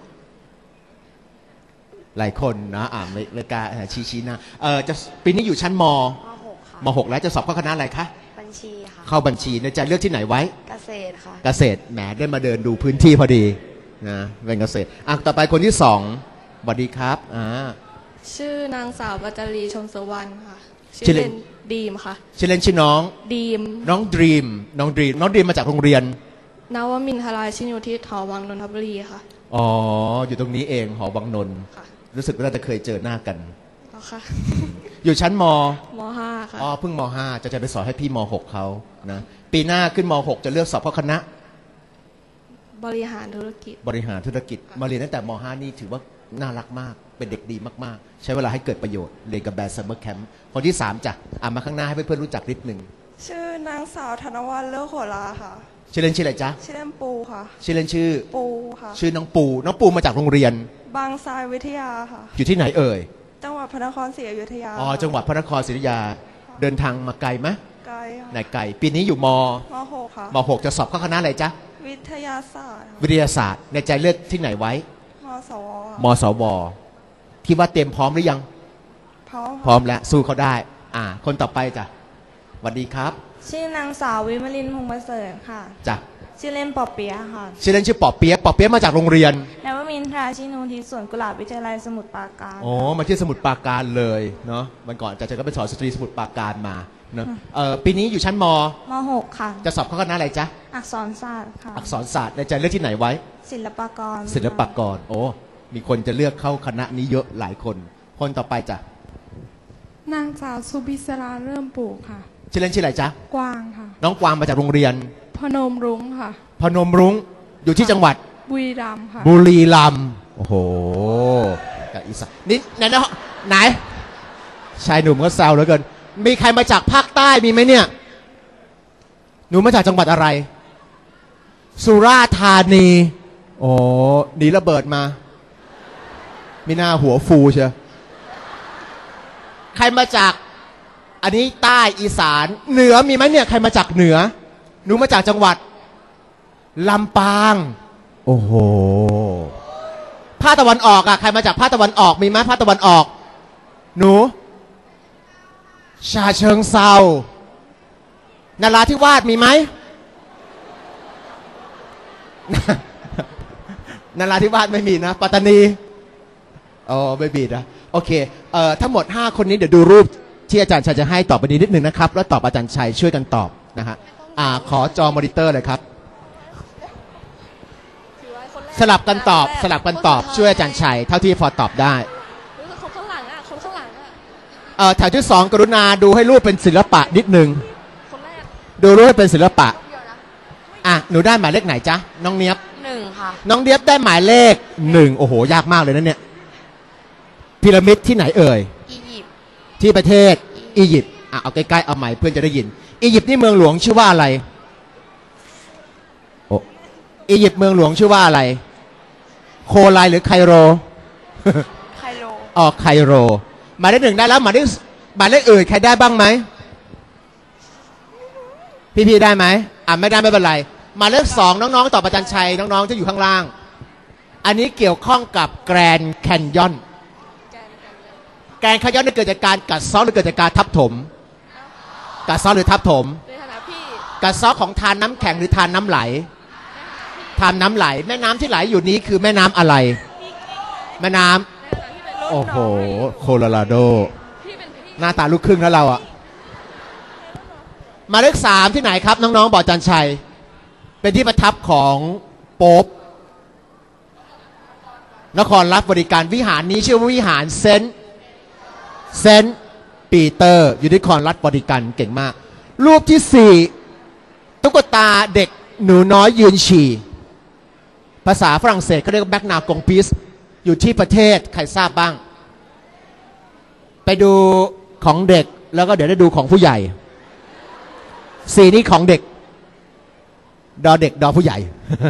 หลายคนนะอ่าไม่ไม่กล้าชี้ชี้นะเออจะปีนี้อยู่ชั้นมหกค่ะมหกแล้วจะสอบเข้าคณะอะไรคะบัญชีค่ะเข้าบัญชีเนี่ยจะเลือกที่ไหนไว้เกษตรค่ะเกษตรแหมได้มาเดินดูพื้นที่พอดีนะเป็นเกษตรอ่ะต่อไปคนที่สองสวัสดีครับอ่าชื่อนางสาวปัจจรีชมสุวรรณค่ะชื่อเล่นดีมค่ะชื่อเล่นชื่อน้องดีมน้องดีมน้องดีมน้องดีมมาจากโรงเรียนนวมินทราชินูทิศหอวังนนทบุรีค่ะอ๋ออยู่ตรงนี้เองหอวังนนท์รู้สึกว่าเราจะเคยเจอหน้ากันค่ะอยู่ชั้นมมห้าค่ะอ๋อเพิ่งมห้าจะจะไปสอนให้พี่มหกเขานะปีหน้าขึ้นมหกจะเลือกสอบเข้าคณะบริหารธุรกิจบริหารธุรกิจมาเรียนตั้งแต่มห้านี่ถือว่าน่ารักมากเป็นเด็กดีมากๆใช้เวลาให้เกิดประโยชน์เรียนกับแบร์ซัมเมอร์แคมป์คนที่สามจ้ะอ่ะมาข้างหน้าให้เพื่อนๆรู้จักนิดนึงชื่อนางสาวธนวัลเลิศโหราค่ะชื่อเล่นชื่ออะไรจ๊ะชื่อเล่นปูค่ะชื่อเล่นชื่อปูค่ะชื่อน้องปูน้องปูมาจากโรงเรียนบางทรายวิทยาค่ะอยู่ที่ไหนเอ่ยจังหวัดพระนครศรีอยุธยาอ๋อจังหวัดพระนครศรีอยุธยาเดินทางมาไกลไหมไกลค่ะไหนไกลปีนี้อยู่มมหกค่ะมหกจะสอบเข้าคณะอะไรจ๊ะวิทยาศาสตร์วิทยาศาสตร์ในใจเลือกที่ไหนไว้มสวค่ะมสวคิดว่าเตรียมพร้อมหรือยังพร้อมพร้อมแล้วสู้เขาได้ อ่า คนต่อไปจ้ะสวัสดีครับชื่อนางสาววิมลินพงษ์ประเสริฐค่ะจ้ะชื่อเล่นปอเปียะค่ะชื่อเล่นชื่อปอเปี๊ยะปอเปี๊ยะมาจากโรงเรียนนวมินทราชินูทิศสวนกุหลาบวิทยาลัยสมุทรปราการอ๋อมาที่สมุทรปราการเลยเนาะวันก่อนอาจารย์ก็ไปสอนสตรีสมุทรปราการมาเนาะเอ่อปีนี้อยู่ชั้นมมหกค่ะจะสอบเข้าคณะอะไรจ๊ะอักษรศาสตร์ค่ะอักษรศาสตร์ในใจเลือกที่ไหนไว้ศิลปากรศิลปากรโอ้มีคนจะเลือกเข้าคณะนี้เยอะหลายคน คนต่อไปจ้ะนางสาวสุพิศราเริ่มปลูกค่ะชื่อเล่นชื่ออะไรจ๊ะกวางค่ะน้องกวางมาจากโรงเรียนพนมรุ้งค่ะพนมรุ้งอยู่ที่จังหวัดบุรีรัมย์ค่ะบุรีรัมย์โอ้โหจากอีสานนี่ไหนนะไหนชายหนุ่มก็แซวเหลือเกินมีใครมาจากภาคใต้มีไหมเนี่ยหนูมาจากจังหวัดอะไร สุราษฎร์ธานีโอ้หนีระเบิดมามีหน้าหัวฟูเชียวใครมาจากอันนี้ใต้อีสานเหนือมีไหมเนี่ยใครมาจากเหนือหนูมาจากจังหวัดลำปางโอ้โหภาคตะวันออกอ่ะใครมาจากภาคตะวันออกมีไหมภาคตะวันออกหนูชาเชิงเซานราธิวาสมีไหม นราธิวาสไม่มีนะปัตตานีอ๋อไม่มีนะโอเคเอ่อทั้งหมดห้าคนนี้เดี๋ยวดูรูปที่อาจารย์ชัยจะให้ตอบไปนิดนึงนะครับแล้วตอบอาจารย์ชัยช่วยกันตอบนะฮะอ่าขอจอมอนิเตอร์เลยครับสลับกันตอบสลับกันตอบช่วยอาจารย์ชัยเท่าที่พอตอบได้คนข้างหลังอ่ะคนข้างหลังอ่ะเอ่อแถวที่สองกรุณาดูให้รูปเป็นศิลปะนิดนึงคนแรกดูรูปให้เป็นศิลปะอ่ะหนูได้หมายเลขไหนจ๊ะน้องเนียบหนึ่งค่ะน้องเนียบได้หมายเลขหนึ่งโอ้โหยากมากเลยนะเนี่ยพีระมิดที่ไหนเอ่ยอียิปต์ที่ประเทศอียิปต์อ่ะเอาใกล้ๆเอาใหม่เพื่อนจะได้ยินอียิปต์นี่เมืองหลวงชื่อว่าอะไรโอ้อียิปต์เมืองหลวงชื่อว่าอะไรโคไลหรือไคโรไคโรอ๋อไคโรหมายเลขหนึ่งได้แล้วหมายเลขหมายเลขอื่นใครได้บ้างไหมพี่ๆได้ไหมอ่ะไม่ได้ไม่เป็นไรหมายเลขสองน้องๆต่อประจันชัยน้องๆที่อยู่ข้างล่างอันนี้เกี่ยวข้องกับแกรนด์แคนยอนแกรนด์แคนยอนเกิดจากการกัดเซาะหรือเกิดจากการทับถมกัดเซาะหรือทับถมในฐานะพี่กัดเซาะของทานน้ำแข็งหรือทานน้ำไหลทานน้ำไหลแม่น้ำที่ไหลอยู่นี้คือแม่น้ำอะไรแม่น้ำโอ้โหโคโลราโดหน้าตาลูกครึ่งแล้วเราอะหมายเลขสามที่ไหนครับน้องๆบอกจันชัยเป็นที่ประทับของโป๊ปนครรัฐบริการวิหารนี้ชื่อว่าวิหารเซนต์เซนต์ปีเตอร์อยู่ที่นครรัฐบริการเก่งมากรูปที่สี่ตุ๊กตาเด็กหนูน้อยยืนฉี่ภาษาฝรั่งเศสเขาเรียกว่าแบกนากงปิสอยู่ที่ประเทศใครทราบบ้างไปดูของเด็กแล้วก็เดี๋ยวได้ดูของผู้ใหญ่สีนี้ของเด็กดอเด็กดอผู้ใหญ่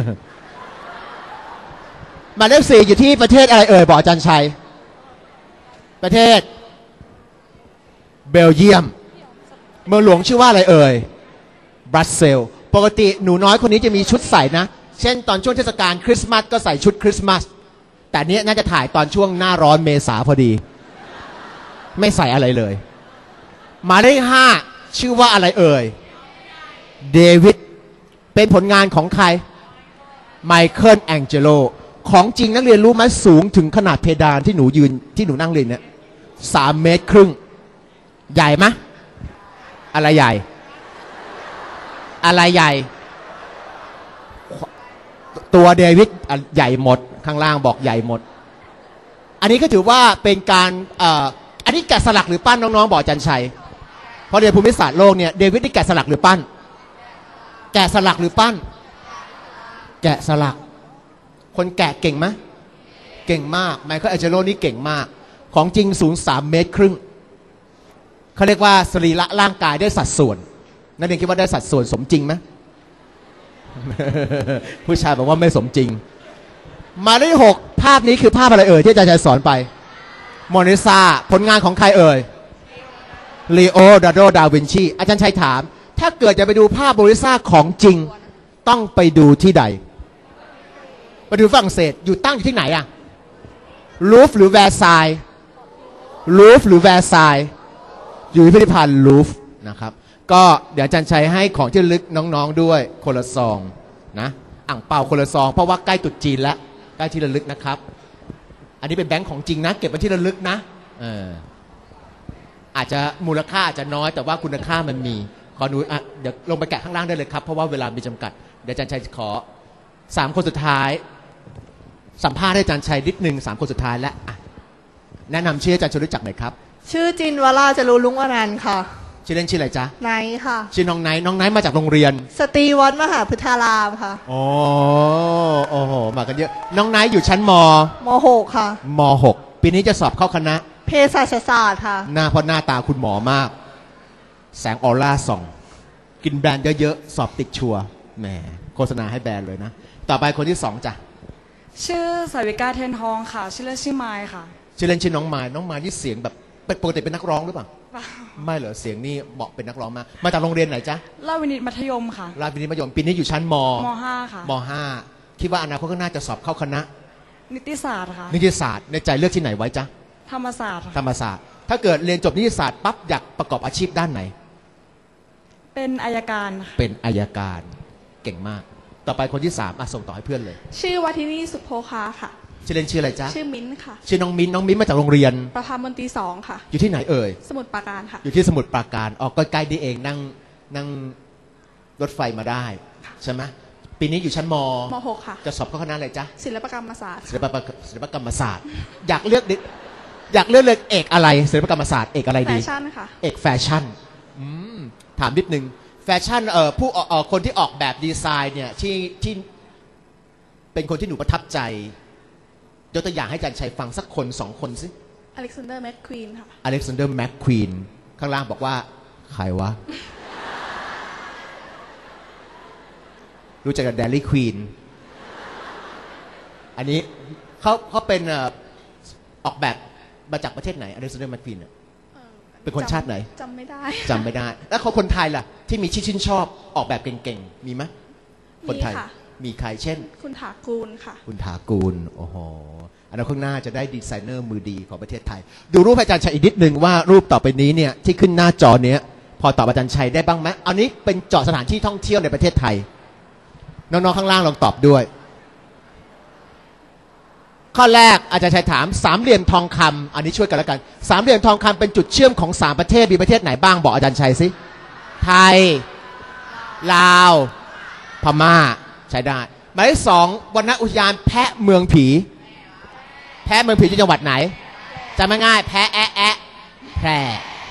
หมายเลขสี่อยู่ที่ประเทศอะไรเอ่ยบอกอาจารย์ชัยประเทศเบลเยียมเมืองหลวงชื่อว่าอะไรเอ่ยบรัสเซลส์ปกติหนูน้อยคนนี้จะมีชุดใส่นะเช่นตอนช่วงเทศกาลคริสต์มาสก็ใส่ชุดคริสต์มาสแต่เนี้ยน่าจะถ่ายตอนช่วงหน้าร้อนเมษาพอดีไม่ใส่อะไรเลยหมายเลขห้าชื่อว่าอะไรเอ่ยเดวิดเป็นผลงานของใครไมเคิลแองเจโลของจริงนักเรียนรู้ไหมสูงถึงขนาดเพดานที่หนูยืนที่หนูนั่งเรียนเนี่ยสามเมตรครึ่งใหญ่ไหมอะไรใหญ่อะไรใหญ่ตัวเดวิดใหญ่หมดข้างล่างบอกใหญ่หมดอันนี้ก็ถือว่าเป็นการเอ่ออันนี้แกะสลักหรือปั้นน้องๆบอกจันชัยเพราะเรียนภูมิศาสตร์โลกเนี่ยเดวิดนี่แกะสลักหรือปั้นแกะสลักหรือปั้นแกะสลักคนแกะเก่งไหมเก่งมากไมเคิลแองเจโลนี่เก่งมากของจริงสูงสามเมตรครึ่งเขาเรียกว่าสรีระร่างกายได้สัดส่วนนักเรียนคิดว่าได้สัดส่วนสมจริงไหม ผู้ชายบอกว่าไม่สมจริงมาได้หกภาพนี้คือภาพอะไรเอ่ยที่อาจารย์ชัยสอนไปโมนาลิซาผลงานของใครเอ่ยลีโอนาร์โด ดาวินชีอาจารย์ชัยถามถ้าเกิดจะไปดูภาพโมนาลิซาของจริงต้องไปดูที่ใดไปดูฝรั่งเศสอยู่ตั้งอยู่ที่ไหนอะลูฟหรือแวร์ซายน์ลูฟหรือแวร์ซายน์อยู่ที่พิพิธภัณฑ์ลูฟนะครับก็เดี๋ยวอาจารย์ชัยให้ของที่ระลึกน้องๆด้วยคนละซองนะอ่างเปาคนละซองเพราะว่าใกล้ตรุษจีนแล้วใกล้ที่ระลึกนะครับอันนี้เป็นแบงค์ของจริงนะเก็บไว้ที่ระลึกนะเอออาจจะมูลค่าอาจจะน้อยแต่ว่าคุณค่ามันมีขอหนูอ่ะเดี๋ยวลงไปแกะข้างล่างได้เลยครับเพราะว่าเวลามีจำกัดเดี๋ยวอาจารย์ชัยขอสามคนสุดท้ายสัมภาษณ์ให้อาจารย์ชัยนิดนึงสามคนสุดท้ายและอ่ะแนะนำชื่ออาจารย์ชวนรู้จักหน่อยครับชื่อจินวราจรูลุงอนันต์ค่ะชื่อเล่นชื่ออะไรจ๊ะไนค่ะชื่อน้องไนท์น้องไนท์มาจากโรงเรียนสตรีวัดมหาพุทธารามค่ะอ๋อโอ้โหมากันเยอะน้องไนท์อยู่ชั้นมมหกค่ะมหกปีนี้จะสอบเข้าคณะเภสัชศาสตร์ค่ะหน้าเพราะหน้าตาคุณหมอมากแสงออร่าส่องกินแบรนด์เยอะๆสอบติดชัวร์แหมโฆษณาให้แบรนด์เลยนะต่อไปคนที่สองจ้ะชื่อสาวิกาเทนทองค่ะชื่อเล่นชื่อไมค์ค่ะชื่อเล่นชื่อน้องไมค์น้องไมค์นี่เสียงแบบปกติเป็นนักร้องหรือเปล่าไม่เหรอเสียงนี่เหมาะเป็นนักร้องมากมาจากโรงเรียนไหนจ๊ะราชวินิตมัธยมค่ะราชวินิตมัธยมปีนี้อยู่ชั้นมมห้าค่ะมห้าคิดว่าอนาคตข้างหน้าจะสอบเข้าคณะนิติศาสตร์ค่ะนิติศาสตร์ในใจเลือกที่ไหนไว้จ๊ะธรรมศาสตร์ธรรมศาสตร์ถ้าเกิดเรียนจบนิติศาสตร์ปั๊บอยากประกอบอาชีพด้านไหนเป็นอัยการเป็นอัยการเก่งมากต่อไปคนที่สามอ่ะส่งต่อให้เพื่อนเลยชื่อวัฒนีสุโภคาค่ะชื่อเล่นชื่ออะไรจ๊ะชื่อมิ้นค่ะชื่อน้องมิ้นน้องมิ้นมาจากโรงเรียนประภามนตรีสองค่ะอยู่ที่ไหนเอ่ยสมุทรปราการค่ะอยู่ที่สมุทรปราการออกก็ใกล้ดีเองนั่งนั่งรถไฟมาได้ใช่ไหมปีนี้อยู่ชั้นมมหกค่ะจะสอบเข้าคณะอะไรจ๊ะศิลปกรรมศาสตร์ศิลปศิลปกรรมศาสตร์อยากเลือกอยากเลือกเลยเอกอะไรศิลปกรรมศาสตร์เอกอะไรดีแฟชั่นค่ะเอกแฟชั่นอืมถามนิดนึงแฟชั่นเอ่อผู้เอ่อคนที่ออกแบบดีไซน์เนี่ยที่ที่เป็นคนที่หนูประทับใจยกตัวอย่างให้อาจารย์ชัยฟังสักคนสองคนสิอเล็กซานเดอร์แมคควีนค่ะอเล็กซานเดอร์แมคควีนข้างล่างบอกว่าใครวะ รู้จักกับแดลี่ควีนอันนี้เขาเขาเป็นออกแบบมาจากประเทศไหนอเล็กซานเดอร์แมคควีนเป็นคนชาติไหนจำไม่ได้จำไม่ได้แล้วเขาคนไทยล่ะที่มีชื่นชอบออกแบบเก่งๆมีไหมคนไทยมีใครเช่นคุณถากูลค่ะคุณถากูลโอ้โหอันนั้นข้างหน้าจะได้ดีไซเนอร์มือดีของประเทศไทยดูรูปอาจารย์ชัยอีกนิดนึงว่ารูปต่อไปนี้เนี่ยที่ขึ้นหน้าจอเนี้ยพอตอบอาจารย์ชัยได้บ้างไหมอันนี้เป็นเจาะสถานที่ท่องเที่ยวในประเทศไทยน้องๆข้างล่างลองตอบด้วยข้อแรกอาจารย์ชัยถามสามเหลี่ยมทองคำอันนี้ช่วยกันแล้วกันสามเหลี่ยมทองคำเป็นจุดเชื่อมของสามประเทศมีประเทศไหนบ้างบอกอาจารย์ชัยสิไทยลาวพม่าใช้ได้หมายเลขสองวรรณอุทยานแพะเมืองผีแพะเมืองผีอยู่จังหวัดไหนจำไม่ง่ายแพะแอะแอะแพร่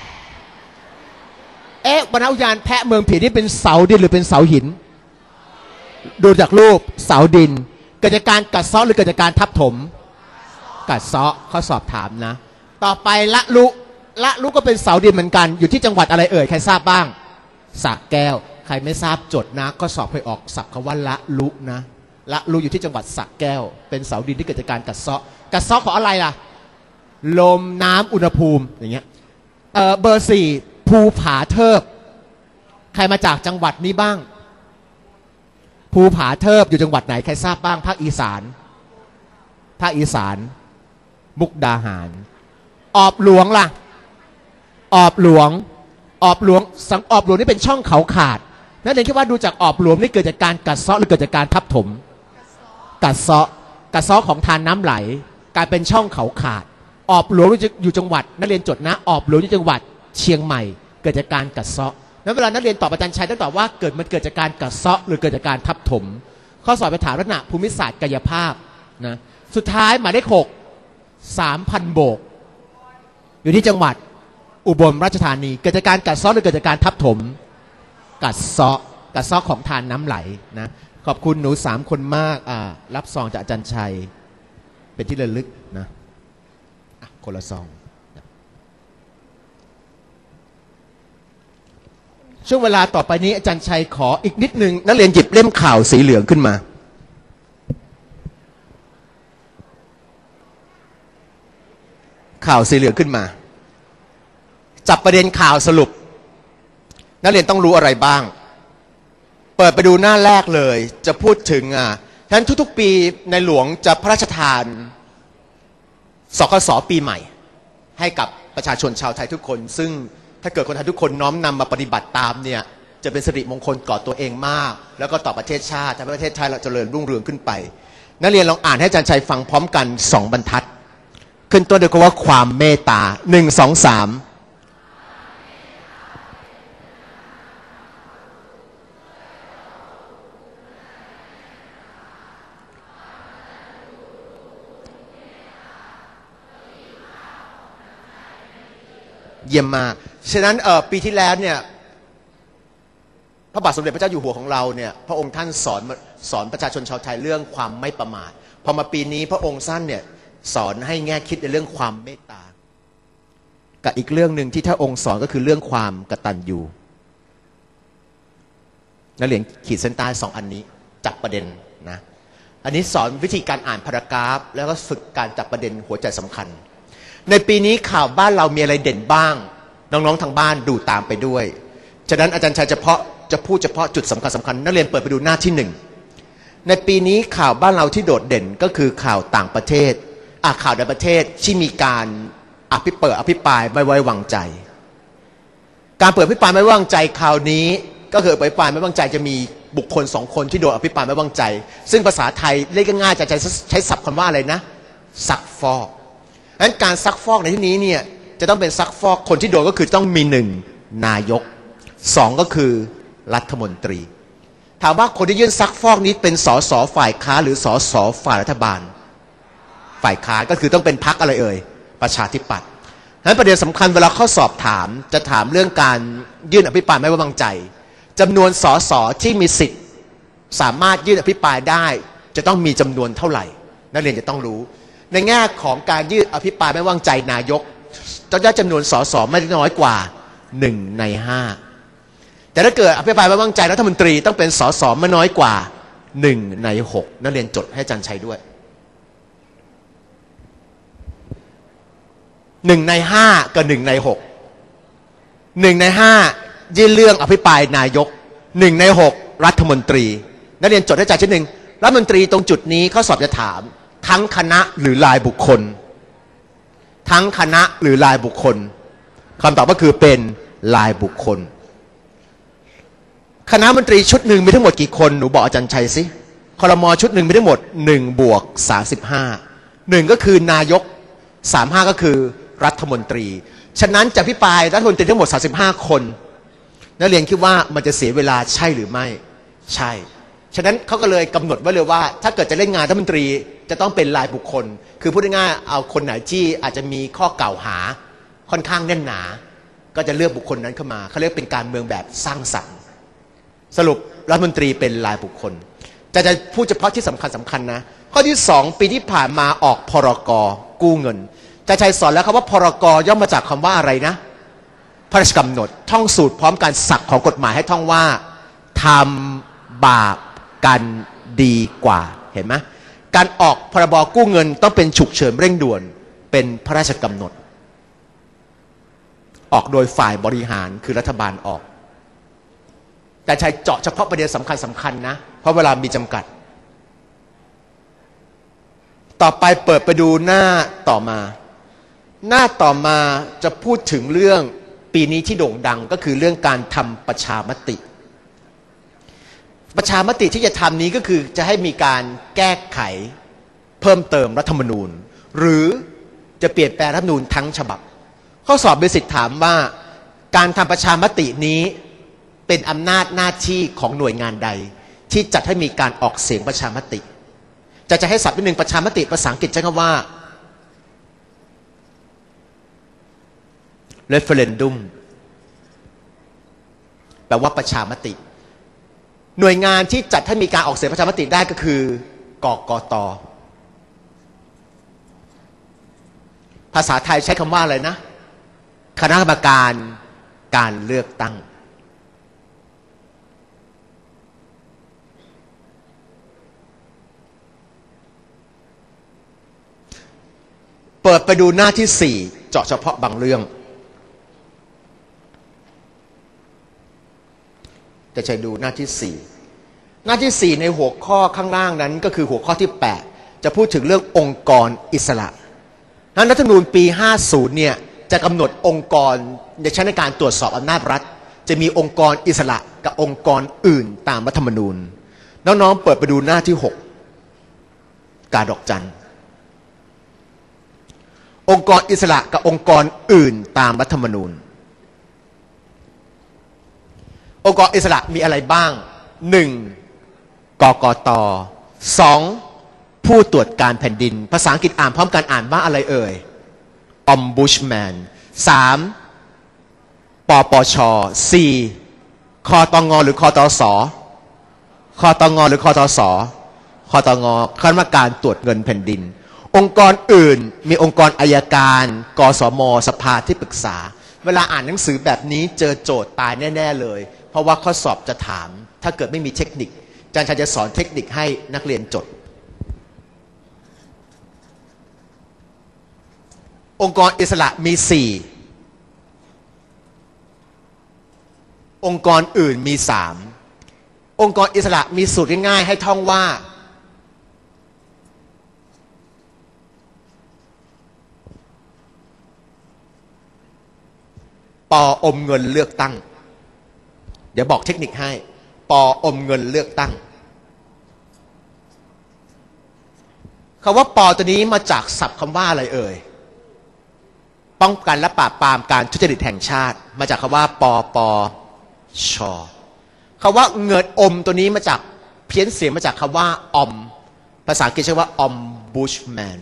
เอ๊ะวรรณอุทยานแพะเมืองผีนี่เป็นเสาดินหรือเป็นเสาหินดูจากรูปเสาดินเกิดจากการกัดเซาะหรือเกิดจากการทับถมกัดเซาะเขาสอบถามนะต่อไปละลุละลุก็เป็นเสาดินเหมือนกันอยู่ที่จังหวัดอะไรเอ่ยใครทราบบ้างสระแก้วใครไม่ทราบจดนะก็สอบให้ออกศัพท์คำว่าละลุนะละลุอยู่ที่จังหวัดสระแก้วเป็นเสาดินที่เกิดจากการกัดเซาะกัดเซาะของอะไรล่ะลมน้ำอุณหภูมิอย่างเงี้ยเออเบอร์สี่ภูผาเทิบใครมาจากจังหวัดนี้บ้างภูผาเทิบอยู่จังหวัดไหนใครทราบบ้างภาคอีสานภาคอีสานมุกดาหารออบหลวงล่ะออบหลวงออบหลวงสังออบหลวงนี่เป็นช่องเขาขาดนั่นเองคิดว่าดูจากออบหลวงนี่เกิดจากการกัดเซาะหรือเกิดจากการทับถมกัดเซาะกัดเซาะของทานน้ำไหลกลายเป็นช่องเขาขาดออบหลวงอยู่จังหวัดนักเรียนจดนะออบหลวงอยู่จังหวัดเชียงใหม่เกิดจากการกัดเซาะนั้นเวลานักเรียนตอบอาจารย์ชัยต้องตอบว่าเกิดมันเกิดจากการกัดเซาะหรือเกิดจากการทับถมข้อสอบไปถามลักษณะภูมิศาสตร์กายภาพนะสุดท้ายหมายเลขหกสามพันโบกอยู่ที่จังหวัดอุบลราชธานีเกิดจากการกัดเซาะหรือเกิดจากการทับถมกัดเซาะกัดเซาะของทานน้ำไหลนะขอบคุณหนูสามคนมากอ่ารับซองจากอาจารย์ชัยเป็นที่ระลึกนะคนละซองช่วงเวลาต่อไปนี้อาจารย์ชัยขออีกนิดนึงนักเรียนหยิบเล่มข่าวสีเหลืองขึ้นมาข่าวสีเหลืองขึ้นมาจับประเด็นข่าวสรุปนักเรียนต้องรู้อะไรบ้างเปิดไปดูหน้าแรกเลยจะพูดถึงอ่ะฉะนั้นทุกๆปีในหลวงจะพระราชทานสคสปีใหม่ให้กับประชาชนชาวไทยทุกคนซึ่งถ้าเกิดคนไทยทุกคนน้อมนำมาปฏิบัติตามเนี่ยจะเป็นสิริมงคลก่อตัวเองมากแล้วก็ต่อประเทศชาติทำให้ประเทศไทยเราเจริญรุ่งเรืองขึ้นไปนักเรียนลองอ่านให้อาจารย์ชัยฟังพร้อมกันสองบรรทัดขึ้นต้นด้วยคำว่าความเมตตาหนึ่งสองสามเยี่ยมมากฉะนั้นปีที่แล้วเนี่ยพระบาทสมเด็จพระเจ้าอยู่หัวของเราเนี่ยพระองค์ท่านสอนสอนประชาชนชาวไทยเรื่องความไม่ประมาทพอมาปีนี้พระองค์ท่านเนี่ยสอนให้แง่คิดในเรื่องความเมตตากับอีกเรื่องหนึ่งที่ท่านองค์สอนก็คือเรื่องความกตัญญูนักเรียนขีดเส้นใต้สองอันนี้จับประเด็นนะอันนี้สอนวิธีการอ่านพารากราฟแล้วก็ฝึกการจับประเด็นหัวใจสำคัญในปีนี้ข่าวบ้านเรามีอะไรเด่นบ้างน้องๆทางบ้านดูตามไปด้วยฉะนั้นอาจารย์ชัยเฉพาะจะพูดเฉพาะจุดสำคัญสำคัญนักเรียนเปิดไปดูหน้าที่หนึ่งในปีนี้ข่าวบ้านเราที่โดดเด่นก็คือข่าวต่างประเทศอ่ะข่าวในประเทศที่มีการอภิเปิดอภิปรายไม่ไว้วางใจการเปิดอภิปรายไม่ไว้วางใจคราวนี้ก็คืออภิปรายไม่ไว้วางใจจะมีบุคคลสองคนที่โดนอภิปรายไม่ไว้วางใจซึ่งภาษาไทยเรียกง่ายๆจะใช้ศัพท์คำว่าอะไรนะซักฟอกดังนั้นการซักฟอกในที่นี้เนี่ยจะต้องเป็นซักฟอกคนที่โดนก็คือต้องมีหนึ่งนายกสองก็คือรัฐมนตรีถามว่าคนที่ยื่นซักฟอกนี้เป็นสสฝ่ายค้านหรือสสฝ่ายรัฐบาลฝ่ายค้านก็คือต้องเป็นพรรคอะไรเอ่ยประชาธิปัตย์ฉะนั้นประเด็นสำคัญเวลาข้อสอบถามจะถามเรื่องการยื่นอภิปรายไม่ไว้วางใจจำนวนสสที่มีสิทธิ์สามารถยื่นอภิปรายได้จะต้องมีจำนวนเท่าไหร่นักเรียนจะต้องรู้ในแง่ของการยื่นอภิปรายไม่ไว้วางใจนายกต้องได้จำนวนสสไม่น้อยกว่าหนึ่งในห้าแต่ถ้าเกิดอภิปรายไม่ไว้วางใจรัฐมนตรีต้องเป็นสสไม่น้อยกว่าหนึ่งในหกนักเรียนจดให้อาจารย์ชัยด้วยหนึ่งในห้ากับหนึ่งในหกหนึ่งในห้ายื่นเรื่องอภิปรายนายกหนึ่งในหกรัฐมนตรีนักเรียนจดให้อาจารย์ชิ้นหนึ่งรัฐมนตรีตรงจุดนี้ข้อสอบจะถามทั้งคณะหรือรายบุคคลทั้งคณะหรือรายบุคคลคำตอบก็คือเป็นรายบุคคลคณะมนตรีชุดหนึ่งมีทั้งหมดกี่คนหนูบอกอาจารย์ชัยสิครม.ชุดหนึ่งมีทั้งหมดหนึ่งบวกสามสิบห้าหนึ่งก็คือนายกสามห้าก็คือรัฐมนตรีฉะนั้นจะพิปรายรัฐมนตรีทั้งหมดสามสิบห้าคนนักเรียนคิดว่ามันจะเสียเวลาใช่หรือไม่ใช่ฉะนั้นเขาก็เลยกำหนดไว้เลยว่าถ้าเกิดจะเล่นงานรัฐมนตรีจะต้องเป็นรายบุคคลคือพูดง่ายๆเอาคนไหนที่อาจจะมีข้อกล่าวหาค่อนข้างแน่นหนาก็จะเลือกบุคคลนั้นเข้ามาเขาเรียกเป็นการเมืองแบบสร้างสรรค์สรุปรัฐมนตรีเป็นรายบุคคลจะจะพูดเฉพาะที่สำคัญสำคัญนะข้อที่สองปีที่ผ่านมาออกพรก.กู้เงินอาจารย์ชัยสอนแล้วครับว่าพรก.ย่อมมาจากคำว่าอะไรนะพระราชกำหนดท่องสูตรพร้อมการศักดิ์ของกฎหมายให้ท่องว่าทำบาปกันดีกว่าเห็นไหมการออกพรบกู้เงินต้องเป็นฉุกเฉินเร่งด่วนเป็นพระราชกำหนดออกโดยฝ่ายบริหารคือรัฐบาลออกแต่ใช้เจาะเฉพาะประเด็นสำคัญสำคัญนะเพราะเวลามีจำกัดต่อไปเปิดไปดูหน้าต่อมาหน้าต่อมาจะพูดถึงเรื่องปีนี้ที่โด่งดังก็คือเรื่องการทำประชามติประชามติที่จะทำนี้ก็คือจะให้มีการแก้ไขเพิ่มเติมรัฐธรรมนูญหรือจะเปลี่ยนแปลงรัฐธรรมนูญทั้งฉบับข้อสอบเบสิกถามว่าการทำประชามตินี้เป็นอำนาจหน้าที่ของหน่วยงานใดที่จัดให้มีการออกเสียงประชามติจะจะให้ศัพท์นิดหนึ่งประชามติภาษาอังกฤษใช้คำว่า referendum แปลว่าประชามติหน่วยงานที่จัดให้มีการออกเสียงประชามติได้ก็คือกกต.ภาษาไทยใช้คำว่าอะไรนะคณะกรรมการการเลือกตั้งเปิดไปดูหน้าที่สี่เจาะเฉพาะบางเรื่องจะใช้ดูหน้าที่สี่หน้าที่สี่ในหัวข้อข้างล่างนั้นก็คือหัวข้อที่แปดจะพูดถึงเรื่ององค์กรอิสระนั้นรัฐธรรมนูญปีห้าสิบเนี่ยจะกำหนดองค์กรในชั้นในการตรวจสอบอำนาจรัฐจะมีองค์กรอิสระกับองค์กรอื่นตามรัฐธรรมนูญน้องๆเปิดไปดูหน้าที่หกกาดอกจันองค์กรอิสระกับองค์กรอื่นตามรัฐธรรมนูญองค์กรอิสระมีอะไรบ้างหนึ่งกกตสองผู้ตรวจการแผ่นดินภาษาอังกฤษอ่านพร้อมกันอ่านว่าอะไรเอ่ย Ombudsman สามปปชสี่คตงหรือคตสคตงหรือคตสคตงคณะกรรมการตรวจเงินแผ่นดินองค์กรอื่นมีองค์กรอัยการกสมสภาที่ปรึกษาเวลาอ่านหนังสือแบบนี้เจอโจทย์ตายแน่ๆเลยเพราะว่าข้อสอบจะถามถ้าเกิดไม่มีเทคนิคอาจารย์ชัยจะสอนเทคนิคให้นักเรียนจดองค์กรอิสระมีสี่องค์กรอื่นมีสามองค์กรอิสระมีสูตรง่ายๆให้ท่องว่าปออมเงินเลือกตั้งเดี๋ยวบอกเทคนิคให้ปออมเงินเลือกตั้งคำว่าปอตัวนี้มาจากศัพท์คำว่าอะไรเอ่ยป้องกันและปราบปรามการทุจริตแห่งชาติมาจากคำว่าปปชคำว่าเงินอมตัวนี้มาจากเพี้ยนเสียงมาจากคำว่าอมภาษาอังกฤษใช้ว่า ombudsman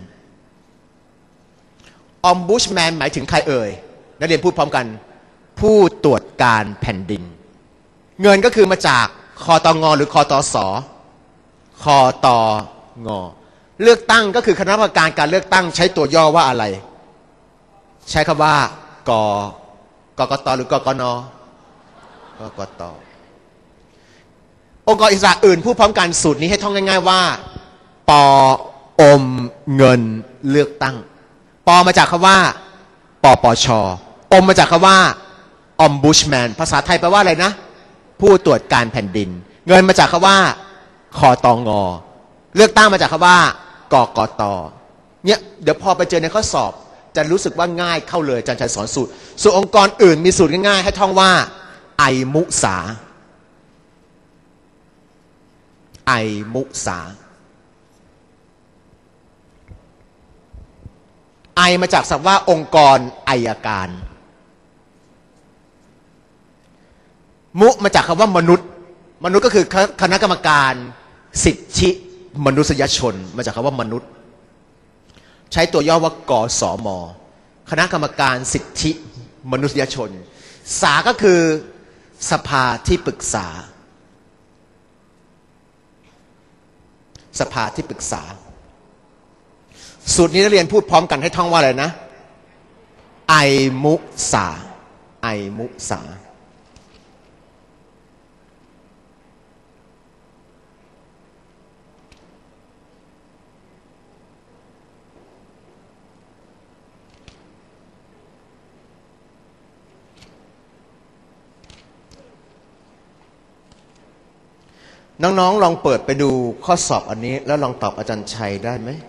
ombudsman หมายถึงใครเอ่ยนักเรียนพูดพร้อมกันผู้ตรวจการแผ่นดินเงินก็คือมาจากคตงหรือคตสคตงเลือกตั้งก็คือคณะกรรมการการเลือกตั้งใช้ตัวย่อว่าอะไรใช้คำว่ากกกตหรือกกนกกตองค์กรอิสระอื่นพูดพร้อมกันสูตรนี้ให้ท่องง่ายๆว่าปอมเงินเลือกตั้งปอมาจากคำว่าปปชอมมาจากคำว่า ombudsman ภาษาไทยแปลว่าอะไรนะผู้ตรวจการแผ่นดินเงินมาจากคำว่าคตงเลือกตั้งมาจากคำว่ากกตเนี่ยเดี๋ยวพอไปเจอในข้อสอบจะรู้สึกว่าง่ายเข้าเลยอาจารย์ชัยสอนสูตรส่วนองค์กรอื่นมีสูตรง่ายๆให้ท่องว่าไอมุสาไอมุสาไอมาจากศัพท์ว่าองค์กรอัยการมุมาจากคำว่ามนุษย์มนุษย์ก็คือคณะกรรมการสิทธิมนุษยชนมาจากคำว่ามนุษย์ใช้ตัวย่อว่ากสมคณะกรรมการสิทธิมนุษยชนสาก็คือสภาที่ปรึกษาสภาที่ปรึกษาสูตรนี้นักเรียนพูดพร้อมกันให้ท่องว่าอะไรนะไอมุสาไอมุสาน้องๆลองเปิดไปดูข้อสอบอันนี้แล้วลองตอบอาจารย์ชัยได้ไหม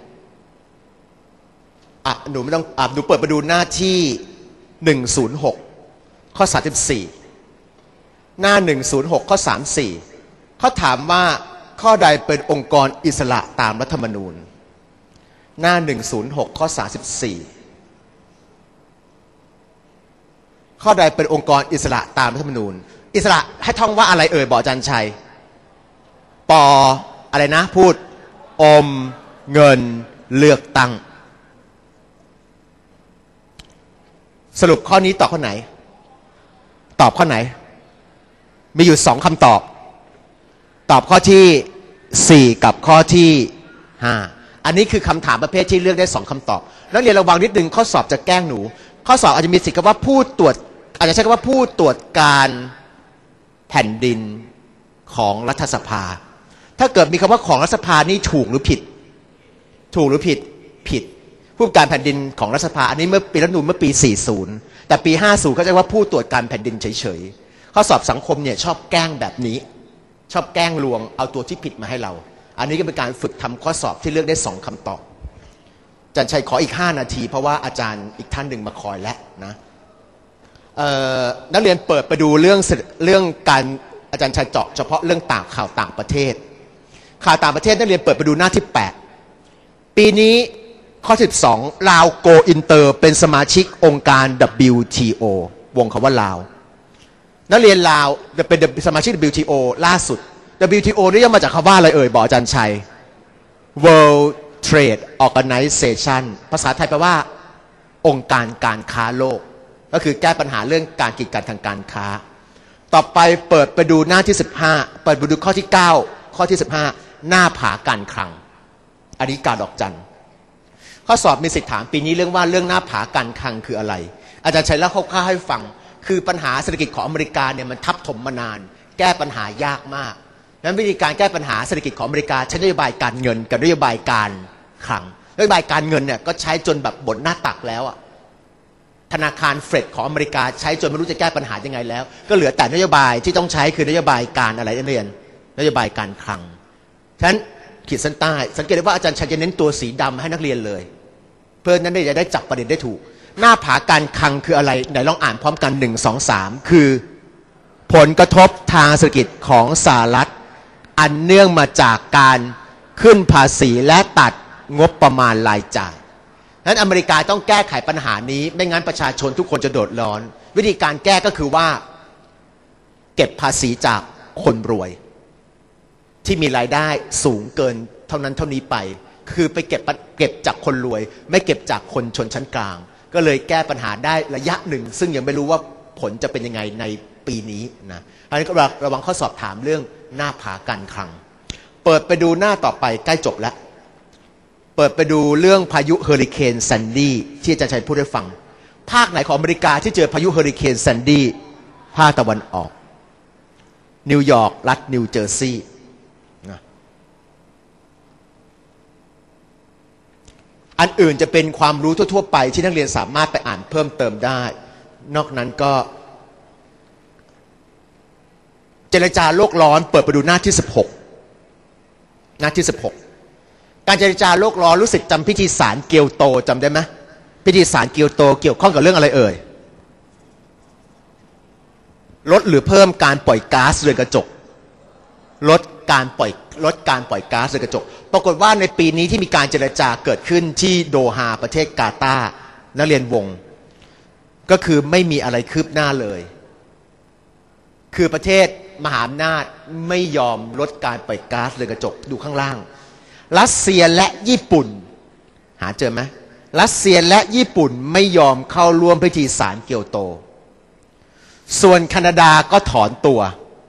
อ่ะหนูไม่ต้องอ่ะหนูเปิดไปดูหน้าที่หนึ่งศูนย์หกข้อสามสิบสี่หน้าหนึ่งศูนย์หกข้อสามสี่เขาถามว่าข้อใดเป็นองค์กรอิสระตามรัฐธรรมนูญหน้าหนึ่งศูนย์หกข้อสามสิบสี่ข้อใดเป็นองค์กรอิสระตามรัฐธรรมนูญอิสระให้ท่องว่าอะไรเอ่ยบอกอาจารย์ชัยปออะไรนะพูดอมเงินเลือกตั้งสรุปข้อนี้ตอบข้อไหนตอบข้อไหนมีอยู่สองคำตอบตอบข้อที่สี่กับข้อที่ห้าอันนี้คือคำถามประเภทที่เลือกได้สองคำตอบแล้วเรียนระวังนิดนึงข้อสอบจะแกล้งหนูข้อสอบอาจจะมีสิทธิ์คำว่าผู้ตรวจอาจจะใช้คำว่าผู้ตรวจการแผ่นดินของรัฐสภาถ้าเกิดมีคำว่าของรัฐสภานี่ถูกหรือผิดถูกหรือผิดผิดผู้การแผ่นดินของรัฐสภาอันนี้เมื่อปีรัฐธรรมนูญเมื่อปีสี่สิบแต่ปีห้าสิบเขาจะว่าผู้ตรวจการแผ่นดินเฉยๆข้อสอบสังคมเนี่ยชอบแกล้งแบบนี้ชอบแกล้งลวงเอาตัวที่ผิดมาให้เราอันนี้ก็เป็นการฝึกทำข้อสอบที่เลือกได้สองคำตอบอาจารย์ชัยขออีกห้านาทีเพราะว่าอาจารย์อีกท่านหนึ่งมาคอยแล้วนะนักเรียนเปิดไปดูเรื่องเรื่องการอาจารย์ชัยเจาะเฉพาะเรื่องต่างข่าวต่างประเทศข่าวต่างประเทศนักเรียนเปิดไปดูหน้าที่แปดปีนี้ข้อสิบสองลาวโกอินเตอร์เป็นสมาชิกองค์การ ดับเบิลยู ที โอ วงคำว่าลาวนักเรียนลาวจะเป็นสมาชิก ดับเบิลยู ที โอ ล่าสุด ดับเบิลยู ที โอ นี่ย่อมาจากคำว่าอะไรเอ่ยบอกอาจารย์ชัย World Trade Organization ภาษาไทยแปลว่าองค์การการค้าโลกก็คือแก้ปัญหาเรื่องการกีดกันทางการค้าต่อไปเปิดไปดูหน้าที่สิบห้าเปิดไปดูข้อที่เก้าข้อที่สิบห้าหน้าผาการคลังอันนี้การดอกจันข้อสอบมีสิทธิถามปีนี้เรื่องว่าเรื่องหน้าผาการคลังคืออะไรอาจารย์ชัยเล่าคร่าวๆให้ฟังคือปัญหาเศรษฐกิจของอเมริกาเนี่ยมันทับถมมานานแก้ปัญหายากมากดังนั้นวิธีการแก้ปัญหาเศรษฐกิจของอเมริกาใช้นโยบายการเงินกับนโยบายการคลังนโยบายการเงินเนี่ยก็ใช้จนแบบบนหน้าตักแล้วอะธนาคารเฟดของอเมริกาใช้จนไม่รู้จะแก้ปัญหายังไงแล้วก็เหลือแต่นโยบายที่ต้องใช้คือนโยบายการอะไรนักเรียนนโยบายการคลังฉะนั้นขีดเส้นใต้สังเกตได้ว่าอาจารย์ชัยจะเน้นตัวสีดำให้นักเรียนเลยเพื่อนั้นจะได้จับประเด็นได้ถูกหน้าผาการคลังคืออะไรไหนลองอ่านพร้อมกันหนึ่ง สอง สามคือผลกระทบทางเศรษฐกิจของสหรัฐอันเนื่องมาจากการขึ้นภาษีและตัดงบประมาณรายจ่ายนั้นอเมริกาต้องแก้ไขปัญหานี้ไม่งั้นประชาชนทุกคนจะโดดร้อนวิธีการแก้ก็คือว่าเก็บภาษีจากคนรวยที่มีรายได้สูงเกินเท่านั้นเท่านี้ไปคือไปเก็บเก็บจากคนรวยไม่เก็บจากคนชนชั้นกลางก็เลยแก้ปัญหาได้ระยะหนึ่งซึ่งยังไม่รู้ว่าผลจะเป็นยังไงในปีนี้นะอันนี้ก็ระวังข้อสอบถามเรื่องหน้าผาการคลังเปิดไปดูหน้าต่อไปใกล้จบแล้วเปิดไปดูเรื่องพายุเฮอริเคนแซนดี้ที่อาจารย์ชัยพูดให้ฟังภาคไหนของอเมริกาที่เจอพายุเฮอริเคนแซนดี้ภาคตะวันออกนิวยอร์กรัฐนิวเจอร์ซีย์นะอันอื่นจะเป็นความรู้ทั่วๆไปที่นักเรียนสามารถไปอ่านเพิ่มเติมได้นอกนั้นก็เจรจาโลกร้อนเปิดไปดูหน้าที่สิบหกหน้าที่สิบหกการเจรจาโลกร้อนรู้สึกจำพิธีสารเกียวโตจำได้ไหมพิธีสารเกียวโตเกี่ยวข้องกับเรื่องอะไรเอ่ยลดหรือเพิ่มการปล่อยก๊าซเรือนกระจกลดการปล่อยลดการปล่อยก๊าซเรือนกระจกปรากฏว่าในปีนี้ที่มีการเจรจาเกิดขึ้นที่โดฮาประเทศกาตาร์นักเรียนวงก็คือไม่มีอะไรคืบหน้าเลยคือประเทศมหาอำนาจไม่ยอมลดการปล่อยก๊าซเรือนกระจกดูข้างล่างรัสเซียและญี่ปุ่นหาเจอไหมรัสเซียและญี่ปุ่นไม่ยอมเข้าร่วมพิธีสารเกียวโตส่วนแคนาดาก็ถอนตัว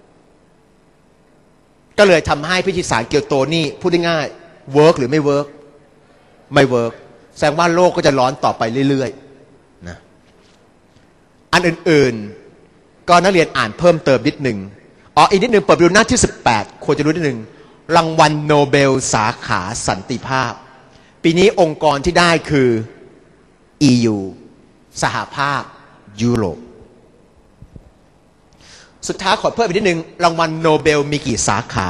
ก็เลยทำให้พิธีสารเกียวโตนี่พูดง่ายๆเวิร์กหรือไม่เวิร์กไม่เวิร์กแสดงว่าโลกก็จะร้อนต่อไปเรื่อยๆนะอันอื่นๆก็นักเรียนอ่านเพิ่มเติมนิดหนึ่งอ๋ออีกนิดหนึ่งเปิดดูหน้าที่สิบแปดควรจะรู้นิดหนึ่งรางวัลโนเบลสาขาสันติภาพปีนี้องค์กรที่ได้คือ อี ยู สหภาพยุโรปสุดท้ายขอเพิ่มอีกนิดนึงรางวัลโนเบลมีกี่สาขา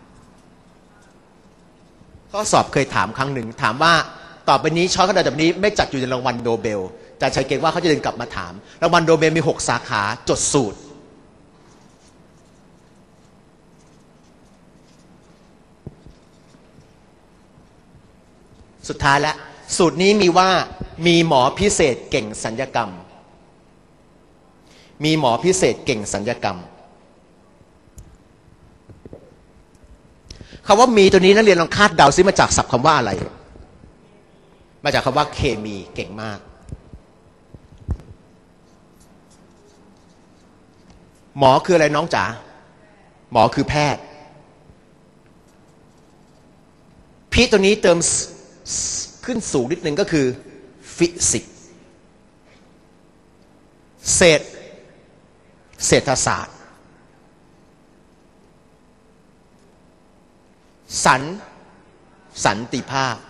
ข้อสอบเคยถามครั้งหนึ่งถามว่าต่อไปนี้ช้อยขนาดแบบนี้ไม่จัดอยู่ในรางวัลโนเบลอาจารย์ชัยเกรงว่าเขาจะเดินกลับมาถามรางวัลโนเบลมีหกสาขาจดสูตรสุดท้ายแล้วสูตรนี้มีว่ามีหมอพิเศษเก่งศัลยกรรมมีหมอพิเศษเก่งศัลยกรรมคำว่ามีตัวนี้นักเรียนลองคาดเดาซิมาจากศัพท์คำว่าอะไรมาจากคำว่าเคมีเก่งมากหมอคืออะไรน้องจ๋าหมอคือแพทย์พิตัวนี้เติมขึ้นสูงนิดนึงก็คือฟิสิกส์เศรษฐเศรษฐศาสตร์สันสันติภาพ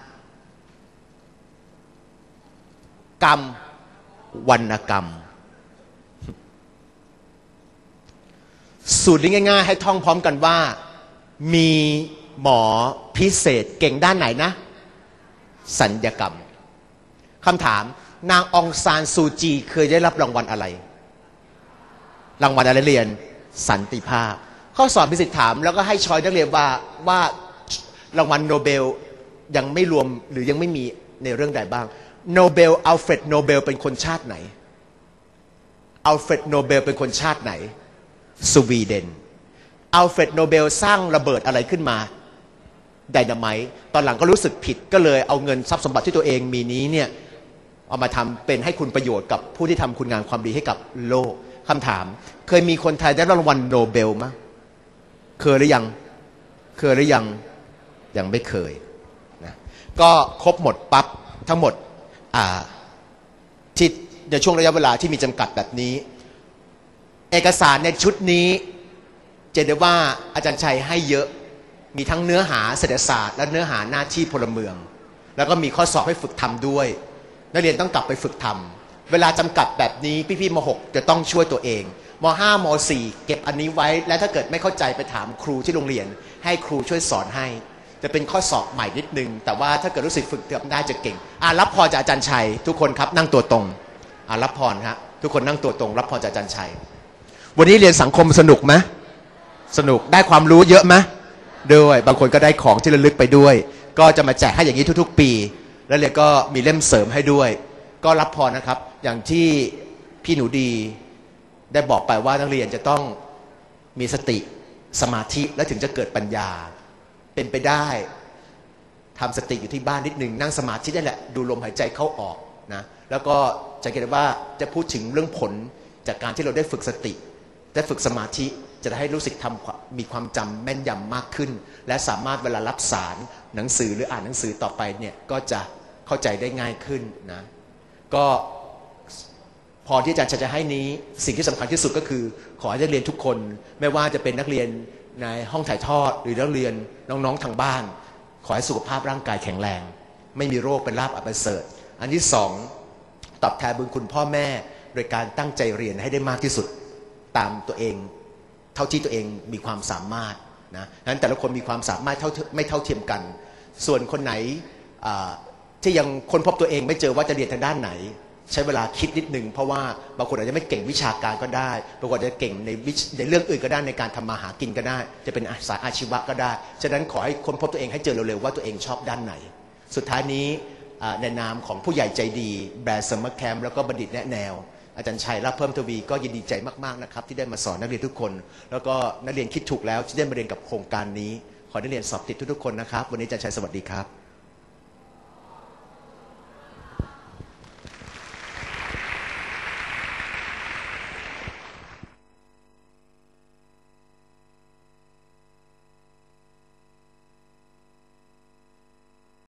กรรมวรรณกรรมสูตรนี้ง่ายๆให้ท่องพร้อมกันว่ามีหมอพิเศษเก่งด้านไหนนะสัญญกรรมคำถามนางองซานซูจีเคยได้รับรางวัลอะไรรางวัลอะไรเรียนสันติภาพข้อสอบพิเศษถามแล้วก็ให้ช้อยนักเรียนว่าว่ารางวัลโนเบลยังไม่รวมหรือยังไม่มีในเรื่องใดบ้างโนเบลอัลเฟรดโนเบลเป็นคนชาติไหนอัลเฟรดโนเบลเป็นคนชาติไหนสวีเดนอัลเฟรดโนเบลสร้างระเบิดอะไรขึ้นมาไดนาไมต์ตอนหลังก็รู้สึกผิดก็เลยเอาเงินทรัพย์สมบัติที่ตัวเองมีนี้เนี่ยเอามาทำเป็นให้คุณประโยชน์กับผู้ที่ทำคุณงามความดีให้กับโลกคำถามเคยมีคนไทยได้รางวัลโนเบลมั้ยเคยหรือยังเคยหรือยังยังไม่เคยนะก็ครบหมดปั๊บทั้งหมดที่ในช่วงระยะเวลาที่มีจำกัดแบบนี้เอกสารในชุดนี้จะได้ว่าอาจารย์ชัยให้เยอะมีทั้งเนื้อหาเศรษฐศาสตร์และเนื้อหาหน้าที่พลเมืองแล้วก็มีข้อสอบให้ฝึกทำด้วยนักเรียนต้องกลับไปฝึกทำเวลาจำกัดแบบนี้พี่ๆม หกจะต้องช่วยตัวเองม ห้าม สี่เก็บอันนี้ไว้และถ้าเกิดไม่เข้าใจไปถามครูที่โรงเรียนให้ครูช่วยสอนให้จะเป็นข้อสอบใหม่นิดนึงแต่ว่าถ้าเกิดรู้สึกฝึกทำได้จะเก่งอ่ารับพรจากอาจารย์ชัยทุกคนครับนั่งตัวตรงอ่ารับพรครับทุกคนนั่งตัวตรงรับพรจากอาจารย์ชัยวันนี้เรียนสังคมสนุกไหมสนุกได้ความรู้เยอะไหมด้วยบางคนก็ได้ของที่ระลึกไปด้วยก็จะมาแจกให้อย่างนี้ทุกๆปีแล้วเรียนก็มีเล่มเสริมให้ด้วยก็รับพรนะครับอย่างที่พี่หนูดีได้บอกไปว่านักเรียนจะต้องมีสติสมาธิและถึงจะเกิดปัญญาเป็นไปได้ทำสติอยู่ที่บ้านนิดนึงนั่งสมาธิได้แหละดูลมหายใจเข้าออกนะแล้วก็จะเห็นว่าจะพูดถึงเรื่องผลจากการที่เราได้ฝึกสติได้ฝึกสมาธิจะให้รู้สึกทำมีความจำแม่นยำมากขึ้นและสามารถเวลารับสารหนังสือหรืออ่านหนังสือต่อไปเนี่ยก็จะเข้าใจได้ง่ายขึ้นนะก็พอที่อาจารย์จะให้นี้สิ่งที่สำคัญที่สุดก็คือขอให้นักเรียนทุกคนไม่ว่าจะเป็นนักเรียนในห้องถ่ายทอดหรือนักเรียนน้องๆทางบ้านขอให้สุขภาพร่างกายแข็งแรงไม่มีโรคเป็นลาภอันประเสริฐอันที่สองตอบแทนบุญคุณพ่อแม่โดยการตั้งใจเรียนให้ได้มากที่สุดตามตัวเองเท่าที่ตัวเองมีความสามารถนะนั้นแต่ละคนมีความสามารถเท่าไม่เท่าเทียมกันส่วนคนไหนที่ยังค้นพบตัวเองไม่เจอว่าจะเรียนทางด้านไหนใช้เวลาคิดนิดนึงเพราะว่าบางคนอาจจะไม่เก่งวิชาการก็ได้บางคนอาจจะเก่งในในเรื่องอื่นก็ได้ในการทำมาหากินก็ได้จะเป็นสายอาชีวะก็ได้ฉะนั้นขอให้ค้นพบตัวเองให้เจอเร็วๆว่าตัวเองชอบด้านไหนสุดท้ายนี้ในนามของผู้ใหญ่ใจดีแบรนด์เซอร์มาแคมแล้วก็บัณฑิตแนะแนวอาจารย์ชัยรับเพิ่มทวีก็ยินดีใจมากๆนะครับที่ได้มาสอนนักเรียนทุกคนแล้วก็นักเรียนคิดถูกแล้วที่ได้มาเรียนกับโครงการนี้ขอนักเรียนสอบติดทุกๆคนนะครับวันนี้อาจารย์ชัยสวัสดีครับ